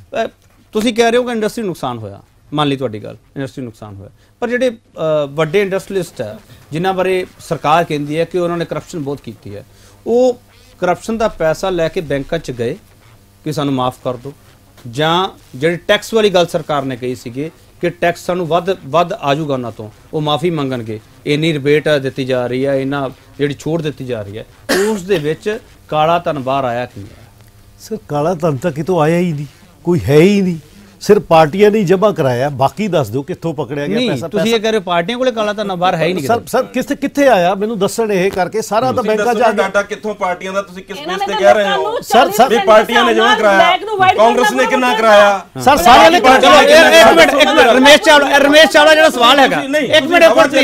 ਤੁਸੀਂ ਕਹਿ ਰਹੇ ਹੋ ਕਿ ਇੰਡਸਟਰੀ ਨੁਕਸਾਨ ਹੋਇਆ, ਮੰਨ ਲਈ ਤੁਹਾਡੀ ਗੱਲ, ਇੰਡਸਟਰੀ ਨੁਕਸਾਨ ਹੋਇਆ, ਪਰ ਜਿਹੜੇ ਵੱਡੇ ਇੰਡਸਟਰੀਲਿਸਟ ਹੈ ਜਿਨ੍ਹਾਂ ਬਾਰੇ ਸਰਕਾਰ ਕਹਿੰਦੀ ਹੈ ਕਿ ਉਹਨਾਂ ਨੇ ਕਰਪਸ਼ਨ ਬਹੁਤ ਕੀਤੀ ਹੈ, ਉਹ ਕਰਪਸ਼ਨ ਦਾ ਪੈਸਾ ਲੈ ਕੇ ਬੈਂਕਾਂ 'ਚ ਗਏ ਕਿ ਸਾਨੂੰ ਮਾਫ ਕਰ ਦਿਓ, ਜਾਂ ਜਿਹੜੀ ਟੈਕਸ ਵਾਲੀ ਗੱਲ ਸਰਕਾਰ ਨੇ ਕਹੀ ਸੀਗੀ ਕਿ ਟੈਕਸ ਸਾਨੂੰ ਵੱਧ ਵੱਧ ਆਜੂਗਾ ਉਹਨਾਂ ਤੋਂ, ਉਹ ਮਾਫੀ ਮੰਗਣਗੇ, ਇੰਨੀ ਰਿਬੇਟ ਦਿੱਤੀ ਜਾ ਰਹੀ ਹੈ, ਇੰਨਾ ਜਿਹੜੀ ਛੋਟ ਦਿੱਤੀ ਜਾ ਰਹੀ ਹੈ, ਉਸ ਦੇ ਵਿੱਚ ਕਾਲਾ ਧਨ ਬਾਹਰ ਆਇਆ ਕਿ ਨਹੀਂ? ਸਰ ਕਾਲਾ ਧਨ ਤਾਂ ਕਿਤੋਂ ਆਇਆ ਹੀ ਨਹੀਂ, ਕੋਈ ਹੈ ਹੀ ਨਹੀਂ, ਸਿਰਫ ਪਾਰਟੀਆਂ ਨੇ ਜਮ੍ਹਾਂ ਕਰਾਇਆ। ਬਾਕੀ ਦੱਸ ਦਿਓ ਕਿੱਥੋਂ ਪਕੜਿਆ ਗਿਆ ਪੈਸਾ? ਤੁਸੀਂ ਇਹ ਕਹਿ ਰਹੇ ਹੋ ਪਾਰਟੀਆਂ ਕੋਲੇ ਕਾਲਾ ਧਨ ਬਾਹਰ ਹੈ ਹੀ ਨਹੀਂ। ਸਰ ਸਰ ਕਿੱਥੇ ਕਿੱਥੇ ਆਇਆ ਮੈਨੂੰ ਦੱਸਣ, ਇਹ ਕਰਕੇ ਸਾਰਾ ਤਾਂ ਬੈਂਕਾਂ ਜਾ ਡਾਟਾ ਕਿੱਥੋਂ ਪਾਰਟੀਆਂ ਦਾ ਤੁਸੀਂ ਕਿਸ ਬੇਸ ਤੇ ਕਹਿ ਰਹੇ ਹੋ? ਸਰ ਸਰ ਵੀ ਪਾਰਟੀਆਂ ਨੇ ਜਮ੍ਹਾਂ ਕਰਾਇਆ, ਕਾਂਗਰਸ ਨੇ ਕਿੰਨਾ ਕਰਾਇਆ? ਸਰ ਸਾਰਿਆਂ ਨੇ ਚਲੋ ਇੱਕ ਮਿੰਟ, ਇੱਕ ਮਿੰਟ ਰਮੇਸ਼ ਚਾਵਲਾ, ਰਮੇਸ਼ ਚਾਵਲਾ ਜਿਹੜਾ ਸਵਾਲ ਹੈਗਾ, ਇੱਕ ਮਿੰਟ ਇੱਕ ਮਿੰਟ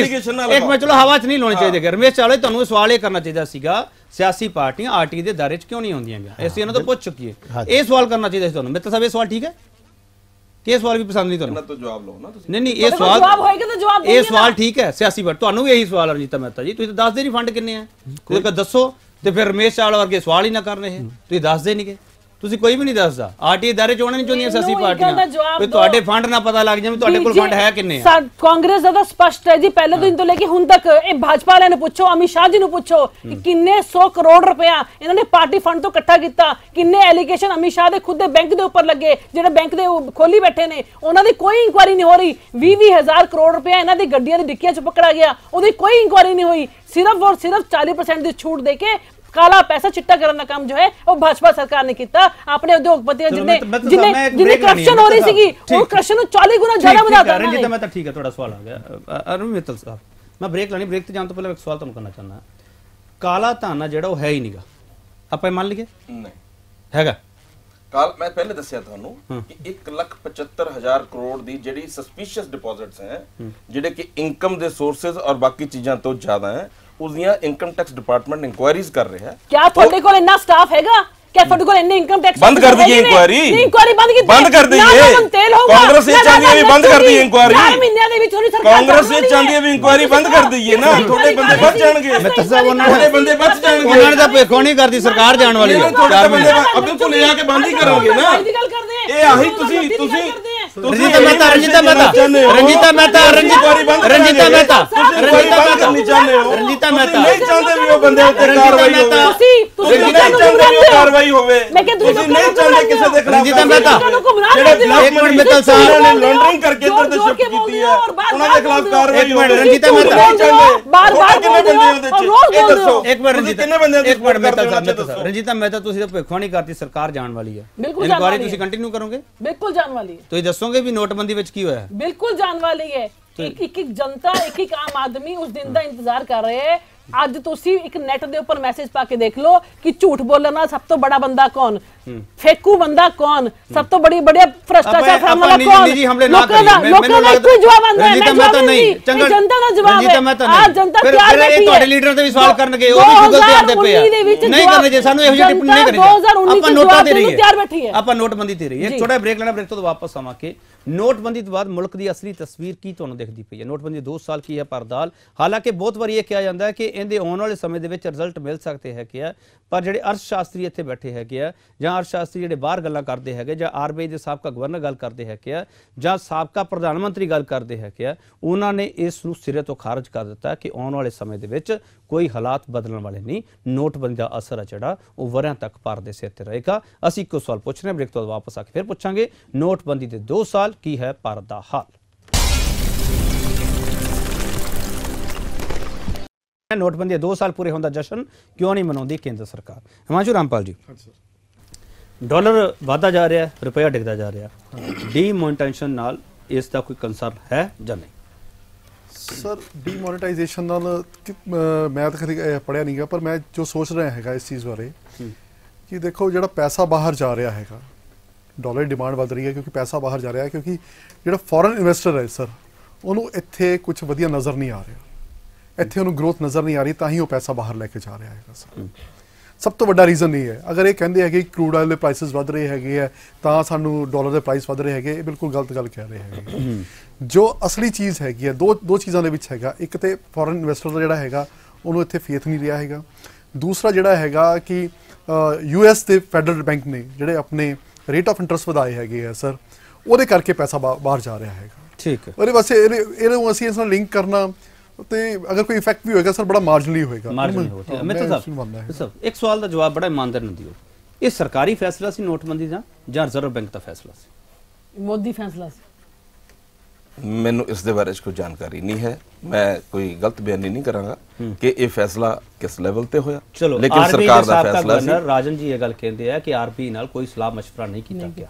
ਇੱਕ ਮਿੰਟ ਚਲੋ ਹਵਾ 'ਚ ਨਹੀਂ ਲਾਉਣੀ ਚਾਹੀਦੀ। ਰਮੇਸ਼ ਚਾਵਲਾ ਤੁਹਾਨੂੰ ਸਵਾਲ ਇਹ ਕਰਨਾ ਚਾਹੀਦਾ ਸੀਗਾ, ਸਿਆਸੀ ਪਾਰਟੀਆਂ ਆਰਟੀ ਦੇ ਦਾਇਰੇ 'ਚ ਕਿਉਂ ਨਹੀਂ ਆਉਂਦੀਆਂ? ਅਸੀਂ ਇਹਨਾਂ ਤੋਂ ਪੁੱਛ ਚੁੱਕੀ ਹੈ, ਇਹ ਸਵਾਲ ਕਰਨਾ ਚਾਹੀਦਾ ਸੀ ਤੁਹਾਨੂੰ। ਮਿੱਤਲ ਸਾਹਿਬ ਇਹ ਸਵਾਲ ਠੀਕ ਹੈ ਕਿ ਇਹ ਸਵਾਲ ਵੀ ਪਸੰਦ ਨਹੀਂ ਤੁਹਾਨੂੰ? ਇਹਨਾਂ ਤੋਂ ਜਵਾਬ ਲਓ ਨਾ ਤੁਸੀਂ। ਨਹੀਂ ਨਹੀਂ ਇਹ ਸਵਾਲ ਜਵਾਬ ਹੋਏਗਾ ਤਾਂ ਜਵਾਬ ਇਹ ਸਵਾਲ ਠੀਕ ਹੈ ਸਿਆਸੀ ਪਾਰਟੀ, ਤੁਹਾਨੂੰ ਵੀ ਇਹੀ ਸਵਾਲ ਹੈ ਰਣਜੀਤਾ ਮਹਿਤਾ ਜੀ, ਤੁਸੀਂ ਤਾਂ ਦੱਸਦੇ ਨਹੀਂ ਫੰਡ ਕਿੰਨੇ ਆ, ਤੁਸੀਂ ਦੱਸੋ, ਤੇ ਫਿਰ ਰਮੇਸ਼ ਚਾਵਲਾ ਵਰਗੇ ਸਵਾਲ ਹੀ ਨਾ ਕਰਨੇ, ਇਹ ਤੁਸੀਂ ਦੱਸਦੇ ਨਹੀਂਗੇ, ਤੁਸੀਂ ਕੋਈ ਵੀ ਨਹੀਂ ਦੱਸਦਾ। ਆਰਟੀ ਦਾਇਰੇ ਚ ਆਉਣਾ ਨਹੀਂ ਚਾਹੁੰਦੀਆਂ ਸਿਆਸੀ ਪਾਰਟੀਆਂ, ਵੀ ਤੁਹਾਡੇ ਫੰਡ ਨਾ ਪਤਾ ਲੱਗ ਜਾਵੇ ਤੁਹਾਡੇ ਕੋਲ ਫੰਡ ਹੈ ਕਿੰਨੇ ਆ। ਕਾਂਗਰਸ ਦਾ ਤਾਂ ਸਪਸ਼ਟ ਹੈ ਜੀ, ਪਹਿਲੇ ਦਿਨ ਤੋਂ ਲੈ ਕੇ ਹੁਣ ਤੱਕ। ਇਹ ਭਾਜਪਾ ਵਾਲਿਆਂ ਨੂੰ ਪੁੱਛੋ, ਅਮਿਤ ਸ਼ਾਹ ਜੀ ਨੂੰ ਪੁੱਛੋ ਕਿ ਕਿੰਨੇ ਸੌ ਕਰੋੜ ਰੁਪਇਆ ਇਹਨਾਂ ਨੇ ਪਾਰਟੀ ਫੰਡ ਤੋਂ ਇਕੱਠਾ ਕੀਤਾ, ਕਿੰਨੇ ਐਲੀਗੇਸ਼ਨ ਅਮਿਤ ਸ਼ਾਹ ਦੇ ਖੁਦ ਦੇ ਬੈਂਕ ਦੇ ਉੱਪਰ ਲੱਗੇ, ਜਿਹੜੇ ਬੈਂਕ ਦੇ ਖੋਲੀ ਬੈਠੇ ਨੇ, ਉਹਨਾਂ ਦੀ ਕੋਈ ਇਨਕੁਆਇਰੀ ਨਹੀਂ ਹੋ ਰਹੀ। ਵੀਹ ਵੀਹ ਹਜ਼ਾਰ ਕਰੋੜ ਰੁਪਇਆ ਇਹਨਾਂ ਦੀ ਗੱਡੀਆਂ ਦੀ ਡਿੱਕੀਆਂ 'ਚ ਪਕੜਾ ਗਿਆ, ਉਹਦੀ ਕੋਈ ਇਨਕੁਆਇਰੀ ਨਹੀਂ ਹੋਈ। ਸਿਰਫ ਔਰ ਸਿਰਫ ਚਾलीस परसेंट ਦੀ ਛੂਟ ਦੇ ਕੇ ਕਾਲਾ ਪੈਸਾ ਚਿੱਟਾ ਕਰਨ ਦਾ ਕੰਮ ਜੋ ਹੈ ਉਹ ਭਾਜਪਾ ਸਰਕਾਰ ਨੇ ਕੀਤਾ। ਆਪਣੇ ਉਦਯੋਗਪਤੀਆਂ ਜਿੰਨੇ ਜਿੰਨੇ ਜਿੰਨੇ ਕਰਪਸ਼ਨ ਹੋ ਰਹੀ ਸੀਗੀ, ਉਹ ਕਰਪਸ਼ਨ ਨੂੰ ਚਾलीस ਗੁਣਾ ਜ਼ਿਆਦਾ ਵਧਾ ਦਿੱਤਾ। ਰਣਜੀਤ ਮੈਂ ਤਾਂ ਠੀਕ ਹੈ, ਤੁਹਾਡਾ ਸਵਾਲ ਆ ਗਿਆ। ਅਰੁਣ ਮਿੱਤਲ ਸਾਹਿਬ, ਮੈਂ ਬ੍ਰੇਕ ਲੈਣੀ, ਬ੍ਰੇਕ ਤੇ ਜਾਣ ਤੋਂ ਪਹਿਲਾਂ ਇੱਕ ਸਵਾਲ ਤੁਹਾਨੂੰ ਕਰਨਾ ਚਾਹੁੰਦਾ। ਕਾਲਾ ਧਨ ਜਿਹੜਾ ਉਹ ਹੈ ਹੀ ਨਹੀਂਗਾ, ਆਪਾਂ ਮੰਨ ਲਈਏ ਨਹੀਂ ਹੈਗਾ। ਕੱਲ ਮੈਂ ਪਹਿਲੇ ਦੱਸਿਆ ਤੁਹਾਨੂੰ ਕਿ ਇੱਕ ਲੱਖ ਪਚੱਤਰ ਹਜ਼ਾਰ ਕਰੋੜ ਦੀ ਜਿਹੜੀ ਸਸਪੀਸ਼ੀਅਸ ਡਿਪੋਜ਼ਿਟਸ ਹੈ, ਜਿਹੜੇ ਕਿ ਇਨਕਮ ਦੇ ਸੋਰਸਸ ਔਰ ਬਾਕੀ ਚੀਜ਼ਾਂ ਤੋਂ ਜ਼ਿਆਦਾ ਹੈ, ਉਸਦੀਆਂ ਇਨਕਮ ਟੈਕਸ ਡਿਪਾਰਟਮੈਂਟ ਇਨਕੁਆਇਰੀਜ਼ ਕਰ ਰਿਹਾ ਹੈ। क्या ਤੁਹਾਡੇ ਕੋਲ ਇੰਨਾ ਸਟਾਫ ਹੈਗਾ? क्या ਤੁਹਾਡੇ ਕੋਲ ਇੰਨੇ ਇਨਕਮ ਟੈਕਸ ਬੰਦ ਕਰ ਦਈਏ ਇਨਕੁਆਇਰੀ? ਇਨਕੁਆਇਰੀ ਬੰਦ ਕੀਤੀ, ਬੰਦ ਕਰ ਦਈਏ। ਕਾਂਗਰਸ ਇਹ ਚਾਹੁੰਦੀ ਹੈ ਵੀ ਬੰਦ ਕਰ ਦਈਏ ਇਨਕੁਆਇਰੀ। ਚਾਰ ਮਹੀਨਿਆਂ ਦੇ ਵਿੱਚ ਥੋੜੀ ਸਰਕਾਰ ਕਾਂਗਰਸ ਇਹ ਚਾਹੁੰਦੀ ਹੈ ਵੀ ਇਨਕੁਆਇਰੀ ਬੰਦ ਕਰ ਦਈਏ ਨਾ, ਤੁਹਾਡੇ ਬੰਦੇ ਬਚ ਜਾਣਗੇ। ਮਿੱਤਲ ਸਾਹਿਬ ਉਹਨਾਂ ਦੇ ਬੰਦੇ ਬਚ ਜਾਣਗੇ, ਉਹਨਾਂ ਨੇ ਤਾਂ ਭੇਖੋ ਨਹੀਂ ਕਰਦੀ, ਸਰਕਾਰ ਜਾਣ ਵਾਲੀ ਹੈ। ਚਾਰ ਬੰਦੇ ਬਿਲਕੁਲ ਲੈ ਕੇ ਬੰਦ ਹੀ ਕਰਨਗੇ ਨਾ। ਇਹ ਆਹੀ ਤੁਸੀਂ ਤੁਸੀਂ ਰਣਜੀਤਾ ਮਹਿਤਾ ਰਣਜੀਤਾ ਮਹਿਤਾ ਰਣਜੀਤਾ ਮਹਿਤਾ ਰਣਜੀਤਾ ਮਹਿਤਾ ਨਹੀਂ ਚਾਹੁੰਦੇ ਹੋ, ਰਣਜੀਤਾ ਮਹਿਤਾ ਨਹੀਂ ਚਾਹੁੰਦੇ ਵੀ ਉਹ ਬੰਦੇ ਉੱਤੇ ਕਾਰਵਾਈ ਹੋਵੇ, ਤੁਸੀਂ ਨਹੀਂ ਚਾਹੁੰਦੇ ਵੀ ਉਹ ਕਾਰਵਾਈ ਹੋਵੇ, ਤੁਸੀਂ ਨਹੀਂ ਚਾਹੁੰਦੇ ਕਿਸੇ ਦੇ ਖਿਲਾਫ। ਰਣਜੀਤਾ ਮਹਿਤਾ ਜਿਹੜੇ ਇੱਕ ਮਿੰਟ ਮਿੱਤਲ ਸਾਹਿਬ ਨੇ ਲਾਂਡਰਿੰਗ ਕਰਕੇ ਇੱਧਰ ਤੇ ਸ਼ਿਫਟ ਕੀਤੀ ਹੈ, ਉਹਨਾਂ ਦੇ ਖਿਲਾਫ ਕਾਰਵਾਈ ਹੋਵੇ। ਰਣਜੀਤਾ ਮਹਿਤਾ ਬਾਰ-ਬਾਰ ਕਿੰਨੇ ਬੰਦੇ ਉਹਦੇ ਚ ਇਹ ਦੱਸੋ, ਇੱਕ ਮਿੰਟ ਰਣਜੀਤਾ ਕਿੰਨੇ ਬੰਦੇ ਇੱਕ ਮਿੰਟ ਮਿੱਤਲ ਸਾਹਿਬ, ਰਣਜੀਤਾ ਮਹਿਤਾ ਤੁਸੀਂ ਤਾਂ ਭੇਖਵਾਨੀ ਕਰਤੀ, ਸਰਕਾਰ ਜਾਣ ਵਾਲੀ ਹੈ, ਇਨਕੁਆਇਰੀ ਤੁਸੀਂ ਕੰਟੀਨਿਊ ਕਰੋਗੇ? ਬਿਲਕੁਲ ਜਾਣ ਵਾਲੀ ਹੈ। ਤੁਸੀਂ ਦੱਸੋਗੇ ਵੀ ਨੋਟਬੰਦੀ ਵਿੱਚ ਕੀ ਹੋਇਆ? ਬਿਲਕੁਲ ਜਾਣ ਵਾਲੀ ਹੈ। ਇੱਕ ਇੱਕ ਜਨਤਾ, ਇੱਕ ਇੱਕ ਆਮ ਆਦਮੀ ਉਸ ਦਿਨ ਦਾ ਇੰਤਜ਼ਾਰ ਕਰ ਰਹੇ ਹੈ। ਅੱਜ ਤੁਸੀਂ ਇੱਕ ਨੈਟ ਦੇ ਉੱਪਰ ਮੈਸੇਜ ਪਾ ਕੇ ਦੇਖ ਲਓ ਕਿ ਝੂਠ ਬੋਲਣ ਨਾਲ ਸਭ ਤੋਂ ਬੜਾ ਬੰਦਾ ਕੌਣ। फेकू बंदा कौन, सब तो बड़ी बढ़िया भ्रष्टाचार फैलाने वाला कौन? जी हमले ना लोगों करिए, का मैं- लोगों मैंने का लगता- कोई जवाब आंदा है, रंजीता मैं मेहता जवाब नहीं, नहीं, चंगा- ये जनता ਦਾ ਜਵਾਬ रंजीता है। मेहता आज नहीं। जनता फिर- प्यार फिर बैठी ਇਹ है। ਤੁਹਾਡੇ ਲੀਡਰਾਂ ਤੇ ਵੀ ਸਵਾਲ ਕਰਨਗੇ, ਉਹ ਵੀ ਗੂਗਲ ਤੇ ਆਉਂਦੇ ਪਏ ਆ। ਦੋ ਹਜ਼ਾਰ ਉੱਨੀ ਦੇ ਵਿੱਚ ਨਹੀਂ ਕਰਨੇ ਜੇ ਸਾਨੂੰ ਇਹੋ ਜਿਹੀ ਟਿੱਪਣੀ ਨਹੀਂ ਕਰਨੀ। ਦੋ ਹਜ਼ਾਰ ਉੱਨੀ ਆਪਾਂ ਚ ਨੋਟਾਂ ਤੇ ਜਵਾਬ ਰਹੀਏ, ਤਿਆਰ ਬੈਠੀ ਹੈ। ਆਪਾਂ ਨੋਟਬੰਦੀ ਤੇ ਰਹੀਏ। ਇੱਕ ਜੀ। ਛੋਟਾ ਬ੍ਰੇਕ ਲੈਣਾ, ਬ੍ਰੇਕ ਤੋਂ ਵਾਪਸ ਆਵਾਂ ਕਿ ਨੋਟਬੰਦੀ ਤੋਂ ਬਾਅਦ ਮੁਲਕ ਦੀ ਅਸਲੀ ਤਸਵੀਰ ਕੀ ਤੁਹਾਨੂੰ ਦਿਖਦੀ ਪਈ ਹੈ। ਨੋਟਬੰਦੀ ਦੋ ਸਾਲ ਕੀ ਹੈ ਪਰਦਾਲ। ਹਾਲਾਂਕਿ ਬਹੁਤ ਵਾਰੀ ਇਹ ਕਿਹਾ ਜਾਂਦਾ ਹੈ ਕਿ ਇਹਦੇ ਆਉਣ ਵਾਲੇ ਸਮੇਂ ਦੇ ਵਿੱਚ ਰਿਜ਼ਲਟ ਮਿਲ ਸਕਦੇ ਹੈ ਕਿ ਪਰ ਜਿਹੜੇ ਅਰਥ ਸ਼ਾਸਤਰੀ ਇੱਥੇ ਬੈਠੇ ਹੈਗੇ ਆ ਜਾਂ ਅਰਥ ਸ਼ਾਸਤਰੀ ਜਿਹੜੇ ਬਾਹਰ ਗੱਲਾਂ ਕਰਦੇ ਹੈਗੇ ਜਾਂ ਆਰਬੀਆਈ ਦੇ ਸਾਬਕਾ ਗਵਰਨਰ ਗੱਲ ਕਰਦੇ ਹੈਗੇ ਆ ਜਾਂ ਸਾਬਕਾ ਪ੍ਰਧਾਨ ਮੰਤਰੀ ਗੱਲ ਕਰਦੇ ਹੈਗੇ ਆ, ਉਹਨਾਂ ਨੇ ਇਸ ਨੂੰ ਸਿਰੇ ਤੋਂ ਖਾਰਜ ਕਰ ਦਿੱਤਾ ਕਿ ਆਉਣ ਵਾਲੇ ਸਮੇਂ ਦੇ ਵਿੱਚ ਕੋਈ ਹਾਲਾਤ ਬਦਲਣ ਵਾਲੇ ਨਹੀਂ। ਨੋਟਬੰਦੀ ਦਾ ਅਸਰ ਹੈ ਜਿਹੜਾ ਉਹ ਵਰਿਆਂ ਤੱਕ ਭਾਰਤ ਦੇ ਸਿਰ ਤੇ ਰਹੇਗਾ। ਅਸੀਂ ਇੱਕੋ ਸਵਾਲ ਪੁੱਛ ਰਹੇ ਹਾਂ, ਬ੍ਰੇਕ ਤੋਂ ਬਾਅਦ ਵਾਪਸ ਆ ਕੇ ਫਿਰ ਪੁੱਛਾਂਗੇ ਨੋਟਬੰਦੀ ਦੇ ਦੋ ਸਾਲ ਕੀ ਹੈ ਭਾਰਤ ਦਾ ਹਾਲ। ਨੋਟਬੰਦੀ ਦੇ ਦੋ ਸਾਲ ਪੂਰੇ ਹੋਣ ਦਾ ਜਸ਼ਨ ਕਿਉਂ ਨਹੀਂ ਮਨਾਉਂਦੀ ਕੇਂਦਰ ਸਰਕਾਰ? ਹਿਮਾਂਸ਼ੂ ਰਾਮਪਾਲ ਜੀ, ਡਾਲਰ ਵਧਦਾ ਜਾ ਰਿਹਾ, ਰੁਪਇਆ ਡਿੱਗਦਾ ਜਾ ਰਿਹਾ, ਡੀਮੋਨਟਾਈਜੇਸ਼ਨ ਨਾਲ ਇਸ ਦਾ ਕੋਈ ਕੰਸਰਨ ਹੈ ਜਾਂ ਨਹੀਂ? ਸਰ ਡੀਮੋਨੇਟਾਈਜੇਸ਼ਨ ਨਾਲ ਕਿ- ਅਹ ਮੈਂ ਤਾਂ ਕਦੇ ਪੜਿਆ ਨਹੀਂਗਾ, ਪਰ ਮੈਂ ਜੋ ਸੋਚ ਰਿਹਾ ਹੈਗਾ ਇਸ ਚੀਜ਼ ਬਾਰੇ ਕਿ ਦੇਖੋ ਜਿਹੜਾ ਪੈਸਾ ਬਾਹਰ ਜਾ ਰਿਹਾ ਹੈਗਾ, ਡਾਲਰ ਡਿਮਾਂਡ ਵੱਧ ਰਹੀ ਹੈ ਕਿਉਂਕਿ ਪੈਸਾ ਬਾਹਰ ਜਾ ਰਿਹਾ ਹੈ, ਕਿਉਂਕਿ ਜਿਹੜਾ ਫੋਰਨ ਇਨਵੈਸਟਰ ਹੈ ਸਰ ਉਹਨੂੰ ਇੱਥੇ ਕੁਝ ਵਧੀਆ ਨਜ਼ਰ ਨਹੀਂ ਆ ਰਿਹਾ, ਇੱਥੇ ਉਹਨੂੰ ਗਰੋਥ ਨਜ਼ਰ ਨਹੀਂ ਆ ਰਹੀ, ਤਾਂ ਹੀ ਉਹ ਪੈਸਾ ਬਾਹਰ ਲੈ ਕੇ ਜਾ ਰਿਹਾ ਹੈਗਾ ਸਰ। ਸਭ ਤੋਂ ਵੱਡਾ ਰੀਜ਼ਨ ਇਹ ਹੈ। ਅਗਰ ਇਹ ਕਹਿੰਦੇ ਹੈਗੇ ਕਰੂਡ ਆਇਲ ਦੇ ਪ੍ਰਾਈਸਿਸ ਵੱਧ ਰਹੇ ਹੈਗੇ ਆ ਤਾਂ ਸਾਨੂੰ ਡਾਲਰ ਦੇ ਪ੍ਰਾਈਸ ਵੱਧ ਰਹੇ ਹੈਗੇ, ਇਹ ਬਿਲਕੁਲ ਗਲਤ ਗੱਲ ਕਹਿ ਰਹੇ ਹੈਗੇ। ਜੋ ਅਸਲੀ ਚੀਜ਼ ਹੈਗੀ ਹੈ ਦੋ ਦੋ ਚੀਜ਼ਾਂ ਦੇ ਵਿੱਚ ਹੈਗਾ, ਇੱਕ ਤੇ ਫੋਰਨ ਇਨਵੈਸਟਰ ਦਾ ਜਿਹੜਾ ਹੈਗਾ ਉਹਨੂੰ ਇੱਥੇ ਫੇਥ ਨਹੀਂ ਰਿਹਾ ਹੈਗਾ, ਦੂਸਰਾ ਜਿਹੜਾ ਹੈਗਾ ਕਿ ਯੂ ਐਸ ਦੇ ਫੈਡਰਲ ਬੈਂਕ ਨੇ ਜਿਹੜੇ ਆਪਣੇ ਰੇਟ ਆਫ ਇੰਟਰਸਟ ਵਧਾਏ ਹੈਗੇ ਆ ਸਰ, ਉਹਦੇ ਕਰਕੇ ਪੈਸਾ ਬਾਹਰ ਜਾ ਰਿਹਾ ਹੈਗਾ। ਠੀਕ ਹੈ, ਉਹਦੇ ਵਾਸਤੇ ਇਹਨੂੰ ਅਸੀਂ ਇਸ ਨਾਲ ਲਿੰਕ ਕਰਨਾ ਤੇ ਅਗਰ ਕੋਈ ਇਫੈਕਟ ਵੀ ਹੋਏਗਾ ਸਰ ਬੜਾ ਮਾਰਜਨਲੀ ਹੋਏਗਾ। ਮਾਰਜਨਲੀ ਹੋਏਗਾ। ਮਿੱਤਲ ਸਾਹਿਬ, ਇੱਕ ਸਵਾਲ ਦਾ ਜਵਾਬ ਬੜਾ ਇਮਾਨਦਾਰ ਨਾਲ ਦਿਓ, ਇਹ ਸਰਕਾਰੀ ਫੈਸਲਾ ਸੀ ਨੋਟਬੰਦੀ ਦਾ ਜਾਂ ਰਿਜ਼ਰਵ ਬੈਂਕ ਦਾ ਫੈਸਲਾ ਸੀ? ਮੋਦੀ ਫੈਸਲਾ ਸੀ। ਮੈਨੂੰ ਇਸ ਦੇ ਬਾਰੇ ਕੋਈ ਜਾਣਕਾਰੀ ਨਹੀਂ ਹੈ, ਮੈਂ ਕੋਈ ਗਲਤ ਬਿਆਨੀ ਨਹੀਂ ਕਰਾਂਗਾ ਕਿ ਇਹ ਫੈਸਲਾ ਕਿਸ ਲੈਵਲ ਤੇ ਹੋਇਆ, ਚਲੋ ਲੇਕਿਨ ਸਰਕਾਰ ਦਾ ਫੈਸਲਾ ਸੀ। ਰਾਜਨ ਜੀ ਇਹ ਗੱਲ ਕਹਿੰਦੇ ਆ ਕਿ ਆਰਬੀ ਨਾਲ ਕੋਈ ਸਲਾਹ ਮਸ਼ਵਰਾ ਨਹੀਂ ਕੀਤਾ ਗਿਆ।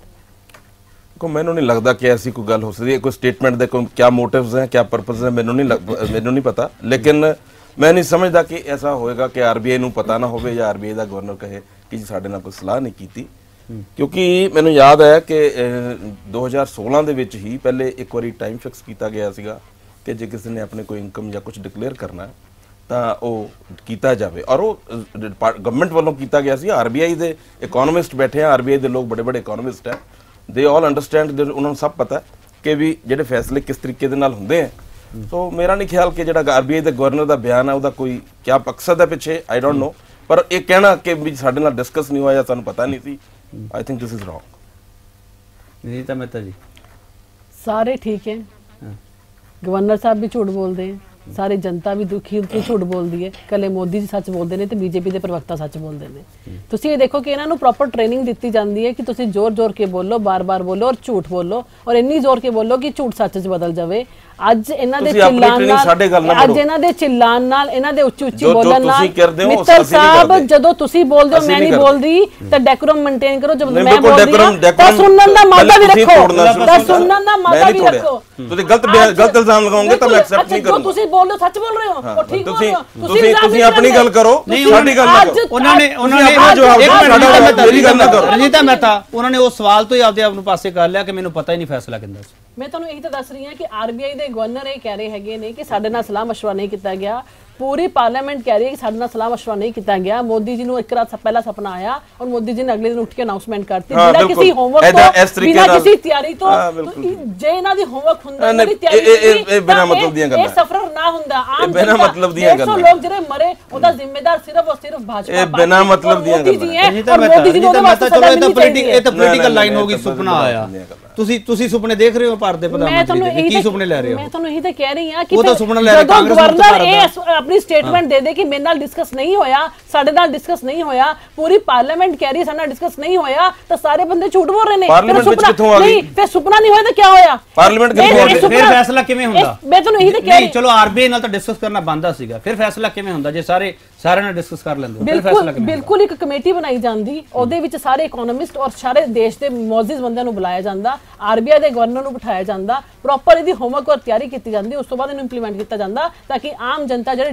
को ਮੈਨੂੰ ਨਹੀਂ ਲੱਗਦਾ ਕਿ ਐਸੀ ਕੋਈ ਗੱਲ ਹੋ ਸਕਦੀ ਹੈ। ਕੋਈ ਸਟੇਟਮੈਂਟ ਦੇ ਕੋਈ ਕੀ ਮੋਟਿਵਸ ਹੈ, ਕੀ ਪਰਪਸ ਹੈ, ਮੈਨੂੰ ਨਹੀਂ ਮੈਨੂੰ ਨਹੀਂ ਪਤਾ, ਲੇਕਿਨ ਮੈਂ ਨਹੀਂ ਸਮਝਦਾ ਕਿ ਐਸਾ ਹੋਏਗਾ ਕਿ ਆਰਬੀਆਈ ਨੂੰ ਪਤਾ ਨਾ ਹੋਵੇ ਜਾਂ ਆਰਬੀਆਈ ਦਾ ਗਵਰਨਰ ਕਹੇ ਕਿ ਜੀ ਸਾਡੇ ਨਾਲ ਕੋਈ ਸਲਾਹ ਨਹੀਂ ਕੀਤੀ। ਕਿਉਂਕਿ ਮੈਨੂੰ ਯਾਦ ਹੈ ਕਿ ਦੋ ਹਜ਼ਾਰ ਸੋਲਾਂ ਦੇ ਵਿੱਚ ਹੀ ਪਹਿਲੇ ਇੱਕ ਵਾਰੀ ਟਾਈਮ ਫਿਕਸ ਕੀਤਾ ਗਿਆ ਸੀਗਾ ਕਿ ਜੇ ਕਿਸੇ ਨੇ ਆਪਣੇ ਕੋਈ ਇਨਕਮ ਜਾਂ ਕੁਝ ਡਿਕਲੇਅਰ ਕਰਨਾ ਹੈ ਤਾਂ ਉਹ ਕੀਤਾ ਜਾਵੇ, ਔਰ ਉਹ ਗਵਰਨਮੈਂਟ ਵੱਲੋਂ ਕੀਤਾ ਗਿਆ ਸੀ। ਆਰਬੀਆਈ ਦੇ ਇਕਨੋਮਿਸਟ ਬੈਠੇ ਆ, ਆਰਬੀਆਈ ਦੇ ਲੋਕ ਬੜੇ ਬੜੇ ਇਕਨੋਮਿਸਟ ਹੈ, ਦੇ ਆਲ ਅੰਡਰਸਟੈਂਡ, ਉਹਨਾਂ ਨੂੰ ਸਭ ਪਤਾ ਕਿ ਵੀ ਜਿਹੜੇ ਫੈਸਲੇ ਕਿਸ ਤਰੀਕੇ ਦੇ ਨਾਲ ਹੁੰਦੇ ਆ। ਸੋ ਮੇਰਾ ਨਹੀਂ ਖਿਆਲ ਕਿ ਜਿਹੜਾ ਆਰਬੀਆਈ ਦੇ ਗਵਰਨਰ ਦਾ ਬਿਆਨ ਹੈ ਉਹਦਾ ਕੋਈ ਕੀ ਮਕਸਦ ਹੈ ਪਿੱਛੇ, ਆਈ ਡੋਂਟ ਨੋ, ਪਰ ਇਹ ਕਹਿਣਾ ਕਿ ਵੀ ਸਾਡੇ ਨਾਲ ਡਿਸਕਸ ਨਹੀਂ ਹੋਇਆ ਜਾਂ ਸਾਨੂੰ ਪਤਾ ਨਹੀਂ ਸੀ, I think this is wrong. Ranjita Mehta ji, सारे ठीक है, गवर्नर साहब भी झूठ बोलते हैं, सारी जनता भी दुखी की झूठ बोलती है, कले मोदी जी सच बोलते हैं तो बीजेपी के प्रवक्ता सच बोलते हैं। तुसी ये देखो कि इन्हां नूं प्रॉपर ट्रेनिंग दी जाती है कि तुसी जोर जोर के बोलो, बार बार बोलो और झूठ बोलो, और इन्नी जोर के बोलो कि झूठ सच च बदल जाए। ਅੱਜ ਇਹਨਾਂ ਦੇ ਚਿल्लान ਨਾਲ ਅੱਜ ਇਹਨਾਂ ਦੇ ਚਿल्लान ਨਾਲ ਇਹਨਾਂ ਦੇ ਉੱਚੀ ਉੱਚੀ ਬੋਲਣ ਨਾਲ ਮਿੱਤਲ ਸਾਹਿਬ ਜਦੋਂ ਤੁਸੀਂ ਬੋਲਦੇ ਹੋ ਮੈਂ ਨਹੀਂ ਬੋਲਦੀ ਤਾਂ ਡੈਕੋਰਮ ਮੇਨਟੇਨ ਕਰੋ। ਜਦ ਮੈਂ ਬੋਲਦੀ ਹਾਂ ਤਾਂ ਸੁਣਨ ਦਾ ਮਾਦਾ ਵੀ ਰੱਖੋ, ਤਾਂ ਸੁਣਨ ਦਾ ਮਾਦਾ ਵੀ ਰੱਖੋ। ਤੁਸੀਂ ਗਲਤ ਗਲਤ ਇਲਜ਼ਾਮ ਲਗਾਓਗੇ ਤਾਂ ਮੈਂ ਐਕਸੈਪਟ ਨਹੀਂ ਕਰੂੰਗਾ। ਤੁਸੀਂ ਬੋਲ ਰਹੇ ਹੋ ਸੱਚ ਬੋਲ ਰਹੇ ਹੋ, ਉਹ ਠੀਕ ਤੁਸੀਂ ਤੁਸੀਂ ਤੁਸੀਂ ਆਪਣੀ ਗੱਲ ਕਰੋ, ਸਾਡੀ ਗੱਲ ਨਾ ਕਰੋ। ਉਹਨਾਂ ਨੇ ਉਹਨਾਂ ਨੇ ਆਪਣਾ ਜਵਾਬ ਦਿਓ, ਸਾਡਾ ਮੇਰੀ ਗੱਲ ਨਾ ਕਰੋ। ਰੰजीता मेहता ਉਹਨਾਂ ਨੇ ਉਹ ਸਵਾਲ ਤੋਂ ਹੀ ਆਪਦੇ ਆਪ ਨੂੰ ਪਾਸੇ ਕਰ ਲਿਆ ਕਿ ਮੈਨੂੰ ਪਤਾ ਹੀ ਨਹੀਂ ਫੈਸਲਾ ਕਿੰਦਾ ਸੀ। ਮੈਂ ਤੁਹਾਨੂੰ ਇਹੀ ਤਾਂ ਦੱਸ ਰਹੀ ਹਾਂ ਕਿ ਆਰਬੀਆਈ ਦੇ ਗਵਰਨਰ ਇਹ ਕਹਿ ਰਹੇ ਹੈਗੇ ਨੇ ਕਿ ਸਾਡੇ ਨਾਲ ਸਲਾਹ ਮਸ਼ਵਰਾ ਨਹੀਂ ਕੀਤਾ ਗਿਆ, पूरी पार्लियामेंट कह रही है कि साडे नाल सलाह मशवरा नहीं किया गया। मोदी जी ने एक रात पहला सपना आया और मोदी जी ने अगले दिन उठ के अनाउंसमेंट करती बिना किसी होमवर्क तो बिना किसी तैयारी तो जे इना दी होमवर्क हुंदा इना दी तैयारी ए बिना मतलब दी गल्लां ए सफर ना हुंदा आम बिना मतलब दी गल्लां लोग जेरे मरे ओदा जिम्मेदार सिर्फ और सिर्फ भाजपा ए बिना मतलब दी गल्लां और मोदी जी ने मैं चलो ये तो पॉलिटिकल ये तो पॉलिटिकल लाइन होगी। सुपना आया ਤੁਸੀਂ ਤੁਸੀਂ ਸੁਪਨੇ ਦੇਖ ਰਹੇ ਹੋ ਭਾਰਤ ਦੇ ਪ੍ਰਧਾਨ ਮੰਤਰੀ ਦੇ, ਕੀ ਸੁਪਨੇ ਲੈ ਰਹੇ ਹੋ? ਮੈਂ ਤੁਹਾਨੂੰ ਇਹੀ ਤਾਂ ਕਹਿ ਰਹੀ ਹਾਂ ਕਿ ਉਹ ਤਾਂ ਸੁਪਨਾ ਲੈ ਰਹੇ ਕਾਂਗਰਸ ਗਵਰਨਰ ਇਹ ਆਪਣੀ ਸਟੇਟਮੈਂਟ ਦੇ ਦੇ ਕਿ ਮੇਰੇ ਨਾਲ ਡਿਸਕਸ ਨਹੀਂ ਹੋਇਆ, ਸਾਡੇ ਨਾਲ ਡਿਸਕਸ ਨਹੀਂ ਹੋਇਆ, ਪੂਰੀ ਪਾਰਲੀਮੈਂਟ ਕਹਿ ਰਹੀ ਸਾਡੇ ਨਾਲ ਡਿਸਕਸ ਨਹੀਂ ਹੋਇਆ, ਤਾਂ ਸਾਰੇ ਬੰਦੇ ਝੂਠ ਬੋਲ ਰਹੇ ਨੇ। ਪਾਰਲੀਮੈਂਟ ਵਿੱਚ ਕਿੱਥੋਂ ਆ ਗਈ? ਨਹੀਂ ਫਿਰ ਸੁਪਨਾ ਨਹੀਂ ਹੋਇਆ ਤਾਂ ਕੀ ਹੋਇਆ? ਪਾਰਲੀਮੈਂਟ ਕਿੱਥੋਂ ਆ ਗਈ? ਫਿਰ ਫੈਸਲਾ ਕਿਵੇਂ ਹੁੰਦਾ? ਮੈਂ ਤੁਹਾਨੂੰ ਇਹੀ ਤਾਂ ਕਹਿ ਰਹੀ ਨਹੀਂ ਚਲੋ ਆਰਬੀਆਈ ਨਾਲ ਤਾਂ ਡਿਸਕਸ ਕਰਨਾ ਬੰਦਾ ਸੀਗਾ, ਫਿਰ ਫੈਸਲਾ ਕਿਵੇਂ ਹੁੰਦਾ ਜੇ ਸਾਰੇ ਸਾਰਿਆਂ ਨਾਲ ਡਿਸਕਸ ਕਰ ਲੈਂਦੇ? ਫਿਰ ਫੈਸਲਾ ਕਿਵੇਂ? ਬਿਲਕੁਲ ਇੱਕ ਕਮੇਟੀ ਬਣਾਈ ਜਾਂਦੀ, ਉਹਦੇ ਵਿੱਚ ਸਾਰੇ ਇਕਨੋਮਿਸਟ ਔਰ ਸਾਰੇ ਦੇਸ਼ ਦੇ ਮੌਜੂਦ ਬੰਦਿਆਂ ਨੂੰ ਬੁਲਾਇਆ ਜਾਂਦਾ, ਆਰਬੀਆਈ ਦੇ ਗਵਰਨਰ ਨੂੰ ਬਿਠਾਇਆ ਜਾਂਦਾ, ਪ੍ਰੋਪਰ ਇਹਦੀ ਹੋਮਵਰਕ ਔਰ ਤਿਆਰੀ ਕੀਤੀ ਜਾਂਦੀ, ਉਸ ਤੋਂ ਬਾਅਦ ਇਹਨੂੰ ਇੰਪਲੀਮੈਂਟ ਕੀਤਾ ਜਾਂਦਾ ਤਾਂ ਕਿ ਆਮ ਜਨਤਾ ਜਿਹੜੇ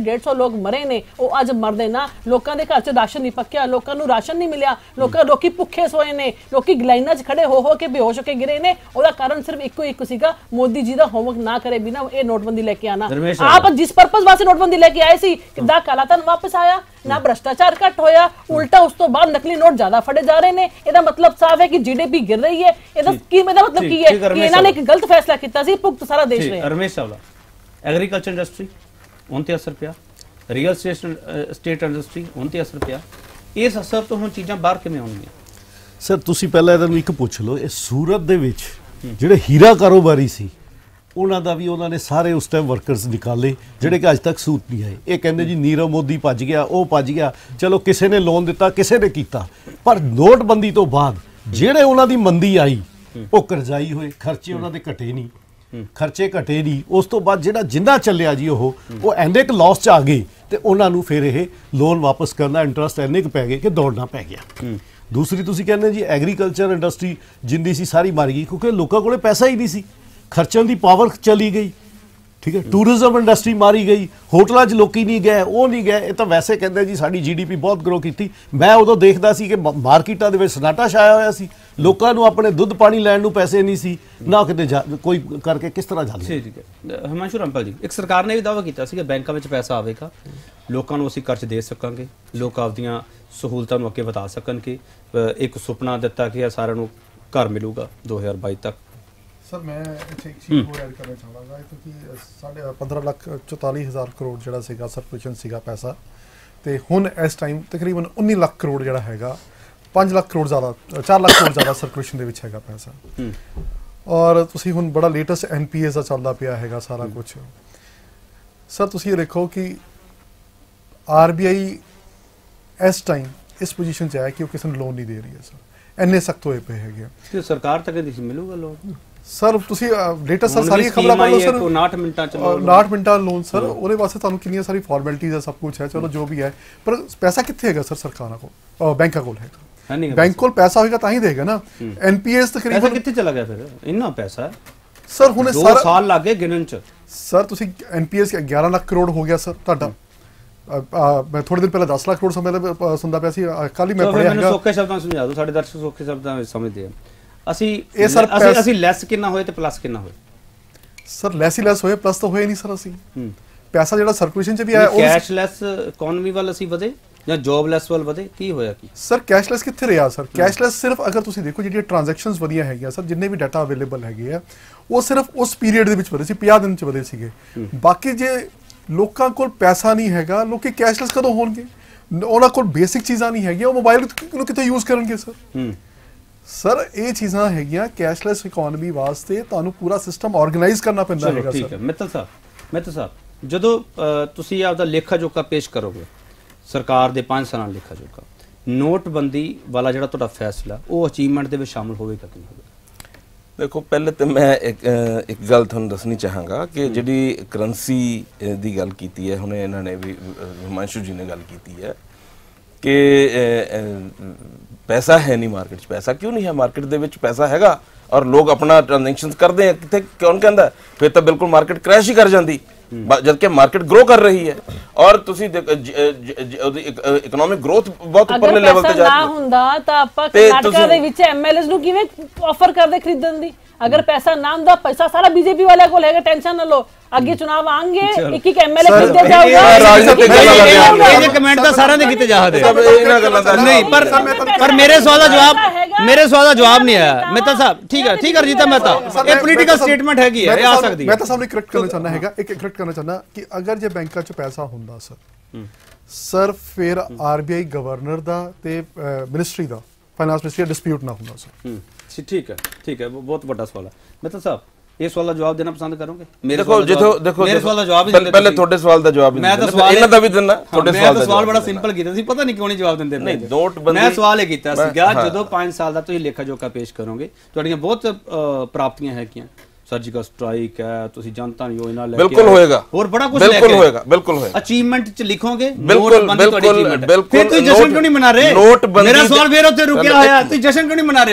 डेढ़ सौ लोग मरे ने वो अज मरदे ना लोगों के घर च राशन नहीं पक्या लोगों को राशन नहीं मिलया लोग लोकी भुखे सोए ने लोकी लाइनां च खड़े हो हो के बेहोश होके गिरे ने ਉਹਦਾ कारण सिर्फ इको एक सीगा मोदी जी ਦਾ होमवर्क ना करे बिना ये नोटबंदी लेके आना आप जिस पर्पस वास्ते नोटबंदी लेके आए सी किदा कालाधन वापस आया ना भ्रष्टाचार घट होया उल्टा उस तो बाद नकली नोट ज्यादा फड़े जा रहे ने ਇਹਦਾ मतलब साफ है कि जीडीपी गिर रही है ਇਹਦਾ ਕੀ मतलब की है कि ਇਹਨਾਂ ਨੇ एक गलत फैसला ਕੀਤਾ ਸੀ ਭੁਗਤ ਸਾਰਾ ਦੇਸ਼ ਰਿਹਾ ਰਮੇਸ਼ ਚਾਵਲਾ ਐਗਰੀਕਲਚਰ ਇੰਡਸਟਰੀ ਉਨ ਤੇ ਅਸਰ ਪਿਆ ਰੀਅਲ ਸਟੇਟ ਸਟੇਟ ਇੰਡਸਟਰੀ ਉਨ ਤੇ ਅਸਰ ਪਿਆ ਇਸ ਅਸਰ ਤੋਂ ਹੁਣ ਚੀਜ਼ਾਂ ਬਾਹਰ ਕਿਵੇਂ ਆਉਣਗੀਆਂ ਸਰ ਤੁਸੀਂ ਪਹਿਲਾਂ ਇਹਨਾਂ ਨੂੰ ਇੱਕ ਪੁੱਛ ਲਓ ਇਹ ਸੂਰਤ ਦੇ ਵਿੱਚ ਜਿਹੜੇ ਹੀਰਾ ਕਾਰੋਬਾਰੀ ਸੀ ਉਹਨਾਂ ਦਾ ਵੀ ਉਹਨਾਂ ਨੇ ਸਾਰੇ ਉਸ ਟਾਈਮ ਵਰਕਰਸ ਨਿਕਾਲੇ ਜਿਹੜੇ ਕਿ ਅੱਜ ਤੱਕ ਸੂਤ ਨਹੀਂ ਆਏ ਇਹ ਕਹਿੰਦੇ ਜੀ ਨੀਰਵ ਮੋਦੀ ਭੱਜ ਗਿਆ ਉਹ ਭੱਜ ਗਿਆ ਚਲੋ ਕਿਸੇ ਨੇ ਲੋਨ ਦਿੱਤਾ ਕਿਸੇ ਨੇ ਕੀਤਾ ਪਰ ਨੋਟਬੰਦੀ ਤੋਂ ਬਾਅਦ ਜਿਹੜੇ ਉਹਨਾਂ ਦੀ ਮੰਦੀ ਆਈ ਉਹ ਕਰਜ਼ਾਈ ਹੋਏ ਖਰਚੇ ਉਹਨਾਂ ਦੇ ਘਟੇ ਨਹੀਂ ਖਰਚੇ ਘਟੇ ਨਹੀਂ ਉਸ ਤੋਂ ਬਾਅਦ ਜਿਹੜਾ ਜਿੰਨਾ ਚੱਲਿਆ ਜੀ ਉਹ ਉਹ ਐਨੇ ਕੁ ਲਾਸ 'ਚ ਆ ਗਏ ਤੇ ਉਹਨਾਂ ਨੂੰ ਫਿਰ ਇਹ ਲੋਨ ਵਾਪਸ ਕਰਨਾ ਇੰਟਰਸਟ ਐਨੇ ਕੁ ਪੈ ਗਏ ਕਿ ਦੌੜਨਾ ਪੈ ਗਿਆ ਦੂਸਰੀ ਤੁਸੀਂ ਕਹਿੰਦੇ ਜੀ ਐਗਰੀਕਲਚਰ ਇੰਡਸਟਰੀ ਜਿੰਦੀ ਸੀ ਸਾਰੀ ਮਰ ਗਈ ਕਿਉਂਕਿ ਲੋਕਾਂ ਕੋਲੇ ਪੈਸਾ ਹੀ ਨਹੀਂ ਸੀ ਖਰਚਣ ਦੀ ਪਾਵਰ ਚਲੀ ਗਈ ਠੀਕ ਹੈ ਟੂਰਿਜ਼ਮ ਇੰਡਸਟਰੀ ਮਾਰੀ ਗਈ ਹੋਟਲਾਂ 'ਚ ਲੋਕੀ ਨਹੀਂ ਗਏ ਉਹ ਨਹੀਂ ਗਏ ਇਹ ਤਾਂ ਵੈਸੇ ਕਹਿੰਦੇ ਜੀ ਸਾਡੀ ਜੀਡੀਪੀ ਬਹੁਤ ਗਰੋ ਕੀਤੀ ਮੈਂ ਉਦੋਂ ਦੇਖਦਾ ਸੀ ਕਿ ਮਾਰਕੀਟਾਂ ਦੇ ਵਿੱਚ ਸਨਾਟਾ ਛਾਇਆ ਹੋਇਆ ਸੀ ਲੋਕਾਂ ਨੂੰ ਆਪਣੇ ਦੁੱਧ ਪਾਣੀ ਲੈਣ ਨੂੰ ਪੈਸੇ ਨਹੀਂ ਸੀ ਨਾ ਕਿਤੇ ਕੋਈ ਕਰਕੇ ਕਿਸ ਤਰ੍ਹਾਂ ਜਾਂਦੇ ਠੀਕ ਹੈ ਹਿਮਾਂਸ਼ੂ ਰਾਮਪਾਲ ਜੀ ਇੱਕ ਸਰਕਾਰ ਨੇ ਵੀ ਦਾਅਵਾ ਕੀਤਾ ਸੀ ਕਿ ਬੈਂਕਾਂ ਵਿੱਚ ਪੈਸਾ ਆਵੇਗਾ ਲੋਕਾਂ ਨੂੰ ਅਸੀਂ ਕਰਜ਼ ਦੇ ਸਕਾਂਗੇ ਲੋਕ ਆਪਦੀਆਂ ਸਹੂਲਤਾਂ ਨੂੰ ਅੱਗੇ ਵਧਾ ਸਕਣ ਕਿ ਇੱਕ ਸੁਪਨਾ ਦਿੱਤਾ ਕਿ ਸਾਰਿਆਂ ਨੂੰ ਘਰ ਮਿਲੂਗਾ ਦੋ ਹਜ਼ਾਰ ਬਾਈ ਤੱਕ ਸਰ ਮੈਂ ਇੱਥੇ ਇੱਕ ਚੀਜ਼ ਹੋਰ ਐਡ ਕਰਨਾ ਚਾਹਾਂਗਾ ਕਿਉਂਕਿ ਸਾਡੇ ਪੰਦਰਾਂ ਲੱਖ ਚੁਤਾਲੀ ਹਜ਼ਾਰ ਕਰੋੜ ਜਿਹੜਾ ਸੀਗਾ ਸਰਕੂਲੇਸ਼ਨ ਸੀਗਾ ਪੈਸਾ ਤੇ ਹੁਣ ਇਸ ਟਾਈਮ ਤਕਰੀਬਨ ਉੱਨੀ ਲੱਖ ਕਰੋੜ ਜਿਹੜਾ ਹੈਗਾ ਪੰਜ ਲੱਖ ਕਰੋੜ ਜ਼ਿਆਦਾ ਚਾਰ ਲੱਖ ਕਰੋੜ ਜ਼ਿਆਦਾ ਸਰਕੂਲੇਸ਼ਨ ਦੇ ਵਿੱਚ ਹੈਗਾ ਪੈਸਾ ਔਰ ਤੁਸੀਂ ਹੁਣ ਬੜਾ ਲੇਟੈਸਟ ਐਨਪੀਐਸ ਦਾ ਚੱਲਦਾ ਪਿਆ ਹੈਗਾ ਸਾਰਾ ਕੁਝ ਸਰ ਤੁਸੀਂ ਇਹ ਦੇਖੋ ਕਿ ਆਰਬੀਆਈ ਇਸ ਟਾਈਮ ਇਸ ਪੋਜੀਸ਼ਨ 'ਚ ਹੈ ਕਿ ਉਹ ਕਿਸੇ ਨੂੰ ਲੋਨ ਨਹੀਂ ਦੇ ਰਹੀ ਹੈ ਸਰ ਇੰਨੇ ਸਖਤ ਹੋਏ ਪਏ ਹੈਗੇ ਸਰਕਾਰ ਤੱਕ ਨਹੀਂ ਮਿਲੂਗਾ ਲੋਨ ਸਰ ਤੁਸੀਂ ਲੇਟੈਸਟ ਸਰ ਸਾਰੀ ਖਬਰਾਂ ਪੜ੍ਹ ਲਓ ਸਰ ਉਨਾਹਠ ਮਿੰਟਾਂ ਚ ਉਨਾਹਠ ਮਿੰਟਾਂ ਲੋਨ ਸਰ ਉਹਦੇ ਵਾਸਤੇ ਤੁਹਾਨੂੰ ਕਿੰਨੀਆਂ ਸਾਰੀ ਫਾਰਮੈਲਿਟੀਜ਼ ਹੈ ਸਭ ਕੁਝ ਹੈ ਚਲੋ ਜੋ ਵੀ ਹੈ ਪਰ ਪੈਸਾ ਕਿੱਥੇ ਹੈਗਾ ਸਰ ਸਰਕਾਰਾਂ ਕੋਲ ਬੈਂਕਾਂ ਕੋਲ ਹੈਗਾ ਬੈਂਕ ਕੋਲ ਪੈਸਾ ਹੋਏਗਾ ਤਾਂ ਹੀ ਦੇਗਾ ਨਾ ਐਨਪੀਐਸ ਤਕਰੀਬਨ ਕਿੱਥੇ ਚਲਾ ਗਿਆ ਫਿਰ ਇੰਨਾ ਪੈਸਾ ਸਰ ਹੁਣ ਦੋ ਸਾਲ ਲੱਗ ਗਏ ਗਿਣਨ ਚ ਸਰ ਤੁਸੀਂ ਐਨਪੀਐਸ ਗਿਆਰਾਂ ਲੱਖ ਕਰੋੜ ਹੋ ਗਿਆ ਸਰ ਤੁਹਾਡਾ ਮੈਂ ਥੋੜੇ ਦਿਨ ਪਹਿਲਾਂ ਦਸ ਲੱਖ ਕਰੋੜ ਸਮਝਦਾ ਸੁਣਦਾ ਪਿਆ ਸੀ ਕੱਲ ਹੀ ਮੈਂ ਪੜਿਆ ਹੈਗਾ ਸੌਖੇ ਸ਼ਬਦਾਂ ਸਮਝਾ ਦਿਓ ਸਾਡੇ ਦਰਸ਼ਕ ਸੌਖੇ ਸ਼ਬਦਾਂ ਵਿੱਚ ਸਮਝਦੇ ਆ ਅਸੀਂ ਇਹ ਸਰ ਅਸੀਂ ਅਸੀਂ ਲੈਸ ਕਿੰਨਾ ਹੋਏ ਤੇ ਪਲੱਸ ਕਿੰਨਾ ਹੋਏ ਸਰ ਲੈਸ ਹੀ ਲੈਸ ਹੋਏ ਪਲੱਸ ਤਾਂ ਹੋਏ ਨਹੀਂ ਸਰ ਅਸੀਂ ਪੈਸਾ ਜਿਹੜਾ ਸਰਕੂਲੇਸ਼ਨ ਚ ਵੀ ਆਇਆ ਉਹ ਕੈਸ਼ਲੈਸ ਇਕਨੋਮੀ ਵੱਲ ਅਸੀਂ ਵਧੇ ਜਾਂ ਜੌਬਲੈਸ ਵੱਲ ਵਧੇ ਕੀ ਹੋਇਆ ਕੀ ਸਰ ਕੈਸ਼ਲੈਸ ਕਿੱਥੇ ਰਿਹਾ ਸਰ ਕੈਸ਼ਲੈਸ ਸਿਰਫ ਅਗਰ ਤੁਸੀਂ ਦੇਖੋ ਜਿਹੜੀਆਂ ਟ੍ਰਾਂਜੈਕਸ਼ਨਸ ਵਧੀਆਂ ਹੈਗੀਆਂ ਸਰ ਜਿੰਨੇ ਵੀ ਡਾਟਾ ਅਵੇਲੇਬਲ ਹੈਗੇ ਆ ਉਹ ਸਿਰਫ ਉਸ ਪੀਰੀਅਡ ਦੇ ਵਿੱਚ ਵਧੇ ਸੀ ਪੰਜਾਹ ਦਿਨ ਚ ਵਧੇ ਸੀਗੇ ਬਾਕੀ ਜੇ ਲੋਕਾਂ ਕੋਲ ਪੈਸਾ ਨਹੀਂ ਹੈਗਾ ਲੋਕੀ ਕੈਸ਼ਲੈਸ ਕਦੋਂ ਹੋਣਗੇ ਉਹਨਾਂ ਕੋਲ ਬੇਸਿਕ ਚੀਜ਼ਾਂ ਨਹੀਂ ਹੈਗੀਆਂ ਉਹ ਮੋਬਾਈਲ ਨੂੰ ਕਿੱਥੇ ਯੂਜ਼ ਕਰਨਗੇ ਸਰ ਸਰ ਇਹ ਚੀਜ਼ਾਂ ਹੈਗੀਆਂ ਕੈਸ਼ਲੈਸ ਇਕਨੋਮੀ ਵਾਸਤੇ ਤੁਹਾਨੂੰ ਪੂਰਾ ਸਿਸਟਮ ਆਰਗੇਨਾਈਜ਼ ਕਰਨਾ ਪੈਂਦਾ ਹੈਗਾ ਸਰ ਠੀਕ ਹੈ ਮਿੱਤਲ ਸਾਹਿਬ ਮਿੱਤਲ ਸਾਹਿਬ ਜਦੋਂ ਤੁਸੀਂ ਆਪਦਾ ਲੇਖਾ ਜੋਖਾ ਪੇਸ਼ ਕਰੋਗੇ ਸਰਕਾਰ ਦੇ ਪੰਜ ਸਾਲਾਂ ਲੇਖਾ ਜੋਖਾ ਨੋਟਬੰਦੀ ਵਾਲਾ ਜਿਹੜਾ ਤੁਹਾਡਾ ਫੈਸਲਾ ਉਹ ਅਚੀਵਮੈਂਟ ਦੇ ਵਿੱਚ ਸ਼ਾਮਲ ਹੋਵੇਗਾ ਕਿ ਨਹੀਂ ਹੋਵੇਗਾ ਦੇਖੋ ਪਹਿਲੇ ਤੇ ਮੈਂ ਇੱਕ ਇੱਕ ਗੱਲ ਤੁਹਾਨੂੰ ਦੱਸਣੀ ਚਾਹਾਂਗਾ ਕਿ ਜਿਹੜੀ ਕਰੰਸੀ ਦੀ ਗੱਲ ਕੀਤੀ ਹੈ ਹੁਣੇ ਇਹਨਾਂ ਨੇ ਵੀ ਹਿਮਾਂਸ਼ੂ ਜੀ ਨੇ ਗੱਲ ਕੀਤੀ ਹੈ ਕਿ ਪੈਸਾ ਹੈ ਨਹੀਂ ਮਾਰਕੀਟ 'ਚ ਪੈਸਾ ਕਿਉਂ ਨਹੀਂ ਹੈ ਮਾਰਕੀਟ ਦੇ ਵਿੱਚ ਪੈਸਾ ਹੈਗਾ ਔਰ ਲੋਕ ਆਪਣਾ ਟ੍ਰਾਂਜੈਕਸ਼ਨਸ ਕਰਦੇ ਆ ਕਿੱਥੇ ਕੌਣ ਕਹਿੰਦਾ ਫਿਰ ਤਾਂ ਬਿਲਕੁਲ ਮਾਰਕੀਟ ਕ੍ਰੈਸ਼ ਹੀ ਕਰ ਜਾਂਦੀ जबकि मार्केट ग्रो कर रही है और तुसी इकोनॉमिक ग्रोथ बहुत ऊपरले लेवल ਤੇ ਜਾ ਰਹੀ ਹੈ ਨਾ ਹੁੰਦਾ ਤਾਂ ਆਪਾਂ ਕਰਨਾਟਕਾ ਦੇ ਵਿੱਚ ਐਮਐਲਏਸ ਨੂੰ ਕਿਵੇਂ ਆਫਰ ਕਰਦੇ ਖਰੀਦਣ ਦੀ ਅਗਰ ਪੈਸਾ ਨਾ ਹੁੰਦਾ ਪੈਸਾ ਸਾਰਾ ਬੀਜੇਪੀ ਵਾਲਿਆਂ ਕੋਲ ਹੈਗਾ ਟੈਨਸ਼ਨ ਨਾ ਲਓ ਅੱਗੇ ਚੁਣਾਵ ਆਣਗੇ ਇੱਕ ਇੱਕ ਐਮਐਲਏ ਖਰੀਦਿਆ ਜਾਊਗਾ ਰਾਜਨੀਤਿਕ ਗੱਲਾਂ ਇਹ ਜੇ ਕਮੈਂਟ ਤਾਂ ਸਾਰਿਆਂ ਦੇ ਕੀਤੇ ਜਾਹਦੇ ਇਹਨਾਂ ਗੱਲਾਂ ਦਾ ਨਹੀਂ ਪਰ ਪਰ ਮੇਰੇ ਸਵਾਲ ਦਾ ਜਵਾਬ ਮੇਰੇ ਸਵਾਲ ਦਾ ਜਵਾਬ ਨਹੀਂ ਆਇਆ ਮਿੱਤਲ ਸਾਹਿਬ ਠੀਕ ਹੈ ਠੀਕ ਹੈ ਰਜੀਤਾ ਮਹਿਤਾ ਇਹ ਪੋਲੀਟੀਕਲ ਸਟੇਟਮੈਂਟ ਹੈਗੀ ਹੈ ਇਹ ਆ ਸਕਦੀ ਹੈ ਮੈਂ ਤਾਂ ਸਭ ਨੂੰ ਕਰੈਕਟ ਕਰਨਾ ਚਾਹੁੰਦਾ ਹੈਗਾ ਇੱਕ ਕਰੈਕਟ ਕਰਨਾ ਚਾਹੁੰਦਾ ਕਿ ਅਗਰ ਜੇ ਬੈਂਕਾਂ 'ਚ ਪੈਸਾ ਹੁੰਦਾ ਸਰ ਸਰ ਫਿਰ ਆਰਬੀਆਈ ਗਵਰਨਰ ਦਾ ਤੇ ਮਿਨਿਸਟਰੀ ਦਾ ਫਾਈਨਾਂਸ ਮਿਨਿਸਟਰੀ ਦਾ ਡਿਸਪਿਊਟ ਨਾ ਹੁੰਦਾ ਸਰ ਠੀਕ ਹੈ ਠੀਕ ਹੈ ਬਹੁਤ ਵੱਡਾ ਸਵਾਲ ਹੈ ਮਿੱਤਲ ਸਾਹਿਬ ਇਹ ਸਵਾਲ ਦਾ ਜਵਾਬ ਦੇਣਾ ਪਸੰਦ ਕਰੋਗੇ ਮੇਰੇ ਦੇਖੋ ਦੇਖੋ ਦੇਖੋ ਮੇਰੇ ਸਵਾਲ ਦਾ ਜਵਾਬ ਹੀ ਦਿੰਦੇ ਪਹਿਲੇ ਤੁਹਾਡੇ ਸਵਾਲ ਦਾ ਜਵਾਬ ਮੈਂ ਤਾਂ ਸਵਾਲ ਇਹਨਾਂ ਦਾ ਵੀ ਦਿੰਦਾ ਤੁਹਾਡੇ ਸਵਾਲ ਦਾ ਸਵਾਲ ਬੜਾ ਸਿੰਪਲ ਕੀਤਾ ਸੀ ਪਤਾ ਨਹੀਂ ਕਿਉਂ ਨਹੀਂ ਜਵਾਬ ਦਿੰਦੇ ਨਹੀਂ ਨੋਟਬੰਦੀ ਮੈਂ ਸਵਾਲ ਇਹ ਕੀਤਾ ਸੀਗਾ ਜਦੋਂ ਪੰਜ ਸਾਲ ਦਾ ਤੁਸੀਂ ਲੇਖਾ ਜੋਖਾ ਪੇਸ਼ ਕਰੋਗੇ ਤੁਹਾਡੀਆਂ ਬਹੁਤ ਪ੍ਰਾਪਤੀਆਂ ਹੈਗੀਆਂ ਸਰਜੀਕਲ ਸਟ੍ਰਾਈਕ ਹੈ ਤੁਸੀਂ ਜਨਤਾ ਯੋਜਨਾ ਲੈ ਕੇ ਬਿਲਕੁਲ ਹੋਏਗਾ ਹੋਰ ਬੜਾ ਕੁਝ ਲੈ ਕੇ ਬਿਲਕੁਲ ਹੋਏਗਾ ਬਿਲਕੁਲ ਹੋਏਗਾ ਅਚੀਵਮੈਂਟ ਚ ਲਿਖੋਗੇ ਨੋਟਬੰਦੀ ਤੁਹਾਡੀ ਅਚੀਵਮੈਂਟ ਫਿਰ ਤੁਸੀਂ ਜਸ਼ਨ ਕਿਉਂ ਨਹੀਂ ਮਨਾ ਰਹੇ ਮੇਰਾ ਸਵਾਲ ਫੇਰ ਉੱਥੇ ਰੁਕਿਆ ਹੋਇਆ ਤੁਸੀਂ ਜਸ਼ਨ ਕਿਉਂ ਨਹੀਂ ਮਨਾ ਰਹੇ ਫਿਰ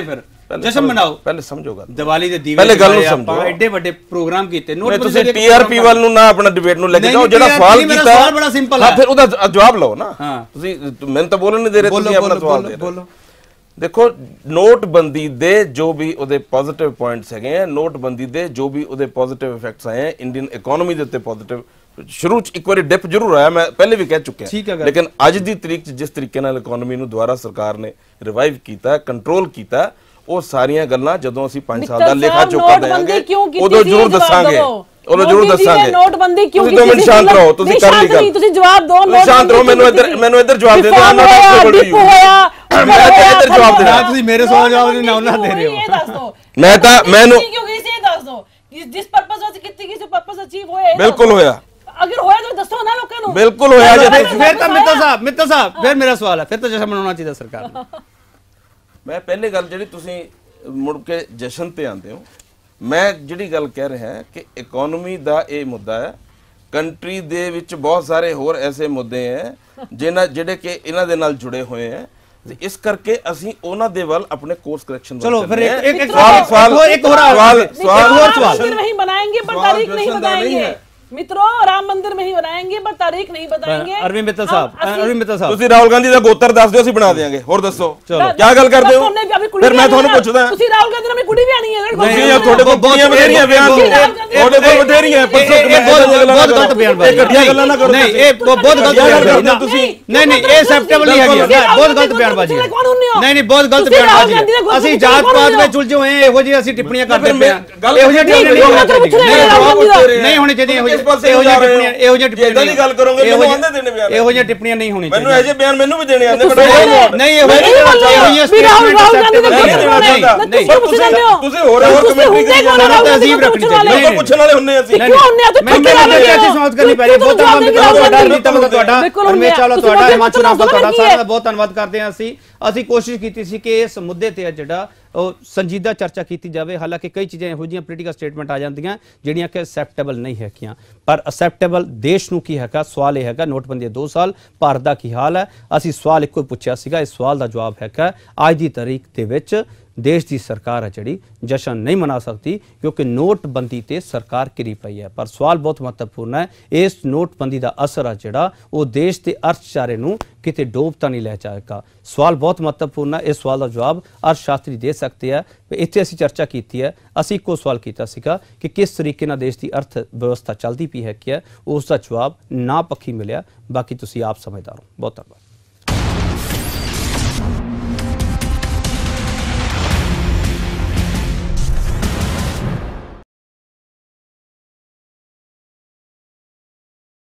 ਜਸ਼ਨ ਮਨਾਓ, ਪਹਿਲੇ ਸਮਝੋ ਗੱਲ, ਦੀਵਾਲੀ ਦੇ ਦੀਵੇ ਪਹਿਲੇ ਗੱਲ ਨੂੰ ਆਪਾਂ ਸਮਝੋ। ਐਡੇ ਵੱਡੇ ਪ੍ਰੋਗਰਾਮ ਕੀਤੇ, ਨੋਟ ਤੁਸੀਂ ਟੀਆਰਪੀ ਵੱਲ ਨੂੰ ਨਾ ਆਪਣਾ ਡਿਬੇਟ ਨੂੰ ਲੈ ਕੇ ਜਾਓ। ਜਿਹੜਾ ਸਵਾਲ ਕੀਤਾ ਸਵਾਲ ਬੜਾ ਸਿੰਪਲ ਹੈ, ਹਾਂ ਫਿਰ ਉਹਦਾ ਜਵਾਬ ਲਓ ਨਾ। ਹਾਂ ਤੁਸੀਂ ਮੈਨੂੰ ਤਾਂ ਬੋਲਣ ਨਹੀਂ ਦੇ ਰਹੇ, ਤੁਸੀਂ ਆਪਣਾ ਸਵਾਲ ਦੇ ਰਹੇ। ਬੋਲੋ। ਦੇਖੋ ਨੋਟਬੰਦੀ ਦੇ ਜੋ ਵੀ ਉਹਦੇ ਪੋਜ਼ਿਟਿਵ ਪੁਆਇੰਟਸ ਹੈਗੇ ਆ, ਨੋਟਬੰਦੀ ਦੇ ਜੋ ਵੀ ਉਹਦੇ ਪੋਜ਼ਿਟਿਵ ਇਫੈਕਟਸ ਆਏ ਆ ਇੰਡੀਅਨ ਇਕਨੋਮੀ ਦੇ ਉੱਤੇ ਪੋਜ਼ਿਟਿਵ, ਸ਼ੁਰੂ ਚ ਇੱਕ ਵਾਰੀ ਡਿਪ ਜ਼ਰੂਰ ਆਇਆ, ਮੈਂ ਪਹਿਲੇ ਵੀ ਕਹਿ ਚੁੱਕਿਆ, ਲੇਕਿਨ ਅੱਜ ਦੀ ਤਰੀਕ ਚ ਜਿਸ ਤਰੀਕੇ ਨਾਲ ਇਕਨੋਮੀ ਨੂੰ ਦੁਬਾਰਾ ਸਰਕਾਰ ਨੇ ਰਿਵਾਈਵ ਕੀਤਾ, ਕੰਟਰੋਲ ਕੀਤਾ, ਉਹ ਸਾਰੀਆਂ ਗੱਲਾਂ ਜਦੋਂ ਅਸੀਂ ਪੰਜ ਸਾਲ ਦਾ ਲੇਖਾ ਜੋਖਾ ਦੇਵਾਂਗੇ ਉਦੋਂ ਜ਼ਰੂਰ ਦੱਸਾਂਗੇ, ਉਦੋਂ ਜ਼ਰੂਰ ਦੱਸਾਂਗੇ। ਨੋਟਬੰਦੀ ਕਿਉਂ ਕੀਤੀ? ਤੁਸੀਂ ਦੋ ਮਿੰਟ ਸ਼ਾਂਤ ਰਹੋ, ਤੁਸੀਂ ਕਰ ਲਈ ਗੱਲ, ਤੁਸੀਂ ਜਵਾਬ ਦਿਓ। ਨੋਟ ਸ਼ਾਂਤ ਰਹੋ, ਮੈਨੂੰ ਇੱਧਰ ਮੈਨੂੰ ਇੱਧਰ ਜਵਾਬ ਦੇ ਦਿਓ। ਹੋਇਆ ਮੈਂ ਇੱਧਰ ਜਵਾਬ ਦੇਣਾ, ਤੁਸੀਂ ਮੇਰੇ ਸਵਾਲ ਜਵਾਬ ਨਹੀਂ ਨਾ ਉਹਨਾਂ ਦੇ ਰਹੇ ਹੋ। ਇਹ ਦੱਸ ਦਿਓ, ਮੈਂ ਤਾਂ ਮੈਨੂੰ ਕਿਉਂ ਗਈ ਸੀ ਇਹ ਦੱਸ ਦਿਓ, ਜਿਸ ਪਰਪਸ ਵਾਸਤੇ ਕੀਤੀ ਗਈ ਸੀ ਪਰਪਸ ਅਚੀਵ ਹੋਇਆ? ਬਿਲਕੁਲ ਹੋਇਆ। ਅਗਰ ਹੋਇਆ ਤਾਂ ਦੱਸੋ ਨਾ ਲੋਕਾਂ ਨੂੰ। ਬਿਲਕੁਲ ਹੋਇਆ। ਜੇ ਫਿਰ ਤਾਂ ਮਿੱਤਲ ਸਾਹਿਬ ਮਿੱਤਲ ਸਾਹਿਬ ਫਿਰ ਮੇਰਾ ਸਵਾਲ ਹੈ, ਫਿਰ ਤਾਂ ਜਸ਼ਨ ਮਨਾਉਣਾ ਚਾਹੀਦਾ ਸਰਕਾਰ ਨੂੰ। ਮੈਂ ਪਹਿਲੇ ਗੱਲ ਜਿਹੜੀ ਤੁਸੀਂ ਮੁੜ ਕੇ ਜਸ਼ਨ ਤੇ ਆਉਂਦੇ ਹੋ, ਮੈਂ ਜਿਹੜੀ ਗੱਲ ਕਹਿ ਰਿਹਾ ਕਿ ਇਕਨੋਮੀ ਦਾ ਇਹ ਮੁੱਦਾ ਹੈ, ਕੰਟਰੀ ਦੇ ਵਿੱਚ ਬਹੁਤ ਸਾਰੇ ਹੋਰ ਐਸੇ ਮੁੱਦੇ ਹੈ ਜਿਨ੍ਹਾਂ ਜਿਹੜੇ ਕਿ ਇਹਨਾਂ ਦੇ ਨਾਲ ਜੁੜੇ ਹੋਏ ਹੈ, ਤੇ ਇਸ ਕਰਕੇ ਅਸੀਂ ਉਹਨਾਂ ਦੇ ਵੱਲ ਆਪਣੇ ਕੋਰਸ ਕਰੈਕਸ਼ਨ ਚਲੋ ਫਿਰ ਇੱਕ ਇੱਕ ਸਵਾਲ ਸਵਾਲ ਇੱਕ ਹੋਰ ਸਵਾਲ सवाल और सवाल मंदिर में ही बनाएंगे पर तारीख नहीं बताएंगे मित्रों, राम मंदिर में ही बनाएंगे पर तारीख नहीं बताएंगे। अरविंद मित्तल साहब, अरविंद मित्तल साहब ਤੁਸੀਂ ਰਾਹੁਲ ਗਾਂਧੀ ਦਾ ਗੋਤਰ ਦੱਸ ਦਿਓ, ਅਸੀਂ ਬਣਾ ਦੇਵਾਂਗੇ। ਹੋਰ ਦੱਸੋ ਕੀ ਗੱਲ ਕਰਦੇ ਹੋ? ਫਿਰ ਮੈਂ ਤੁਹਾਨੂੰ ਪੁੱਛਦਾ, ਤੁਸੀਂ ਰਾਹੁਲ ਗਾਂਧੀ ਨਾਲ ਕੁੜੀ ਵੀ ਆਣੀ ਹੈ? ਨਹੀਂ, ਤੁਹਾਡੇ ਕੋਲ ਬੜੀਆਂ ਬਥੇਰੀਆਂ ਬਿਆਨ ਦੋ, ਤੁਹਾਡੇ ਕੋਲ ਬਥੇਰੀਆਂ ਪਰਸੋਂ ਬਹੁਤ ਗਲਤ ਬਿਆਨਬਾਜ਼ੀ, ਇਕੱਠੀਆਂ ਗੱਲਾਂ ਨਾ ਕਰੋ। ਨਹੀਂ ਇਹ ਬਹੁਤ ਗਲਤ ਬਿਆਨਬਾਜ਼ੀ ਹੈ ਤੁਸੀਂ, ਨਹੀਂ ਨਹੀਂ ਇਹ ਐਕਸੈਪਟੇਬਲ ਨਹੀਂ ਹੈਗੀ, ਬਹੁਤ ਗਲਤ ਬਿਆਨਬਾਜ਼ੀ ਹੈ। ਨਹੀਂ ਨਹੀਂ ਬਹੁਤ ਗਲਤ ਬਿਆਨਬਾਜ਼ੀ ਹੈ। ਅਸੀਂ ਜਾਤ ਪਾਤ ਵਿੱਚ ਉਲਝੇ ਹੋਏ ਇਹੋ ਜਿਹੀ ਅਸੀਂ ਟਿੱਪਣੀਆਂ ਕਰਦੇ ਪਏ ਹਾਂ, ਇਹੋ ਜਿਹੀ ਟਿੱਪਣੀਆਂ ਨਹੀਂ ਹੋਣੀ ਚਾਹੀਦੀਆਂ, ਇਹੋ ਜਿਹੀ ਇਹੋ ਜਿਹੀ ਟਿੱਪਣੀਆਂ ਦੀ ਗੱਲ ਕਰੋਗੇ, ਮੈਨੂੰ ਆਂਦੇ ਦੇਣੇ ਬਿਆਨ, ਇਹੋ ਜਿਹੀ ਟਿੱਪਣੀਆਂ ਨਹੀਂ ਹੋਣੀ ਮੈਨੂੰ ਇਹੋ ਬਿਆਨ ਮੈਨੂੰ ਵੀ ਦੇਣੇ ਆਂਦੇ, ਨਹੀਂ ਇਹੋ ਜਿਹੀ ਤੁਸੀਂ ਹੋਰ ਹੋਰ ਕਮੈਂਟਰੀ ਕਰੀ ਜਾਂਦੇ ਹੋ, ਤਹਿਜ਼ੀਬ ਰੱਖਣੀ ਚਾਹੀਦੀ, ਪੁੱਛਣ ਵਾਲੇ ਹੁੰਨੇ ਅਸੀਂ। ਕਿਉਂ ਹੁੰਨੇ ਆ? ਮੈਂ ਐਸੀ ਸਮਾਜ ਕਰਨੀ ਪੈ ਰਹੀ। ਬਹੁਤ ਧੰਨਵਾਦ ਤੁਹਾਡਾ, ਨੀਤਮ ਦਾ ਤੁਹਾਡਾ, ਪਰਮੇਸ਼ ਚਾਵਲਾ ਤੁਹਾਡਾ, ਹਿਮਾਂਸ਼ੂ ਰਾਮਪਾਲ ਤੁਹਾਡਾ, ਸਾਰਿਆਂ ਦਾ ਬਹੁਤ ਧੰਨਵਾਦ ਕਰਦੇ ਹਾਂ। ਅਸੀਂ ਅਸੀਂ ਕੋਸ਼ਿਸ਼ ਕੀਤੀ ਸੀ ਕਿ ਇਸ ਮੁੱਦੇ ਤੇ ਜਿਹੜਾ ਉਹ ਸੰਜੀਦਾ ਚਰਚਾ ਕੀਤੀ ਜਾਵੇ, ਹਾਲਾਂਕਿ ਕਈ ਚੀਜ਼ਾਂ ਇਹੋ ਜਿਹੀਆਂ ਪੋਲੀਟੀਕਲ ਸਟੇਟਮੈਂਟ ਆ ਜਾਂਦੀਆਂ ਜਿਹੜੀਆਂ ਕਿ ਅਸੈਪਟੇਬਲ ਨਹੀਂ ਹੈਗੀਆਂ, ਪਰ ਅਸੈਪਟੇਬਲ ਦੇਸ਼ ਨੂੰ ਕੀ ਹੈਗਾ? ਸਵਾਲ ਇਹ ਹੈਗਾ ਨੋਟਬੰਦੀ ਦੇ ਦੋ ਸਾਲ ਭਾਰਤ ਦਾ ਕੀ ਹਾਲ ਹੈ? ਅਸੀਂ ਸਵਾਲ ਇੱਕੋ ਹੀ ਪੁੱਛਿਆ ਸੀਗਾ, ਇਸ ਸਵਾਲ ਦਾ ਜਵਾਬ ਹੈਗਾ ਅੱਜ ਦੀ ਤਾਰੀਖ ਦੇ ਵਿੱਚ ਦੇਸ਼ ਦੀ ਸਰਕਾਰ ਹੈ ਜਿਹੜੀ ਜਸ਼ਨ ਨਹੀਂ ਮਨਾ ਸਕਦੀ ਕਿਉਂਕਿ ਨੋਟਬੰਦੀ ਤੇ ਸਰਕਾਰ ਘਿਰੀ ਪਈ ਹੈ। ਪਰ ਸਵਾਲ ਬਹੁਤ ਮਹੱਤਵਪੂਰਨ ਹੈ, ਇਸ ਨੋਟਬੰਦੀ ਦਾ ਅਸਰ ਆ ਜਿਹੜਾ ਉਹ ਦੇਸ਼ ਦੇ ਅਰਥਚਾਰੇ ਨੂੰ ਕਿਤੇ ਡੋਬ ਤਾਂ ਨਹੀਂ ਲੈ ਜਾਏਗਾ? ਸਵਾਲ ਬਹੁਤ ਮਹੱਤਵਪੂਰਨ ਹੈ, ਇਸ ਸਵਾਲ ਦਾ ਜਵਾਬ ਅਰਥ ਸ਼ਾਸਤਰੀ ਦੇ ਸਕਦੇ ਆ। ਇੱਥੇ ਅਸੀਂ ਚਰਚਾ ਕੀਤੀ ਹੈ, ਅਸੀਂ ਇੱਕੋ ਸਵਾਲ ਕੀਤਾ ਸੀਗਾ ਕਿ ਕਿਸ ਤਰੀਕੇ ਨਾਲ ਦੇਸ਼ ਦੀ ਅਰਥ ਵਿਵਸਥਾ ਚੱਲਦੀ ਪਈ ਹੈ, ਕਿ ਉਸ ਦਾ ਜਵਾਬ ਨਾ ਪੱਖੀ ਮਿਲਿਆ। ਬਾਕੀ ਤੁਸੀਂ ਆਪ ਸਮਝਦਾਰ ਹੋ। ਬਹੁਤ ਧੰਨਵਾਦ।